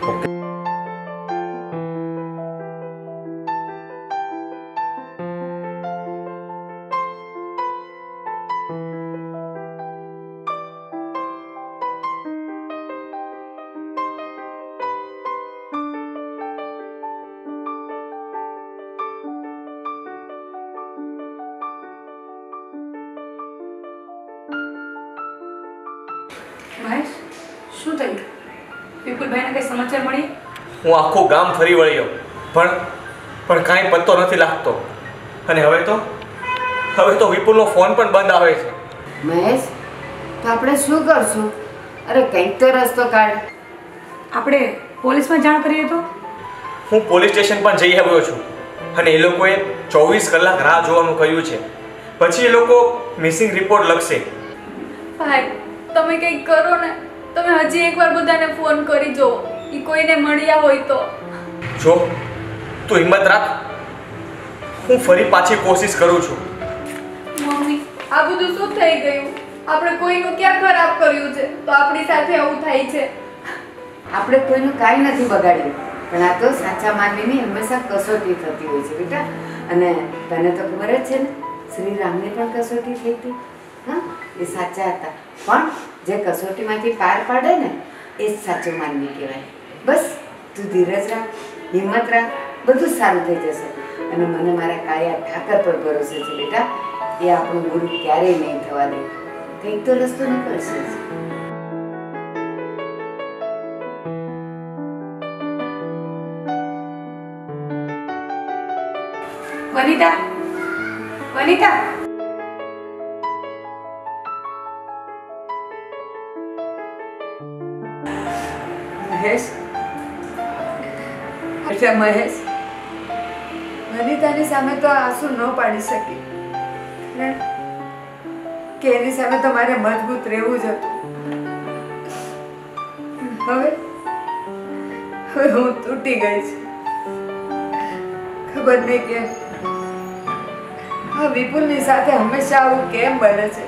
મહેશ, શું થયું? વિપુલભાઈને કઈ સમાચાર મળી? હું આખું ગામ ફરી વળ્યો, પણ કાંઈ પત્તો નથી લાગતો. અને હવે તો વિપુલનો ફોન પણ બંધ આવે છે. મહેશ, તો આપણે શું કરશું? અરે કંઈક તો રસ્તો કાઢ. આપણે પોલીસમાં જાણ કરીએ તો? હું પોલીસ સ્ટેશન પણ જઈ આવ્યો છું અને એ લોકોએ 24 કલાક રાહ જોવાનું કહ્યું છે. પછી એ લોકો મિસિંગ રિપોર્ટ લખશે. ભાઈ, તમે કંઈક કરો ને. તમે હજી એકવાર બધાને ફોન કરી જુઓ, એ કોઈને મળ્યા હોય તો. જો તું હિંમત રાખ, હું ફરી પાછી કોશિશ કરું છું. મમ્મી, આ બધું શું થઈ ગયું? આપણે કોઈનું ક્યાં ખરાબ કર્યું છે તો આપણી સાથે આવું થાય છે? આપણે કોઈનું કાંઈ નથી બગાડ્યું, પણ આ તો સાચા માનવીની હંમેશા કસોટી થતી હોય છે બેટા. અને તને તો ખબર જ છે ને, શ્રી રામની પણ કસોટી થઈ હતી. હા, એ સાચા હતા, પણ જે કસોટીમાંથી પાર પાડે ને એ જ સાચો માનવી કહેવાય. બસ તું ધીરજ રાખ, હિંમત રાખ, બધું સારું થઈ જશે. અને મને મારા કાળિયા ઠાકર પર ભરોસો છે બેટા. એ આપણું ગુરુ ક્યારેય નહીં થવા દે. કંઈક તો રસ્તો નીકળશે જ. વનિતા, વનિતા, મહેશ, અચ્છા મહેશ, વનિતાની સામે તો આંસુ ન પાડી શકી, કારણ કે એની સામે તો મારે મજબૂત રહેવું જ હતું. હવે હું તૂટી ગઈ છું. ખબર નહીં કેમ આ વિપુલની સાથે હંમેશા આવું કેમ બને છે.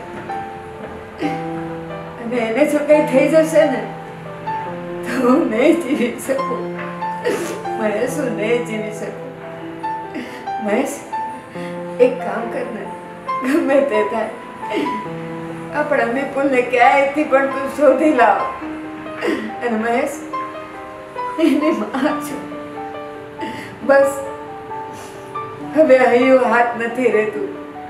અને એને જો કંઈ થઈ જશે ને તો હું નહીં જીવી શકું. મહેશ, હું નહીં જીવી શકું. મહેશ, એક કામ કર ને, ગમે તે થાય, આપણા વિપુલને ક્યાંયથી પણ તું શોધી લાવ. અને મહેશ, એની માં છું. બસ હવે અહીં હાથ નથી રહેતું.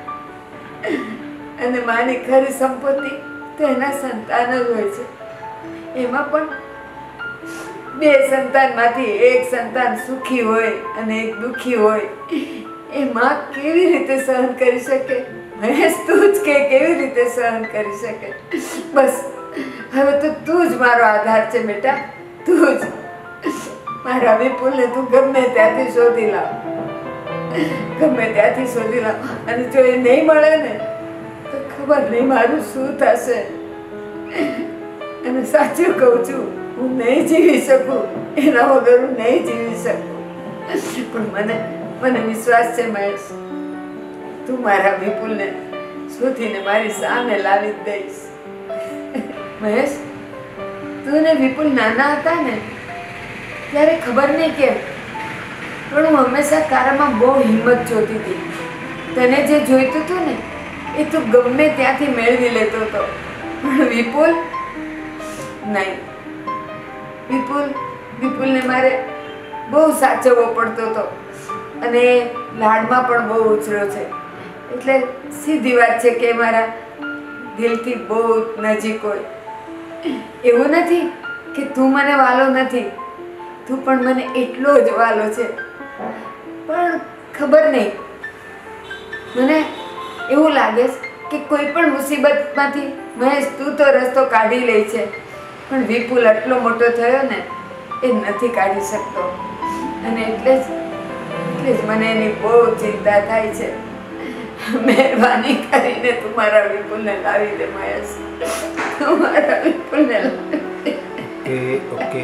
અને માની ખરી સંપત્તિ તો એના સંતાન જ હોય છે. એમાં પણ બે સંતાનમાંથી એક સંતાન સુખી હોય અને એક દુઃખી હોય. એ માં કેવી રીતે સહન કરી શકે? મહેશ, તું જ કે કેવી રીતે સહન કરી શકે? બસ હવે તો તું જ મારો આધાર છે બેટા, તું જ. મારા વિપુલને તું ગમે ત્યાંથી શોધી લાવ, ગમે ત્યાંથી શોધી લાવ. અને જો એ નહીં મળે ને તો ખબર નહીં મારું શું થશે. અને સાચું કહું છું, હું નહીં જીવી શકું, એના વગર હું નહીં જીવી શકું. પણ મને વિશ્વાસ છે મહેશ, તું મારા વિપુલને શોધીને મારી સામે લાવી જ દઈશ. મહેશ, તું ને વિપુલ નાના હતા ને ત્યારે ખબર નહીં કેમ પણ હું હંમેશા તારામાં બહુ હિંમત જોતી હતી. તને જે જોઈતું હતું ને એ તું ગમે ત્યાંથી મેળવી લેતો હતો. પણ વિપુલ નહીં. વિપુલને મારે બહુ સાચવવો પડતો હતો અને લાડમાં પણ બહુ ઉછળ્યો છે. એટલે સીધી વાત છે કે મારા દિલથી બહુ નજીક હોય. એવું નથી કે તું મને વાલો નથી, તું પણ મને એટલો જ વાલો છે. પણ ખબર નહીં, મને એવું લાગે છે કે કોઈ પણ મુસીબતમાંથી મહેશ તું તો રસ્તો કાઢી લે છે, પણ વિપુલ આટલો મોટો થયો ને એ નથી કાઢી શકતો. અને એટલે જ મને એની બહુ ચિંતા થાય છે. મહેરબાની કરીને તું મારા વિપુલને લાવી દે મહેશ, તું મારા વિપુલને લાવી દે. ઓકે.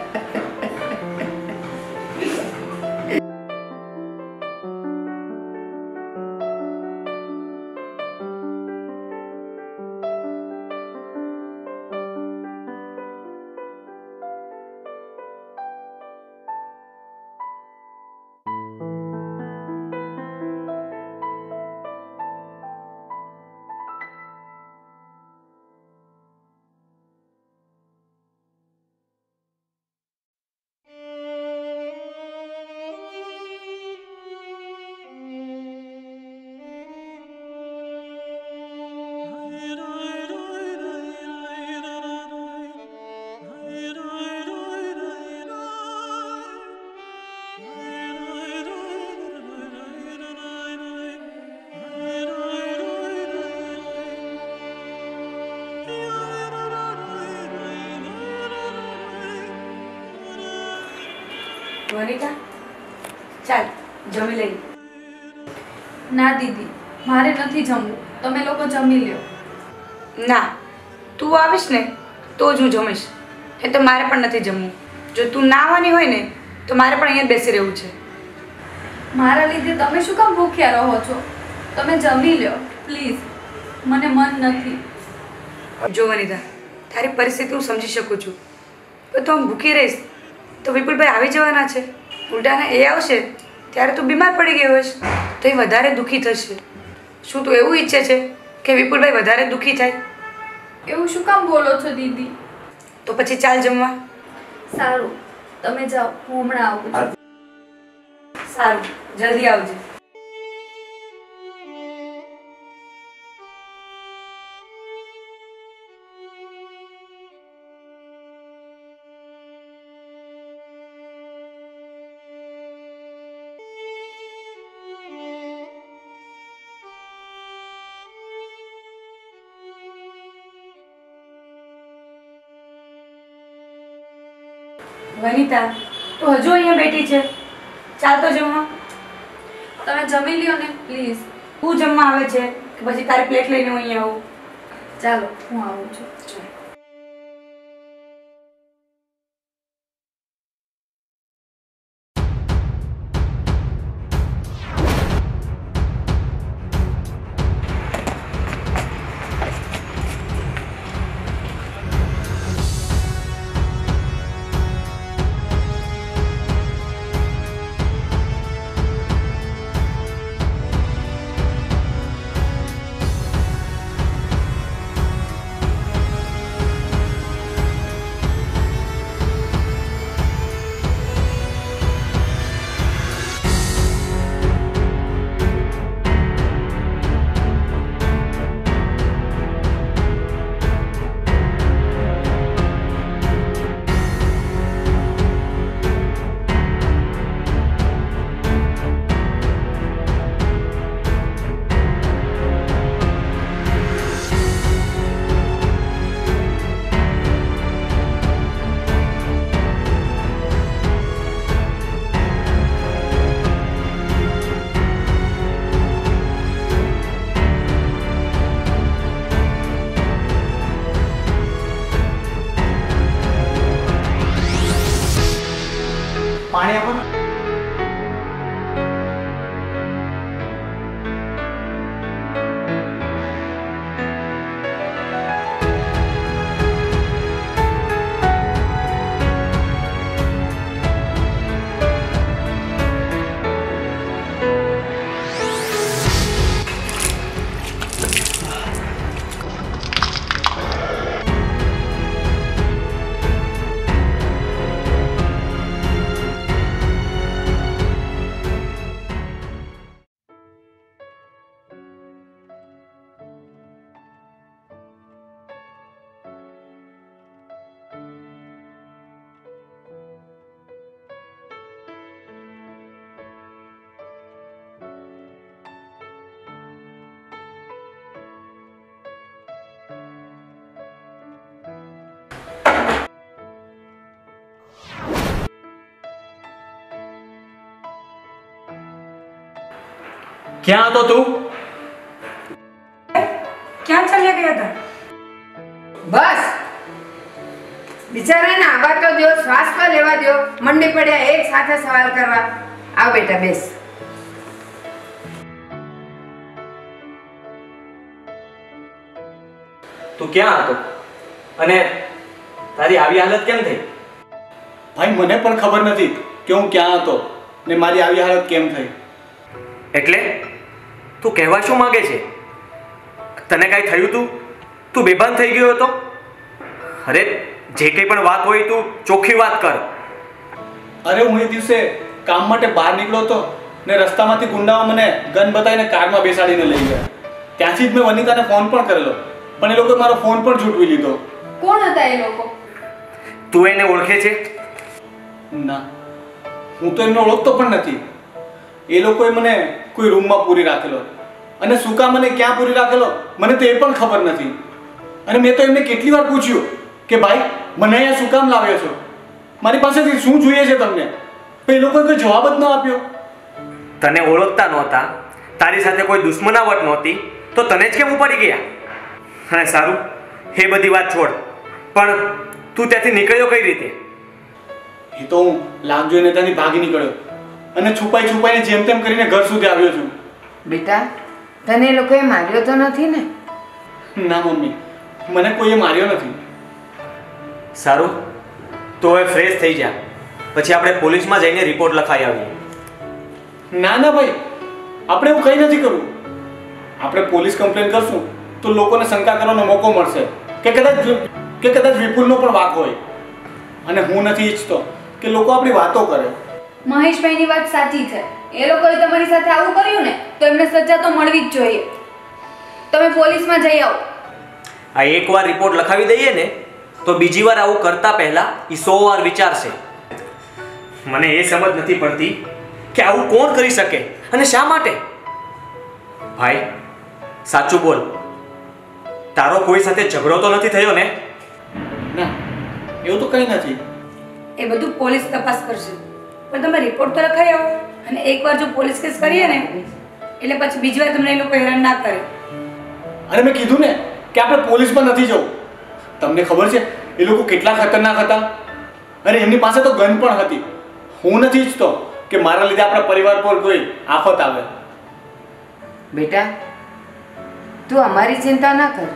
વનિતા, ચાલ જમી લઈ. ના દીદી, મારે નથી જમવું, તમે લોકો જમી લ્યો. ના, તું આવીશ ને તો જ હું જમીશ. એ તો મારે પણ નથી જમવું. જો તું ના આવવાની હોય ને તો મારે પણ અહીંયા જ બેસી રહેવું છે. મારા લીધે તમે શું કામ ભૂખ્યા રહો છો? તમે જમી લ્યો પ્લીઝ, મને મન નથી. જો વનિતા, તારી પરિસ્થિતિ હું સમજી શકું છું, પણ તું આમ ભૂખી રહીશ તો વિપુલભાઈ આવી જવાના છે. ઉલટાના એ આવશે ત્યારે તું બીમાર પડી ગયો હોઈશ તો એ વધારે દુઃખી થશે. શું તું એવું ઈચ્છે છે કે વિપુલભાઈ વધારે દુઃખી થાય? એવું શું કામ બોલો છો દીદી? તો પછી ચાલ જમવા. સારું, તમે જાઓ, હું હમણાં આવું છું. સારું, જલ્દી આવજે. વનિતા, તું હજુ અહીંયા બેઠી છે? ચાલ તો જમવા. તમે જમી લ્યો ને પ્લીઝ. તું જમવા આવે છે કે પછી તારી પ્લેટ લઈને હું અહીંયા આવું? ચાલો, હું આવું છું. પાણી આપો ને. ક્યાં હતો તું? ક્યાં ચાલ્યા ગયા હતા? બસ બિચારાને આવા તો દો, શ્વાસ પર લેવા દો. મંડી પડ્યા એક સાથે સવાલ કરવા. આવ બેટા બેસ. તું ક્યાં હતો અને તારી આવી હાલત કેમ થઈ? ભાઈ મને પણ ખબર નથી કે હું ક્યાં હતો ને મારી આવી હાલત કેમ થઈ. એટલે તું કહેવા શું માંગે છે? તને કાંઈ થયું તું? તું બેભાન થઈ ગયો હતો? અરે જે કંઈ પણ વાત હોય તું ચોખ્ખી વાત કર. અરે હું એ દિવસે કામ માટે બહાર નીકળ્યો હતો ને રસ્તામાંથી ગુંડાઓ મને ગન બતાવીને કારમાં બેસાડીને લઈ ગયા. ત્યાંથી જ મેં વનિતાને ફોન પણ કરેલો, પણ એ લોકોએ મારો ફોન પણ ઝૂંટવી લીધો. કોણ હતા એ લોકો? તું એને ઓળખે છે? ના, હું તો એમને ઓળખતો પણ નથી. એ લોકોએ મને કોઈ રૂમમાં પૂરી રાખેલો અને શું કામ મને ક્યાં પૂરી રાખેલો મને તો એ પણ ખબર નથી. અને મેં તો એમને કેટલી વાર પૂછ્યું કે ભાઈ મને અહીંયા શું કામ લાવ્યો છો, મારી પાસેથી શું જોઈએ છે તમને, પણ એ લોકોએ કોઈ જવાબ જ ન આપ્યો. તને ઓળખતા નહોતા, તારી સાથે કોઈ દુશ્મનાવટ નહોતી, તો તને જ કેમ ઉપાડી ગયા? અને સારું, એ બધી વાત છોડ, પણ તું ત્યાંથી નીકળ્યો કઈ રીતે? એ તો હું લાગ જોઈને ત્યાંથી ભાગી નીકળ્યો અને છુપાઈને જેમ તેમ કરીને ઘર સુધી આવ્યો છું. બેટા તને એ લોકોએ માર્યો તો નથી ને? ના મમ્મી, મને કોઈએ માર્યો નથી. સારું, તો હવે ફ્રેશ થઈ જા, પછી આપણે પોલીસમાં જઈને રિપોર્ટ લખાઈ આવીએ. ના ના ભાઈ, આપણે એવું કંઈ નથી કરવું. આપણે પોલીસ કમ્પ્લેન કરશું તો લોકોને શંકા કરવાનો મોકો મળશે કે કદાચ વિપુલનો પણ વાંક હોય. અને હું નથી ઈચ્છતો કે લોકો આપણી વાતો કરે. મહેશભાઈની વાત સાચી છે. એ લોકોએ તમારી સાથે આવું કર્યું ને તો એમને સજા તો મળવી જ જોઈએ. તમે પોલીસમાં જઈ આવો. આ એકવાર રિપોર્ટ લખાવી દઈએ ને તો બીજી વાર આવું કરતા પહેલા એ 100 વાર વિચારશે. મને એ સમજ નથી પડતી કે આવું કોણ કરી શકે અને શા માટે? ભાઈ સાચું બોલ, તારો કોઈ સાથે ઝઘડો તો નથી થયો ને? ના, એવું તો કંઈ નથી. એ બધું પોલીસ તપાસ કરશે, પણ તમે રિપોર્ટ તો લખાઈ આવો. અને એકવાર જો પોલીસ કેસ કરીએ ને એટલે પછી બીજી વાર તમને એ લોકો હેરાન ના કરે. અરે મેં કીધું ને કે આપણે પોલીસમાં નથી જવું. તમને ખબર છે એ લોકો કેટલા ખતરનાક હતા? અરે એમની પાસે તો ગન પણ હતી. હું નથી ઈચ્છતો કે મારા લીધે આપણા પરિવાર પર કોઈ આફત આવે. બેટા તું અમારી ચિંતા ના કર.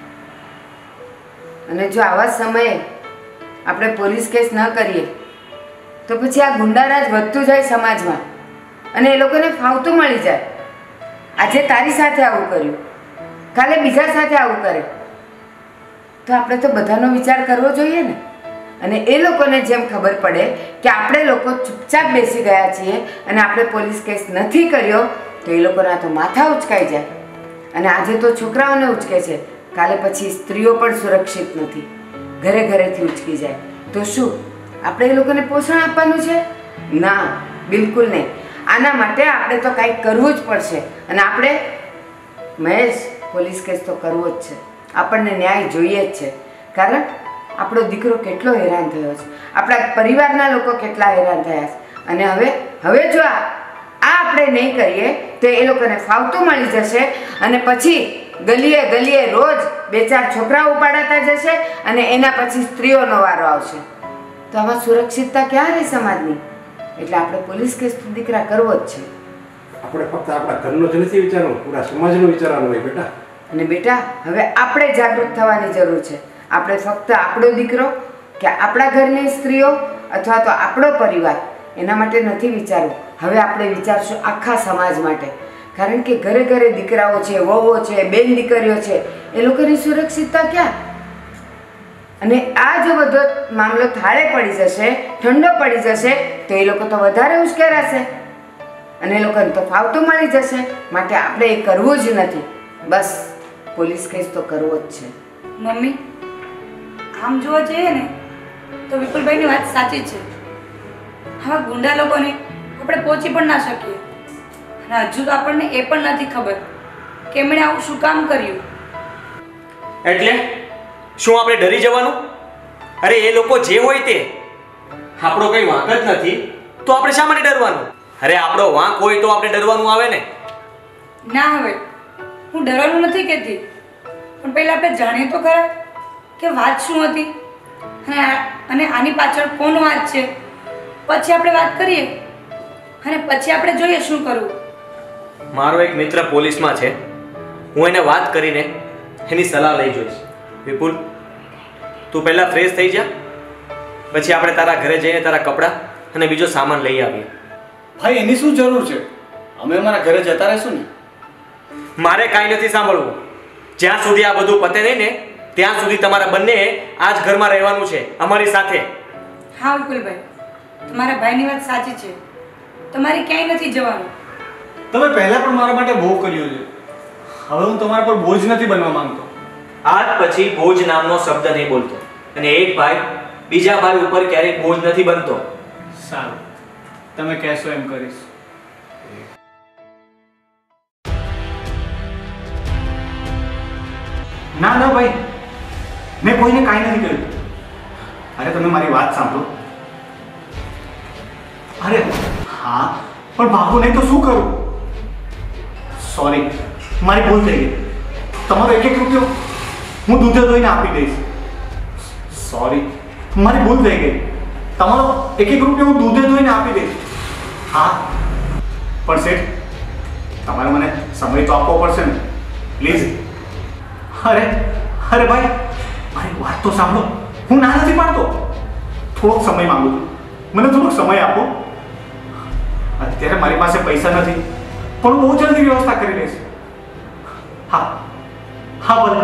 અને જો આવા સમયે આપણે પોલીસ કેસ ન કરીએ તો પછી આ ગુંડારાજ વધતું જાય સમાજમાં અને એ લોકોને ફાવતું મળી જાય. આજે તારી સાથે આવું કર્યું, કાલે બીજા સાથે આવું કરે, તો આપણે તો બધાનો વિચાર કરવો જોઈએ ને. અને એ લોકોને જેમ ખબર પડે કે આપણે લોકો ચૂપચાપ બેસી ગયા છીએ અને આપણે પોલીસ કેસ નથી કર્યો તો એ લોકોના તો માથા ઉચકાઈ જાય. અને આજે તો છોકરાઓને ઉચકે છે, કાલે પછી સ્ત્રીઓ પણ સુરક્ષિત નથી, ઘરે ઘરેથી ઉચકી જાય. તો શું આપણે એ લોકોને પોષણ આપવાનું છે? ના, બિલકુલ નહીં. આના માટે આપણે તો કંઈક કરવું જ પડશે. અને આપણે મહેશ પોલીસ કેસ તો કરવો જ છે. આપણને ન્યાય જોઈએ જ છે. કારણ આપણો દીકરો કેટલો હેરાન થયો છે, આપણા પરિવારના લોકો કેટલા હેરાન થયા છે. અને હવે જો આ આપણે નહીં કરીએ તો એ લોકોને ફાવતું મળી જશે અને પછી ગલીએ ગલીએ રોજ 2-4 છોકરા ઉપાડાતા જશે અને એના પછી સ્ત્રીઓનો વારો આવશે. તો આમાં સુરક્ષિતતા ક્યાં રહે સમાજની? એટલે આપણે પોલીસ કેસ તો દીકરા કરવો જ છે. આપણે ફક્ત આપણા ઘરનું જ નથી વિચારવું, પૂરા સમાજનું વિચારવાનું હોય બેટા. અને બેટા હવે આપણે જાગૃત થવાની જરૂર છે. આપણે ફક્ત આપણો દીકરો કે આપણા ઘરની સ્ત્રીઓ અથવા તો આપણો પરિવાર એના માટે નથી વિચારવું. હવે આપણે વિચારશું આખા સમાજ માટે. કારણ કે ઘરે ઘરે દીકરાઓ છે, વહુઓ છે, બેન દીકરીઓ છે, એ લોકોની સુરક્ષિતતા ક્યાં? અને આ જો બધો મામલો થાળે પડી જશે, ઠંડો પડી જશે, તો એ લોકો તો વધારે ઉશ્કેરાશે અને એ લોકોને તો ફાવતું મળી જશે. માટે આપણે એ કરવું જ નથી. બસ પોલીસ કેસ તો કરવો જ છે. મમ્મી, આમ જોવા જઈએ ને તો વિપુલભાઈની વાત સાચી છે. હવે ગુંડા લોકોને આપણે પહોંચી પણ ના શકીએ અને હજુ તો આપણને એ પણ નથી ખબર કે એમણે આવું શું કામ કર્યું. એટલે શું આપણે ડરી જવાનું? અરે એ લોકો જે હોય તે, આપણો કઈ વાંક જ નથી તો આપણે શા માટે ડરવાનું? અરે આપણો વાંક હોય તો આપણે ડરવાનું આવે ને. ના, હવે હું ડરવાનું નથી કહેતી, પણ પહેલા આપણે જાણીએ તો ખરા કે વાત શું હતી અને આની પાછળ કોનો વાત છે. પછી આપણે વાત કરીએ અને પછી આપણે જોઈએ શું કરવું. મારો એક મિત્ર પોલીસમાં છે, હું એને વાત કરીને એની સલાહ લઈ જોઈશ. વિપુલ, તું પહેલાં ફ્રેશ થઈ જા, પછી આપણે તારા ઘરે જઈને તારા કપડાં અને બીજો સામાન લઈ આવીએ. ભાઈ એની શું જરૂર છે? અમે અમારા ઘરે જતા રહીશું ને. મારે કાંઈ નથી સાંભળવું. જ્યાં સુધી આ બધું પતે નહીં ને ત્યાં સુધી તમારા બંનેએ આ જ ઘરમાં રહેવાનું છે અમારી સાથે. હા વિપુલભાઈ, તમારા ભાઈની વાત સાચી છે. તમારે ક્યાંય નથી જવાનું. તમે પહેલા પણ મારા માટે બહુ કર્યું છે. હવે હું તમારા પર બોજ નથી બનવા માંગતો. આજ પછી બોજ નામનો શબ્દ નહીં બોલતો, અને એક ભાઈ બીજા ભાઈ ઉપર ક્યારેય બોજ નથી બનતો. સારું, તમે કહેશો એમ કરીશ. ના ના ભાઈ, મેં કોઈને કાંઈ નથી કર્યું. અરે તમે મારી વાત સાંભળો. અરે હા, પણ ભાગો નહીં તો શું કરું? સોરી, મારી ભૂલ થઈ ગઈ. તમારો એક રૂપિયો હું દૂધે ધોઈને આપી દઈશ. સોરી, મારી ભૂલ થઈ ગઈ. તમારો એક રૂપિયો હું દૂધે ધોઈને આપી દઈશ. હા, પણ શેઠ, તમારે મને સમય તો આપવો પડશે ને, પ્લીઝ. અરે અરે ભાઈ, મારી વાત તો સાંભળો. હું ના નથી પાડતો, થોડોક સમય માંગુ છું. મને થોડોક સમય આપો. અત્યારે મારી પાસે પૈસા નથી, પણ હું બહુ જલ્દી વ્યવસ્થા કરી લઈશ. હા હા, ભલે.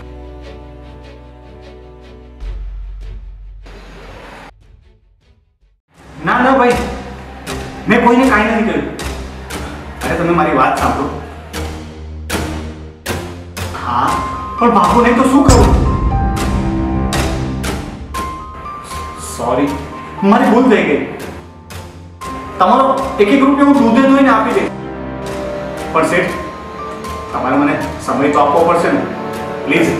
ના ના ભાઈ, મેં કોઈને કાંઈ નથી કર્યું. અરે તમે મારી વાત સાંભળો. હા, પણ ભાગો નહીં તો શું કરું? સોરી, મારી ભૂલ થઈ ગઈ. તમારો એક રૂપિયો હું દૂધે ધોઈને આપી દઈશ. પણ શેઠ, તમારે મને સમય તો આપવો પડશે ને, પ્લીઝ.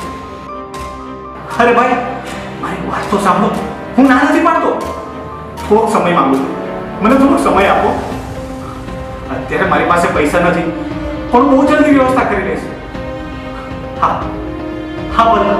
અરે ભાઈ, મારી વાત તો સાંભળો. હું ના નથી પાડતો, થોડોક સમય માંગુ છું. મને થોડોક સમય આપો. અત્યારે મારી પાસે પૈસા નથી, પણ હું બહુ જલ્દી વ્યવસ્થા કરી લઈશ. હા હા, ભલે.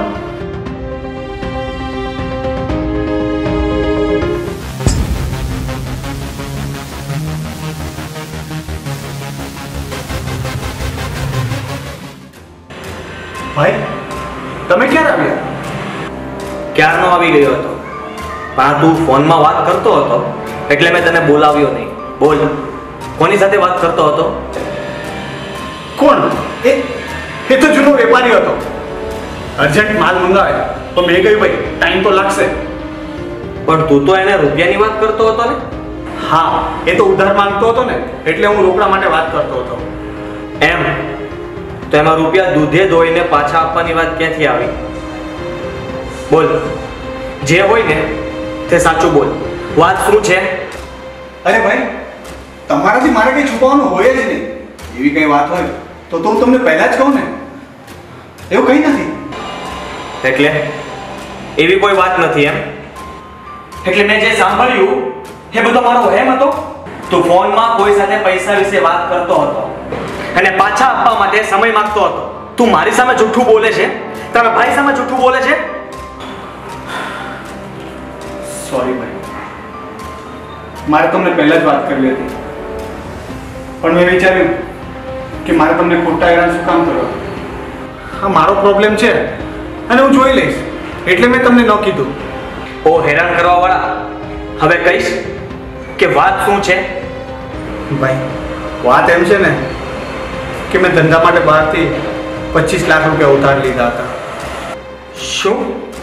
ભાઈ, તમે ક્યારે આવ્યા? ક્યારનો આવી ગયો હતો, પણ તું ફોનમાં વાત કરતો હતો એટલે મેં તને બોલાવ્યો નહીં. બોલ, કોની સાથે વાત કરતો હતો? કોણ? એ તો જૂનો વેપારી હતો. અર્જન્ટ માલ મંગાવે તો મેં કહ્યું ભાઈ ટાઈમ તો લાગશે. પણ તું તો એને રૂપિયાની વાત કરતો હતો ને? હા, એ તો ઉધાર માંગતો હતો ને, એટલે હું રોકડા માટે વાત કરતો હતો. એમ તો એમાં રૂપિયા દૂધે ધોઈને પાછા આપવાની વાત ક્યાંથી આવી? બોલ, જે હોય ને તે સાચું બોલ. વાત શું છે? અરે ભાઈ, તમારાથી મારે કંઈ છુપાવવાનું હોય જ નહીં. એવી કંઈ વાત હોય તો હું તમને પહેલા જ કહું ને. એવું કંઈ નથી. એટલે એવી કોઈ વાત નથી એમ? એટલે મેં જે સાંભળ્યું એ બધો મારો વહેમ હતો? તું ફોનમાં કોઈ સાથે પૈસા વિશે વાત કરતો હતો અને પાછા આપવા માટે સમય માંગતો હતો. તું મારી સામે જૂઠું બોલે છે, તમે ભાઈ સામે જૂઠું બોલે છે. સોરી ભાઈ, મારે તમને પહેલા જ વાત કરવી હતી, પણ મેં વિચાર્યું કે મારે તમને ખોટા હેરાન શું કામ કરવા. હા, મારો પ્રોબ્લેમ છે અને હું જોઈ લઈશ, એટલે મેં તમને ન કીધું. ઓ હેરાન કરવા વાળા, હવે કહીશ કે વાત શું છે? ભાઈ, વાત એમ છે ને કે મેં ધંધા માટે બહારથી 25 લાખ રૂપિયા ઉધાર લીધા હતા. શું?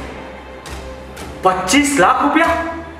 25 લાખ રૂપિયા?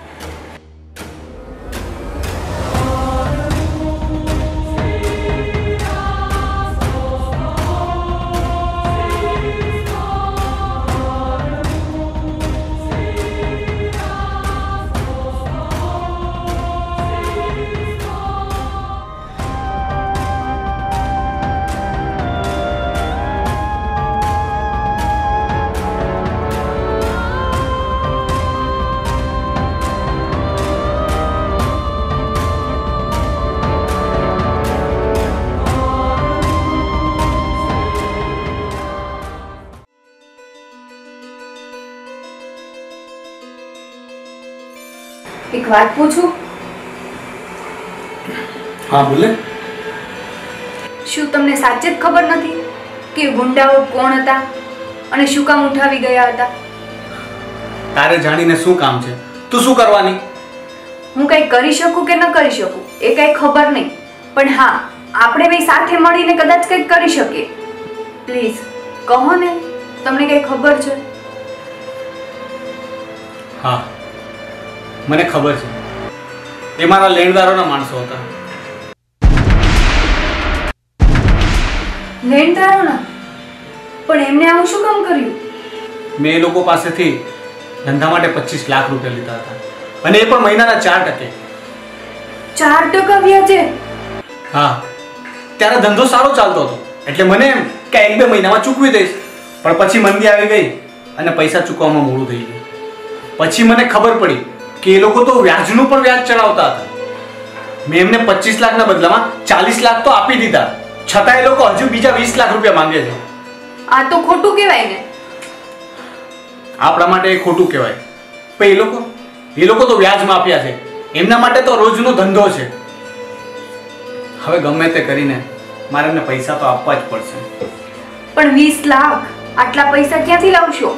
એક વાત પૂછું? હા બોલે. શું તમને સાચે જ ખબર નથી કે ગુંડાઓ કોણ હતા અને શું કામ ઉઠાવી ગયા હતા? તારે જાણીને શું કામ છે? તું શું કરવાની? હું કંઈ કરી શકું કે ન કરી શકું એ કંઈ ખબર નહીં, પણ હા, આપણે બે સાથે મળીને કદાચ કંઈક કરી શકીએ. પ્લીઝ કહો ને, તમને કંઈ ખબર છે? હા, મને ખબર છે. એ મારા લેણદારોના માણસો હતા. લેણદારોના? પણ એમને આવું શું કામ કર્યું? મેં એ લોકો પાસેથી ધંધા માટે 25 લાખ રૂપિયા લીધા હતા, અને એ પણ મહિનાના 4%. 4% વ્યાજે? હા, ત્યારે ધંધો સારો ચાલતો હતો, એટલે મને એમ કે 1-2 મહિનામાં ચૂકવી દઈશ. પણ પછી મંદી આવી ગઈ અને પૈસા ચૂકવવામાં મોડું થઈ ગયું. પછી મને ખબર પડી કે એ લોકો તો વ્યાજનું પણ વ્યાજ ચડાવતા હતા. મેં એમને 25 લાખના બદલામાં 40 લાખ તો આપી દીધા, છતાં એ લોકો હજુ બીજા 20 લાખ રૂપિયા માંગે છે. આ તો ખોટું કહેવાય ને. આપણા માટે એ ખોટું કહેવાય, પણ એ લોકો તો વ્યાજ માફિયા છે. એમના માટે તો રોજનો ધંધો છે. હવે ગમે તે કરીને મારે એમને પૈસા તો આપવા જ પડશે. પણ 20 લાખ આટલા પૈસા ક્યાંથી લાવશો?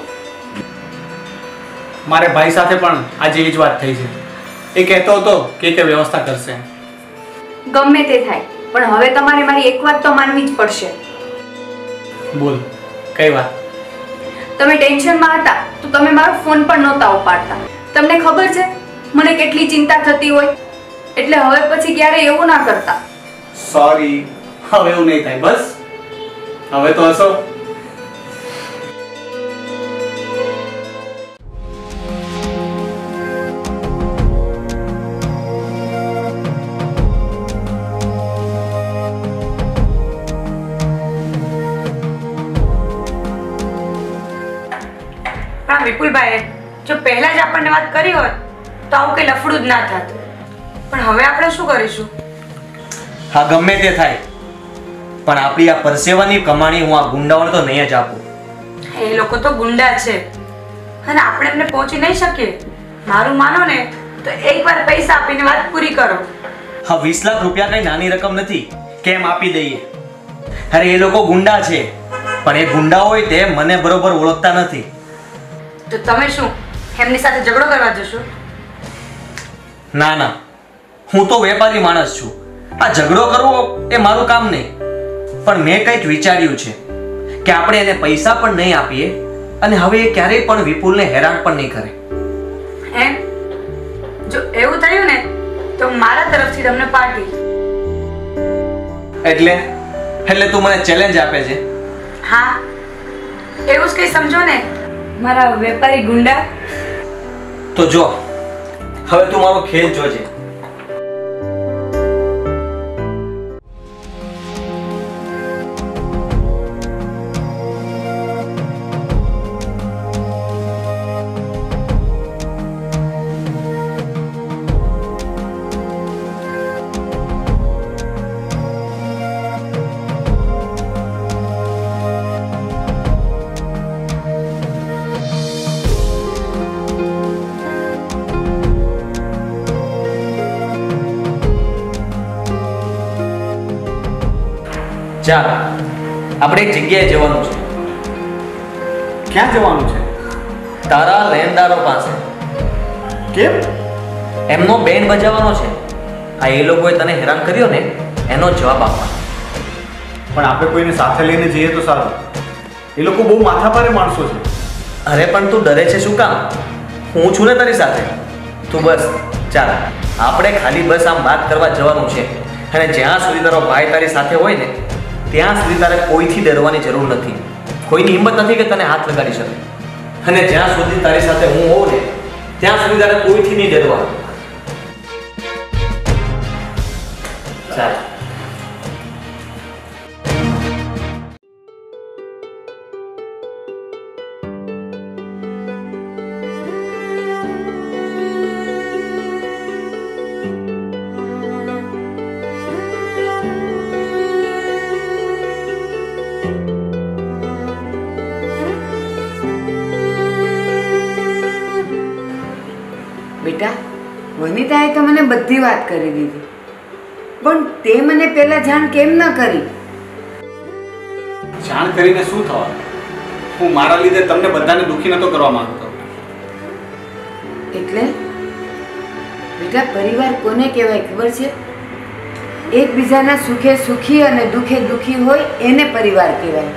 મારે ભાઈ સાથે પણ આજે એ જ વાત થઈ છે. એ કહેતો હતો કે વ્યવસ્થા કરશે. ગમે તે થાય, પણ હવે તમારે મારી એક વાત તો માનવી જ પડશે. બોલ, કઈ વાત? તમે ટેન્શનમાં હતા તો તમે મારો ફોન પણ નહોતા ઉપાડતા. તમને ખબર છે મને કેટલી ચિંતા થતી હોય, એટલે હવે પછી ક્યારેય એવું ના કરતા. સોરી, હવે એવું નહીં થાય. બસ હવે તો હસો. પણ વિપુલભાઈ, જો પહેલા જ આપણને વાત કરી હોત તો આવું કઈ લફડું જ ના થાત. પણ હવે આપણે શું કરીશું? હા, ગમે તે થાય, પણ આપણી આ પરસેવાની કમાણી હું આ ગુંડાઓને તો નહીં જ આપું. એ લોકો તો ગુંડા છે અને આપણે એમને પહોંચી નહીં શકીએ. મારું માનો ને તો એકવાર પૈસા આપીને વાત પૂરી કરો. હા, 20 લાખ રૂપિયા કઈ નાની રકમ નથી, કેમ આપી દઈએ? અરે એ લોકો ગુંડા છે, પણ એ ગુંડા હોય તે મને બરોબર ઓળખતા નથી. તો તમે શું એમની સાથે ઝઘડો કરવા જશો? ના ના, હું તો વેપારી માણસ છું. આ ઝઘડો કરવો એ મારું કામ નહીં. પણ મેં કંઈક વિચાર્યું છે કે આપણે એને પૈસા પણ નહીં આપીએ અને હવે એ ક્યારેય પણ વિપુલને હેરાન પણ નહીં કરે. એમ? જો એવું થયું ને તો મારા તરફથી તમને પાર્ટી. એટલે તું મને ચેલેન્જ આપે છે? હા, એવું જ કઈ સમજો ને મારા વેપારી ગુંડા. તો જો, હવે તું મારો ખેલ જોજે. ચાલ આપણે એક જગ્યાએ જવાનું છે. ક્યાં જવાનું છે? તારા લેણદારો પાસે. કેમ? એમનો બેન્ડ બજાવવાનો છે. આ એ લોકોએ તને હેરાન કર્યો ને એનો જવાબ આપવાનો. પણ આપણે કોઈને સાથે લઈને જઈએ તો સારું. એ લોકો બહુ માથાભારે માણસો છે. અરે પણ તું ડરે છે શું કામ? હું છું ને તારી સાથે. તું બસ ચાલ, આપણે ખાલી બસ આમ વાત કરવા જવાનું છે. અને જ્યાં સુધી તારો ભાઈ તારી સાથે હોય ને ત્યાં સુધી તારે કોઈથી ડરવાની જરૂર નથી. કોઈની હિંમત નથી કે તને હાથ લગાડી શકે. અને જ્યાં સુધી તારી સાથે હું હોઉં ને ત્યાં સુધી તારે કોઈથી નહીં ડરવાનું. ચાલ. બેટા, વનિતાએ તો મને બધી વાત કરી દીધી, પણ તે મને પહેલા જાણ કેમ ન કરી? જાણ કરીને શું થવાનું? હું મારા લીધે તમને બધાને દુઃખી નતો કરવા માંગતો. એટલે બેટા, પરિવાર કોને કહેવાય ખબર છે? એકબીજાના સુખે સુખી અને દુઃખે દુઃખી હોય એને પરિવાર કહેવાય.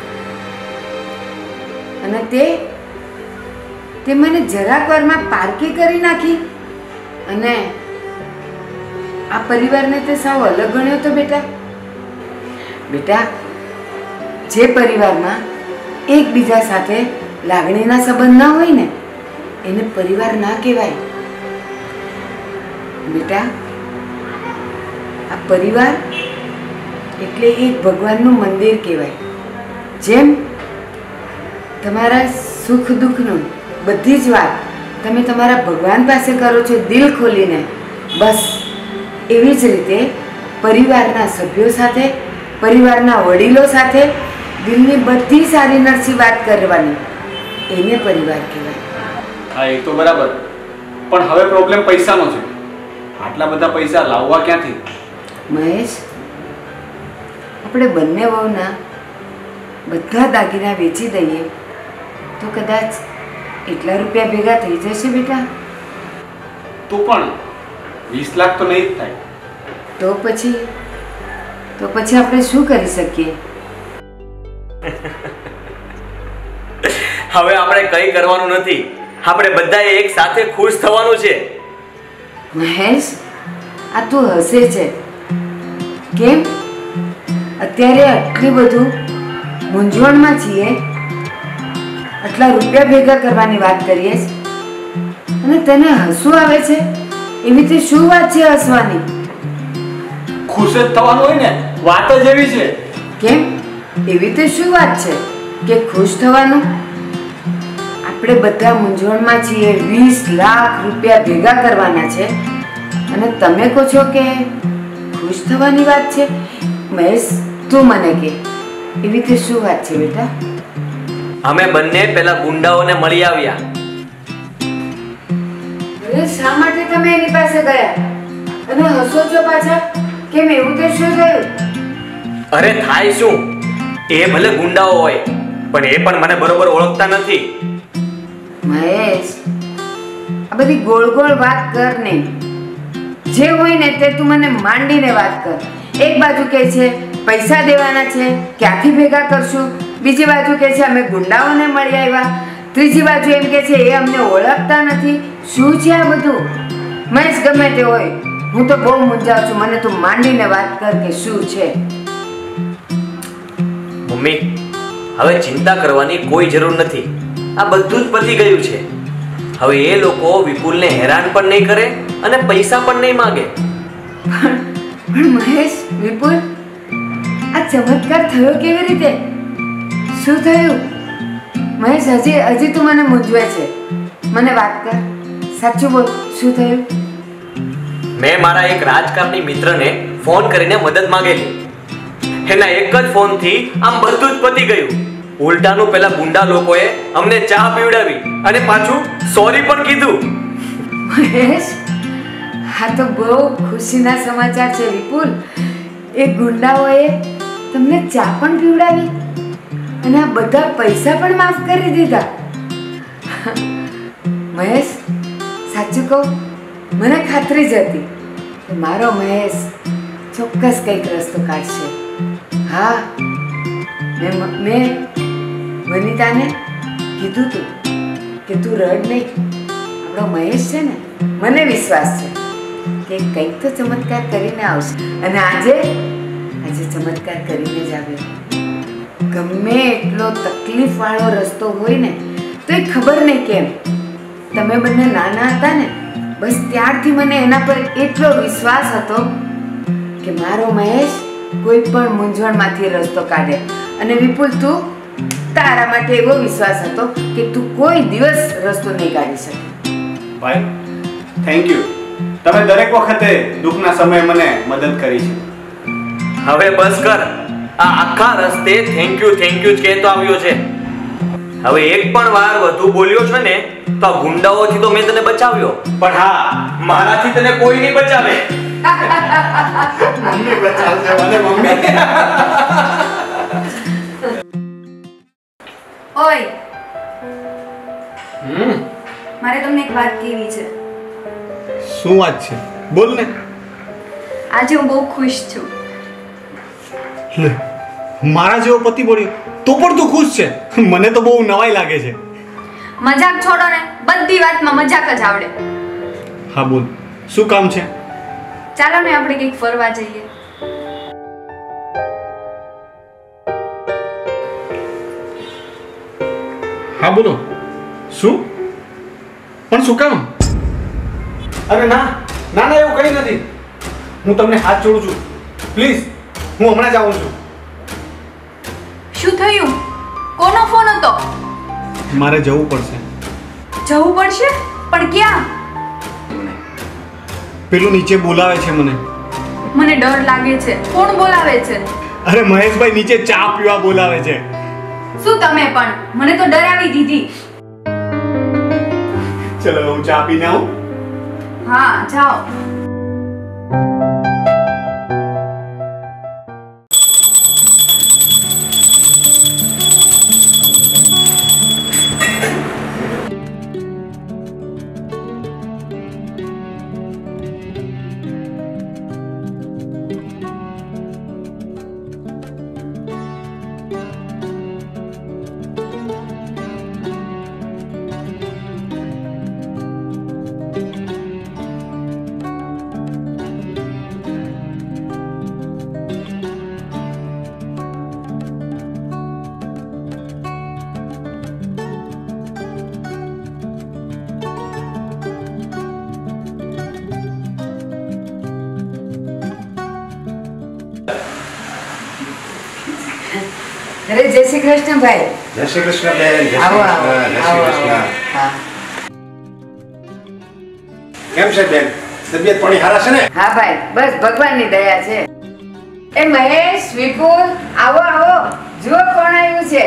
અને તે મને જરાક વારમાં પારકી કરી નાખી અને આ પરિવારને તે સાવ અલગ ગણ્યો તો બેટા. બેટા, જે પરિવારમાં એકબીજા સાથે લાગણીના સંબંધ ના હોય ને એને પરિવાર ના કહેવાય. બેટા, આ પરિવાર એટલે એક ભગવાનનું મંદિર કહેવાય. જેમ તમારા સુખ દુઃખનું બધી જ વાત તમે તમારા ભગવાન પાસે કરો છો દિલ ખોલીને, બસ એવી જ રીતે પરિવારના સભ્યો સાથે, પરિવારના વડીલો સાથે દિલની બધી સારી નરસી વાત કરવાની, એને પરિવાર કહેવાય. હા, એ તો બરાબર, પણ હવે પ્રોબ્લેમ પૈસાનો છે. આટલા બધા પૈસા લાવવા ક્યાંથી? મહેશ, આપણે બંને વહુના બધા દાગીના વેચી દઈએ તો કદાચ એટલા રૂપિયા ભેગા થઈ જશે બેટા. તો પણ 20 લાખ તો નહીં જ થાય. તો પછી આપણે શું કરી શકીએ? હવે આપણે કંઈ કરવાનું નથી. આપણે બધાએ એક સાથે ખુશ થવાનું છે. મહેશ, આ તું હસે છે કેમ? અત્યારે આટલી બધું મૂંઝવણમાં છીએ, આટલા રૂપિયા ભેગા કરવાની વાત કરીએ અને તને હસવું આવે છે? એવી તે શું વાત છે હસવાની? ખુશ જ થવાનું હોય ને, વાત જ એવી છે. કેમ? એવી તે શું વાત છે કે ખુશ થવાનું? આપણે બધા મૂંઝવણમાં છીએ. 20 લાખ રૂપિયા ભેગા કરવાના છે અને તમે કહો છો કે ખુશ થવાની વાત છે? મહેશ, તું મને કે એવી તે શું વાત છે બેટા? અમે બંને પેલા ગુંડાઓને મળી આવ્યા. અરે શા માટે તમે એની પાસે ગયા અને હસો છો પાછા? કેમ, એવું તે શું થયું? અરે થાય શું, એ ભલે ગુંડાઓ હોય પણ એ પણ મને બરોબર ઓળખતા નથી. મહેશ, આ બધી ગોળ ગોળ વાત કર નહીં. જે હોય ને તે તું મને માંડીને વાત કર. એક બાજુ કહે છે પૈસા દેવાના છે, ક્યાંથી ભેગા કરશું? બીજી બાજુ કહે છે અમે ગુંડાઓને મળી આવ્યા. ત્રીજી બાજુ એમ કહે છે એ અમને ઓળખતા નથી. શું છે આ બધું? મહેશ, ગમે તે હોય, હું તો બહુ મૂંઝાઉં છું. મને તું માંડીને વાત કર કે શું છે. મમ્મી, હવે ચિંતા કરવાની કોઈ જરૂર નથી. આ બધું જ પતી ગયું છે. હવે એ લોકો વિપુલને હેરાન પણ નહીં કરે અને પૈસા પણ નહીં માંગે. પણ મહેશ, વિપુલ, આ ચમત્કાર થયો કેવી રીતે? શું થયું? મહેશ, હજી તું મને મૂંઝવે છે. મને વાત કર, સાચું બોલ, શું થયું? મેં મારા એક રાજકારણી મિત્રને ફોન કરીને મદદ માંગેલી. એના એક જ ફોનથી આમ બધું જ પતી ગયું. ઉલટાનું પેલા ગુંડા લોકોએ અમને ચા પીવડાવી અને પાછું સોરી પણ કીધું. મહેશ, આ તો બહુ ખુશીના સમાચાર છે વિપુલ. એ ગુંડાઓએ તમને ચા પણ પીવડાવી અને આ બધા પૈસા પણ માફ કરી દીધા. મહેશ, સાચું કહું, મને ખાતરી જ હતી કે મારો મહેશ ચોક્કસ કંઈક રસ્તો કાઢશે. હા, મેં વનિતાને કીધું તું કે તું રડ નહીં, આપણો મહેશ છે ને, મને વિશ્વાસ છે કે કંઈક તો ચમત્કાર કરીને આવશે. અને આજે ચમત્કાર કરીને જ આવ્યો. ગમે એટલો તકલીફવાળો રસ્તો હોય ને તો એ ખબર નહીં કેમ તમે બંને નાના હતા ને, બસ ત્યારથી મને એના પર એટલો વિશ્વાસ હતો કે મારો મહેશ કોઈ પણ મૂંઝવણમાંથી રસ્તો કાઢે. અને વિપુલ, તું તારા માટે એવો વિશ્વાસ હતો કે તું કોઈ દિવસ રસ્તો નહીં કાઢી શકે. ભાઈ, થેન્ક યુ. તમે દરેક વખતે દુઃખના સમયે મને મદદ કરી છે. હવે બસ કર. આ આખા રસ્તે થેન્ક યુ જ કહેતો આવ્યો છે. હવે એક પણ વાર વધુ બોલ્યો છે ને તો આ ગુંડાઓથી તો મેં તને બચાવ્યો, પણ હા, મારાથી તને કોઈ નહીં બચાવે. મમ્મી બચાવશે મને, મમ્મી. ઓય, મારે તમને એક વાત કહેવી છે. શું વાત છે? બોલ ને. આજે હું બહુ ખુશ છું. લે, મારા જેવો પતિ બોલ્યો તો પણ તું ખુશ છે? મને તો બહુ નવાઈ લાગે છે. મજાક છોડો ને, બધી વાતમાં મજાક જ આવડે. હા બોલ, શું કામ છે? ચાલો ને આપણે કંઈક ફરવા જઈએ. હા બોલો. શું? પણ શું કામ? અરે ના ના ના, એવું કંઈ નથી. હું તમને હાથ જોડું છું, પ્લીઝ. હું હમણાં જ આવું છું. શું થયું? કોનો ફોન હતો? મારે જવું પડશે. જવું પડશે? પણ ક્યાં? પેલું નીચે બોલાવે છે મને. મને ડર લાગે છે. કોણ બોલાવે છે? અરે મહેશભાઈ નીચે ચા પીવા બોલાવે છે. શું તમે પણ? મને તો ડરાવી દીધી. ચલો હું ચા પીને આવું. હા, જાઓ. અરે જય શ્રી કૃષ્ણ ભાઈ. જય શ્રી કૃષ્ણ બેન. જય આવો શ્રી આવો કૃષ્ણ. જય શ્રી કૃષ્ણ. હા કેમ છે બેન? તબિયત પાણી સારા છે ને? હા ભાઈ, બસ ભગવાનની દયા છે. એ મહેશ, વિપુલ, આવો આવો, જુઓ કોણ આવ્યું છે.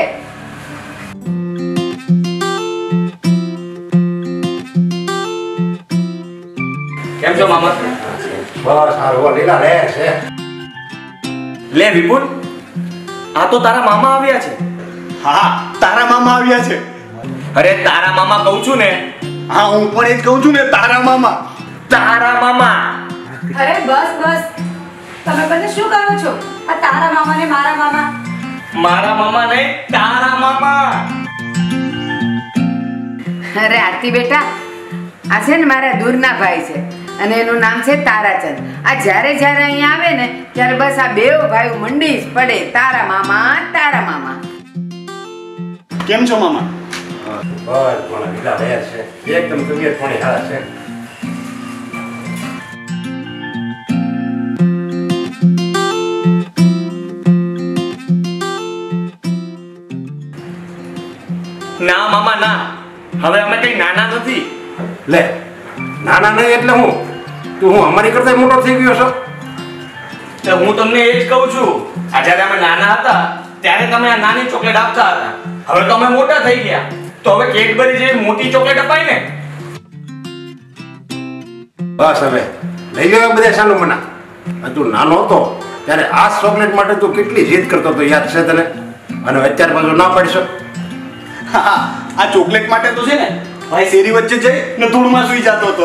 કેમ છો મામા? બસ સારું, લીલા રે છે. લે વિપુલ, આ તો તારા મામા આવ્યા છે. હા, તારા મામા આવ્યા છે. અરે તારા મામા કહું છું ને. હા, હું પણ એ જ કહું છું ને, તારા મામા. તારા મામા. અરે બસ બસ, તમે બંને શું કરો છો? આ તારા મામા ને મારા મામા. મારા મામા નહીં, તારા મામા. અરે આરતી બેટા, આ છે ને મારા દૂરના ભાઈ છે અને એનું નામ છે તારાચંદ. આ જ્યારે જ્યારે અહીંયા આવે ને ત્યારે બસ આ બેવ ભાઈઓ મંડી જ પડે, તારા મામા તારા મામા. કેમ છો મામા? બસ પણ લીલા રે છે. એકદમ તબિયત પાણી સારા છે. ના મામા ના, હવે અમે કઈ નાના નથી. લે, નાના નહીં એટલે હું? તું હું અમારી કરતા મોટો થઈ ગયો છો? તો હું તમને એ જ કહું છું, આ જ્યારે અમે નાના હતા ત્યારે તમે આ નાની ચોકલેટ આપતા હતા. હવે તો અમે મોટા થઈ ગયા, તો હવે કેડબરી જેવી મોટી ચોકલેટ અપાય ને. બસ હવે લઈ લેવા બધા સાનું મના. તું નાનો હતો ત્યારે આ ચોકલેટ માટે તું કેટલી જીદ કરતો હતો, યાદ છે તને? અને અત્યારે પાછું ના પાડીશો. હા, આ ચોકલેટ માટે તો છે ને ભાઈ શેરી વચ્ચે જઈ ને ધૂળમાં સૂઈ જતો હતો.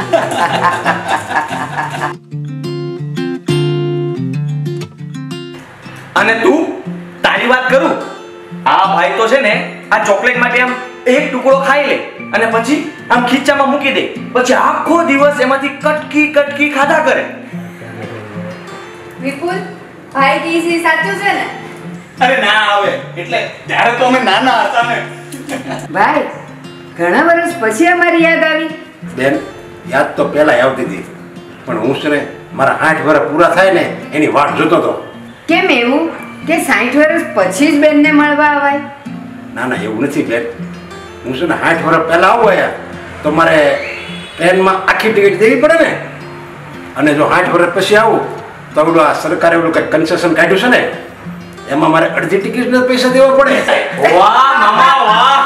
અને તું તારી વાત કરું, આ ભાઈ તો છે ને આ ચોકલેટ માટે આમ એક ટુકડો ખાઈ લે અને પછી આમ ખીચામાં મૂકી દે, પછી આખો દિવસ એમાંથી કટકી કટકી ખાધા કરે. વિપુલ, ભાઈ કીસી સાચું છે ને? અરે ના આવે, એટલે ત્યારે તો અમે નાના હતા ને. ભાઈ, ઘણા વર્ષ પછી અમારી યાદ આવી. બેન, યાદ તો પહેલા આવતી હતી, પણ હું છે ને મારા 8 વર્ષ પૂરા થાય ને એની વાટ જોતો હતો. કેમ એવું કે 60 વર્ષ પછી જ બેનને મળવા આવાય? ના ના, એવું નથી બેન. હું છે ને 8 વર્ષ પહેલા આવું અહીંયા તો મારે ટ્રેનમાં આખી ટિકિટ દેવી પડે ને, અને જો 8 વર્ષ પછી આવું તો ઓલું આ સરકારે ઓલું કંઈક કન્સેશન કાઢ્યું છે ને, એમાં મારે અડધી ટિકિટના પૈસા દેવા પડે. વાહ મામા વાહ.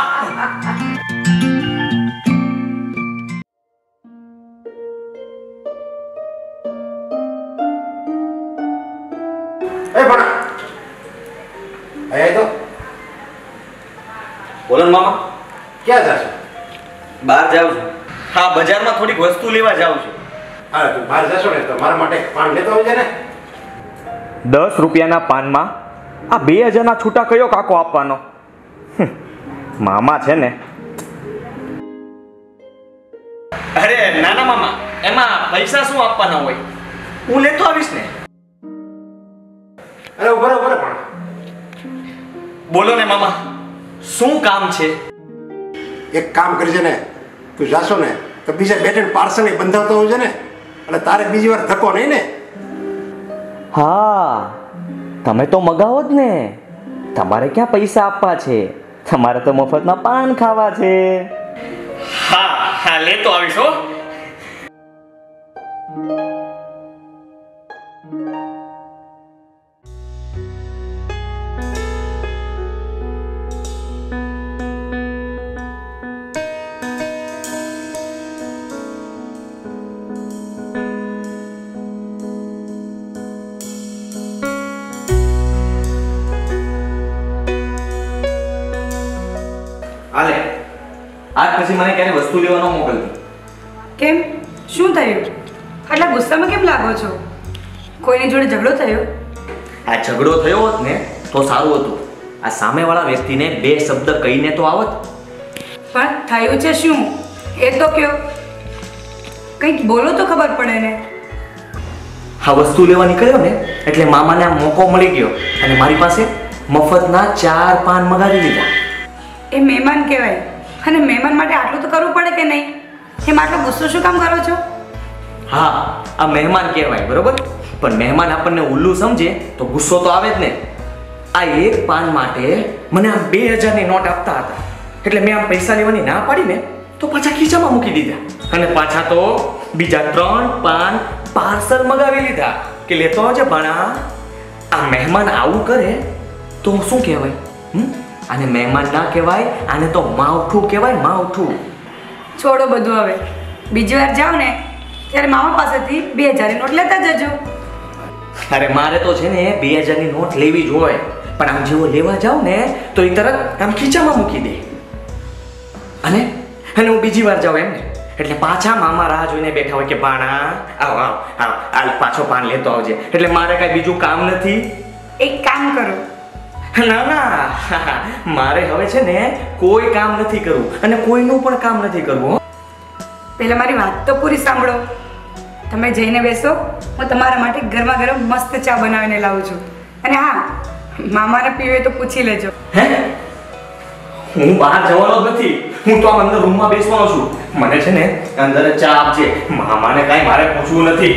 એ પણ તો બોલો ને મામા. ક્યાં જશો? બહાર જાઉં છું. હા, બજારમાં થોડીક વસ્તુ લેવા જાઉં છું. હા, તું બહાર જશો ને તો મારા માટે પાન લેતો આવજે ને. 10 રૂપિયાના પાનમાં આ 2000ના છૂટા કયો કાકો આપવાનો? મામા છે ને. અરે નાના મામા, એમાં પૈસા શું આપવાના હોય? હું લેતો આવીશ ને. અરે ઉભો રહો પણ. બોલો ને મામા, શું કામ છે? એક કામ કરજે ને, તું જાશો ને તો બીજા બેઠે પાર્સલ બંધાવતો હોય છે ને, એટલે તારે બીજી વાર ધક્કો નહીં ને. હા, તમે તો મગાવો જ ને. તમારે ક્યાં પૈસા આપવા છે? તમારે તો મફતમાં પાન ખાવા છે. હા હા, લેતો આવીશ હો. હાલે, આજ પછી મને ક્યારે વસ્તુ લેવાનો મોકલતી. કેમ, શું થયું? આટલા ગુસ્સામાં કેમ લાગો છો? કોઈની જોડે ઝઘડો થયો? આ ઝઘડો થયો હોત ને તો સારું હતું. આ સામેવાળા વ્યક્તિને 2 શબ્દ કહીને તો આવત. પણ થયું છે શું એ તો કયો. કંઈક બોલો તો ખબર પડે ને. આ વસ્તુ લેવા નીકળ્યો ને એટલે મામાને આ મોકો મળી ગયો અને મારી પાસે મફતના 4 પાન મગાવી લીધા. એ મહેમાન કહેવાય, અને મહેમાન માટે આટલું તો કરવું પડે કે નહીં? એમ આટલો ગુસ્સો શું કામ કરો છો? હા, આ મહેમાન કહેવાય બરોબર, પણ મહેમાન આપણને ઉલ્લુ સમજે તો ગુસ્સો તો આવે જ ને. આ 1 પાન માટે મને આ 2000ની નોટ આપતા હતા, એટલે મેં આમ પૈસા લેવાની ના પાડી ને તો પાછા ખીચામાં મૂકી દીધા, અને પાછા તો બીજા 3 પાન પાર્સલ મગાવી લીધા કે લેતો આવજે ભાણા. આ મહેમાન આવું કરે તો શું કહેવાય? આને મહેમાન ના કહેવાય, આને તો માવઠું કહેવાય, માવઠું. છોડો બધું હવે. બીજી વાર જાઓ ને ત્યારે મામા પાસેથી 2000ની નોટ લેતા જજો. અરે મારે તો છે ને 2000ની નોટ લેવી જ હોય, પણ આમ જેવો લેવા જાઉં ને તો એ તરત આમ ખીચામાં મૂકી દે. અને હું બીજી વાર જાઉં એમ ને એટલે પાછા મામા રાહ જોઈને બેઠા હોય કે ભાણા આવ આવ આવ આ પાછો પાન લેતો આવજે. એટલે મારે કાંઈ બીજું કામ નથી. એક કામ કરો. ના ના, મારે હવે છે ને કોઈ કામ નથી કરવું અને કોઈનું પણ કામ નથી કરવું. પહેલા મારી વાત તો પૂરી સાંભળો. તમે જઈને બેસો, હું તમારા માટે ગરમા ગરમ મસ્ત ચા બનાવીને લાવું છું. અને હા, મામાને પીવે તો પૂછી લેજો. હે, હું બહાર જવાનો જ નથી. હું તો આમ અંદર રૂમમાં બેસવાનો છું. મને છે ને અંદર જ ચા આપજે. મામાને કાંઈ મારે પૂછવું નથી.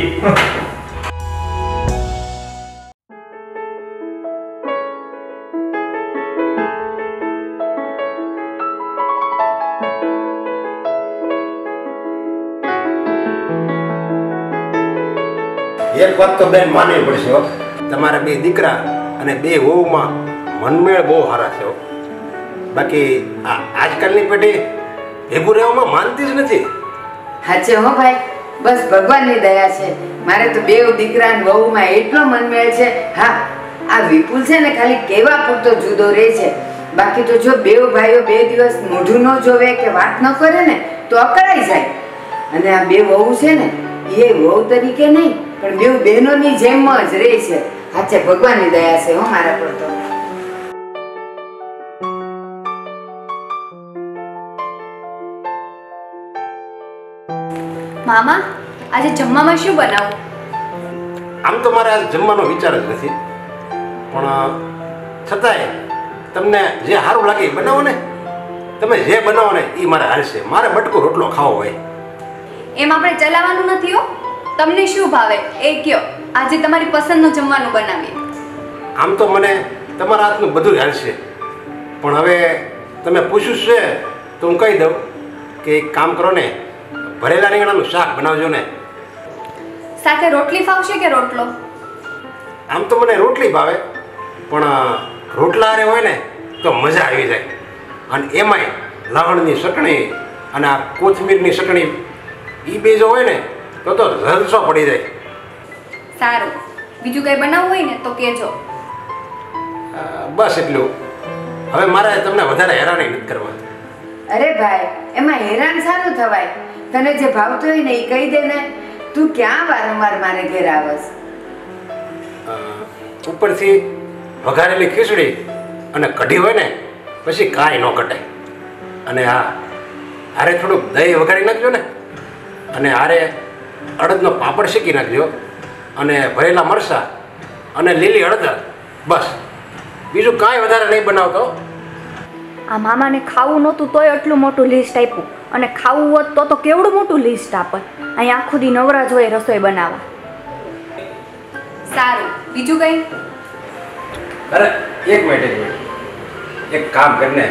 એક વાત તો બેન માનવી પડશે હો. તમારા 2 દીકરા અને 2 વહુમાં મનમેળ બહુ સારા છે હો. બાકી આ આજકાલની પેઢી ભેગું રહેવામાં માનતી જ નથી. સાચે હો ભાઈ, બસ ભગવાનની દયા છે. મારે તો બેવ દીકરા ને વહુમાં એટલો મનમેળ છે. હા, આ વિપુલ છે ને ખાલી કેવા પૂરતો જુદો રહે છે. બાકી તો જો બેવ ભાઈઓ 2 દિવસ મોઢું ન જોવે કે વાત ન કરે ને તો અકળાઈ જાય. અને આ બે વહુ છે ને એ વહુ તરીકે નહીં પણ બેવ બહેનોની જેમ જ રહે છે. હાચે ભગવાનની દયા છે હો મારા પર તો. મામા, આજે જમવામાં શું બનાવું? આમ તો મારે આજ જમવાનો વિચાર જ નથી, પણ છતાંય તમને જે સારું લાગે એ બનાવો ને. તમે જે બનાવો ને એ મારે હાલશે. મારે બટકો રોટલો ખાવો હોય. એમ આપણે ચલાવવાનું નથી હો. તમને શું ભાવે એ કયો, આજે તમારી પસંદનું જમવાનું બનાવીએ. આમ તો મને તમારા હાથનું બધું હાલશે, પણ હવે તમે પૂછ્યું છે તો હું કહી દઉં કે એક કામ કરો ને, ભરેલા રીંગણાનું શાક બનાવજો ને. સાથે રોટલી ફાવશે કે રોટલો? આમ તો મને રોટલી ભાવે, પણ રોટલા હારે હોય ને તો મજા આવી જાય. અને એમાંય લવણની ચટણી અને આ કોથમીરની ચટણી એ બે જો હોય ને તો જલસો પડી જાય. સારું, બીજું કંઈ બનાવવું હોય ને તો કહેજો. બસ એટલું. હવે મારે તમને વધારે હેરાન નથી કરવા. અરે ભાઈ, એમાં હેરાન સારું થવાય. તને જે ભાવતું હોય ને એ કહી દે ને. તું ક્યાં વારંવાર મારે ઘેર આવસ? ઉપરથી વઘારેલી ખીચડી અને કઢી હોય ને પછી કાંઈ ન કટાય. અને હા, હારે થોડુંક દહીં વઘારી નાખજો ને, અને હારે અડદનો પાપડ શેકી નાખજો, અને ભરેલા મરચાં અને લીલી હળદર. બસ, બીજું કાંઈ વધારે નહીં બનાવતો. આ મામાને ખાવું નહોતું તોય આટલું મોટું લિસ્ટ આપ્યું, અને ખાવું હોત તો કેવડું મોટું લિસ્ટ આપત. અહીં આખું દી નવરા જ હોય રસોઈ બનાવવા. સારું, બીજું કંઈ? અરે એક મિનિટ, એક કામ કરીને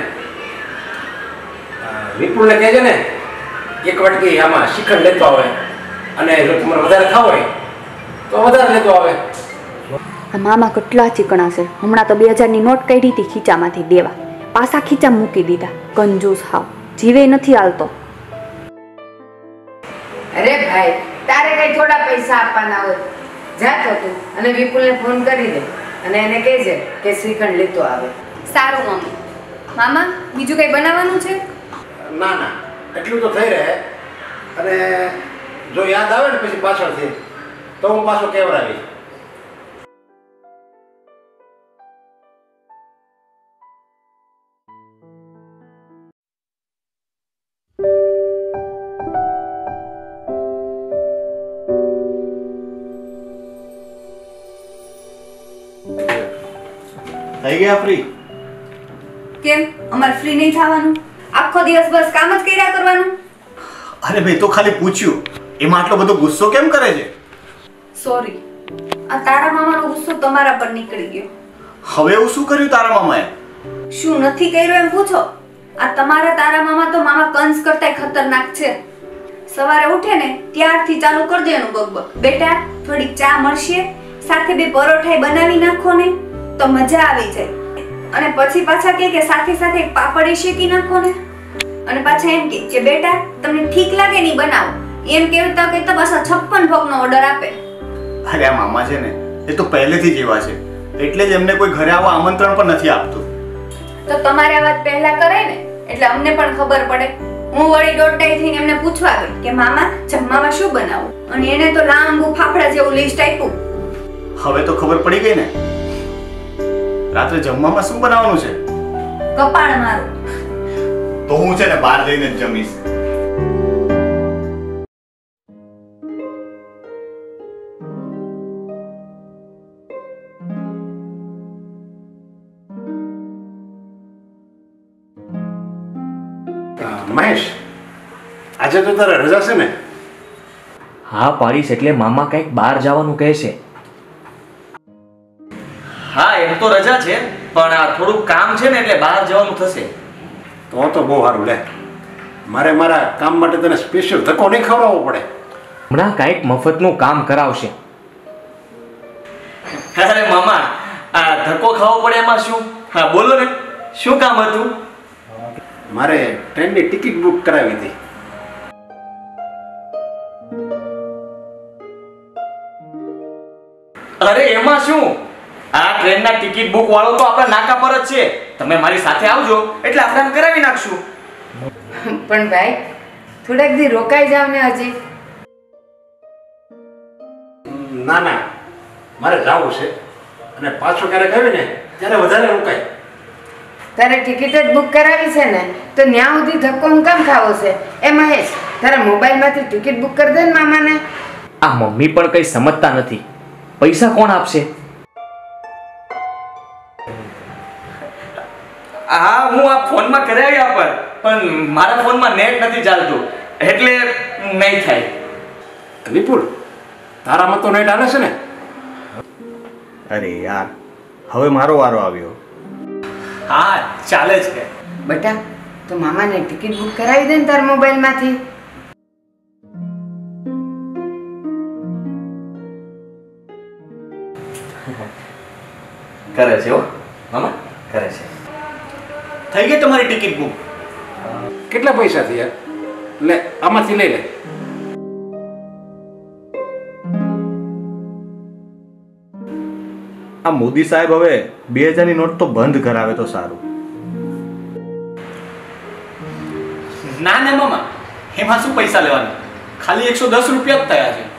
વિપુલને કહેજે ને એક વાટકી આમાં શ્રીખંડ લેતો આવે, અને જો તમારે વધારે ખાવ હોય તો વધારે લેતો આવે. આ મામા કેટલા ચીકણા છે. હમણાં તો 2000ની નોટ કાઢી હતી ખીચામાંથી દેવા, પાછા ખીચા મૂકી દીધા. કંજૂસ હાવ, જીવે નથી હાલતો. અરે ભાઈ, તારે કઈ થોડા પૈસા આપવાના હોય. જા તો તું અને વિપુલને ફોન કરી દે અને એને કહેજે કે શ્રીખંડ લેતો આવે. સારું મમ્મી. મામા, બીજું કંઈ બનાવવાનું છે? ના ના, એટલું તો થઈ રહે. અને જો યાદ આવે ને પછી પાછળથી તો હું પાછો કેવડાવી. થઈ ગયા ફ્રી? કેમ, અમારે ફ્રી નહીં થવાનું? આખો દિવસ બસ કામ જ કર્યા કરવાનું? અરે મેં તો ખાલી પૂછ્યું, એમાં આટલો બધો ગુસ્સો કેમ કરે છે? સોરી, આ તારા મામાનો ગુસ્સો તમારા પર નીકળી ગયો. હવે એવું શું કર્યું તારા મામાએ? શું નથી કર્યું એમ પૂછો? આ તારા મામા તો મામા કંસ કરતાય ખતરનાક છે. સવારે ઉઠે ને ત્યારથી ચાલુ કરી દે એનું બકબક. બેટા, થોડીક ચા મળશે, સાથે 2 પરોઠાઈ બનાવી નાખો ને તો મજા આવી જાય. અને પછી પાછા કે સાથે સાથે એક પાપડી શેકી નાખો ને, અને પાછા એમ કે બેટા તમને ઠીક લાગે નહીં બનાવો. એમ કહેતા કહેતા પાછા 56 ભોગનો ઓર્ડર આપે. અરે આ મામા છે ને એ તો પહેલેથી જ એવા છે, એટલે જ એમને કોઈ ઘરે આવવા આમંત્રણ પણ નથી આપતું. તો તમારે આ વાત પહેલા કરાય ને, એટલે અમને પણ ખબર પડે. હું વળી દોઢાઈ થઈને એમને પૂછવા ગઈ કે મામા જમવામાં શું બનાવું, અને એને તો લાંબુ ફાફડા જેવું લિસ્ટ આપ્યું. હવે તો ખબર પડી ગઈ ને. રાત્રે જમવામાં શું બનાવવાનું છે? કપાળ મારું. તો હું છે ને બહાર જઈને જ જમીશ. મહેશ, આજે તો તારે રજા છે ને? હા પાડીશ, એટલે મામા કંઈક બહાર જવાનું કહે છે. હા એમ તો રજા છે, પણ આ થોડુંક કામ છે ને એટલે બહાર જવાનું થશે. તો બહુ સારું. લે, મારે મારા કામ માટે તને સ્પેશિયલ ધક્કો નહીં ખવડાવવો પડે. હમણાં કંઈક મફતનું કામ કરાવશે. અરે મામા, આ ધક્કો ખાવો પડે એમાં શું? હા બોલો ને, શું કામ હતું? મારે ટ્રેનની ટિકિટ બુક કરાવી હતી. અરે એમાં શું, આ ટ્રેનના ટિકિટ બુક વાળો તો આપણા નાકા પર જ છે. તમે મારી સાથે આવજો એટલે આપણે આમ કરાવી નાખશું. પણ ભાઈ થોડાક દી રોકાઈ જાવ ને હજી. ના ના, મારે જવું છે અને પાછું ક્યારેક આવ્યું ને ત્યારે વધારે રોકાય. તારે ટિકિટ જ બુક કરાવી છે ને તો ન્યા સુધી ધક્કો હું કામ ખાવો છે? એ મહેશ, તારા મોબાઈલમાંથી ટિકિટ બુક કરી દે ને મામાને. આ મમ્મી પણ કઈ સમજતા નથી. પૈસા કોણ આપશે? હા, હું આ ફોનમાં કરાવી આપર, પણ મારા ફોનમાં નેટ નથી ચાલતું એટલે નહીં થાય. વિપુલ, તારામાં તો નેટ આવે છે ને? અરે યાર, હવે મારો વારો આવ્યો. હા ચાલે છે. બેટા તો મામાને ટિકિટ બુક કરાવી દે ને તારા મોબાઈલમાંથી. કરે છે હો મામા, કરે છે. થઈ ગઈ તમારી ટિકિટ બુક? કેટલા પૈસા થયા? લે આમાંથી લઈ લે. આ મોદી સાહેબ હવે 2000ની નોટ તો બંધ કરાવે તો સારું. ના ના મામા, એમાં શું પૈસા લેવાના? ખાલી 110 રૂપિયા જ થયા છે.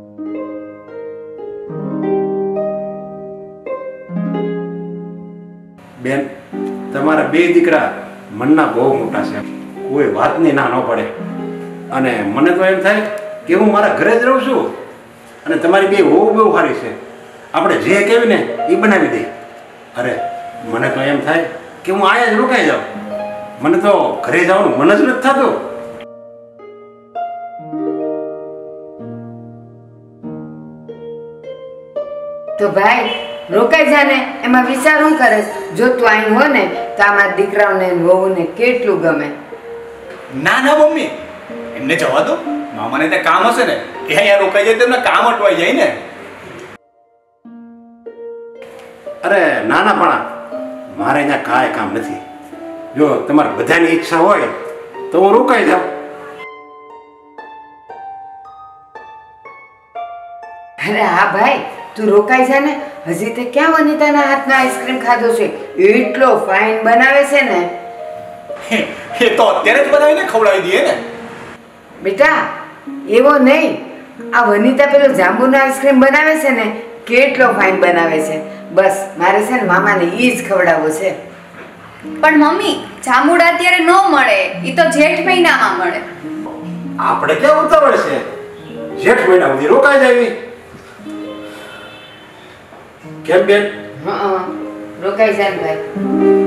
બેન, તમારા બે દીકરા મનના બહુ મોટા છે, કોઈ વાતની ના ન પડે. અને મને તો એમ થાય કે હું મારા ઘરે જ રહું છું અને તમારી બે બહુ સારી છે. આપણે જે કહેવી ને એ બનાવી દે. અરે મને તો એમ થાય કે હું અહીંયા જ રોકાઈ જાઉં. મને તો ઘરે જવાનું મન જ નથી થતું. તો ભાઈ રોકાઈ જા ને, એમાં વિચાર શું કરે? જો તું અહીં હો ને તો આમાં દીકરાઓને વહુને કેટલું ગમે. ના ના મમ્મી, એમને જવા દો. મામાને ત્યાં કામ હશે ને, એ અહીંયા રોકાઈ જાય તો એમને કામ અટવાઈ જાય ને. અરે નાના પણ મારે અહીંયા કાંઈ કામ નથી. જો તમારે બધાની ઈચ્છા હોય તો હું રોકાઈ જાઉં. અરે હા ભાઈ, તું રોકાઈ જા ને. હજી તે ક્યાં વનિતાના હાથનો આઈસ્ક્રીમ ખાધો છે? એટલો ફાઇન બનાવે છે ને. એ તો અત્યારે જ બનાવીને ખવડાવી દઈએ ને. બેટા એવો નહીં, આ વનિતા પેલો જાંબુનો આઈસ્ક્રીમ બનાવે છે ને, કેટલો ફાઇન બનાવે છે. બસ મારે છે ને મામાને ઈ જ ખવડાવવો છે. પણ મમ્મી, જાંબુડા અત્યારે ન મળે, એ તો જેઠ મહિનામાં મળે. આપણે ક્યાં ઉતાવળ છે? જેઠ મહિના સુધી રોકાઈ જાય. કેમ બેન? હા રોકાઈ જા ને ભાઈ.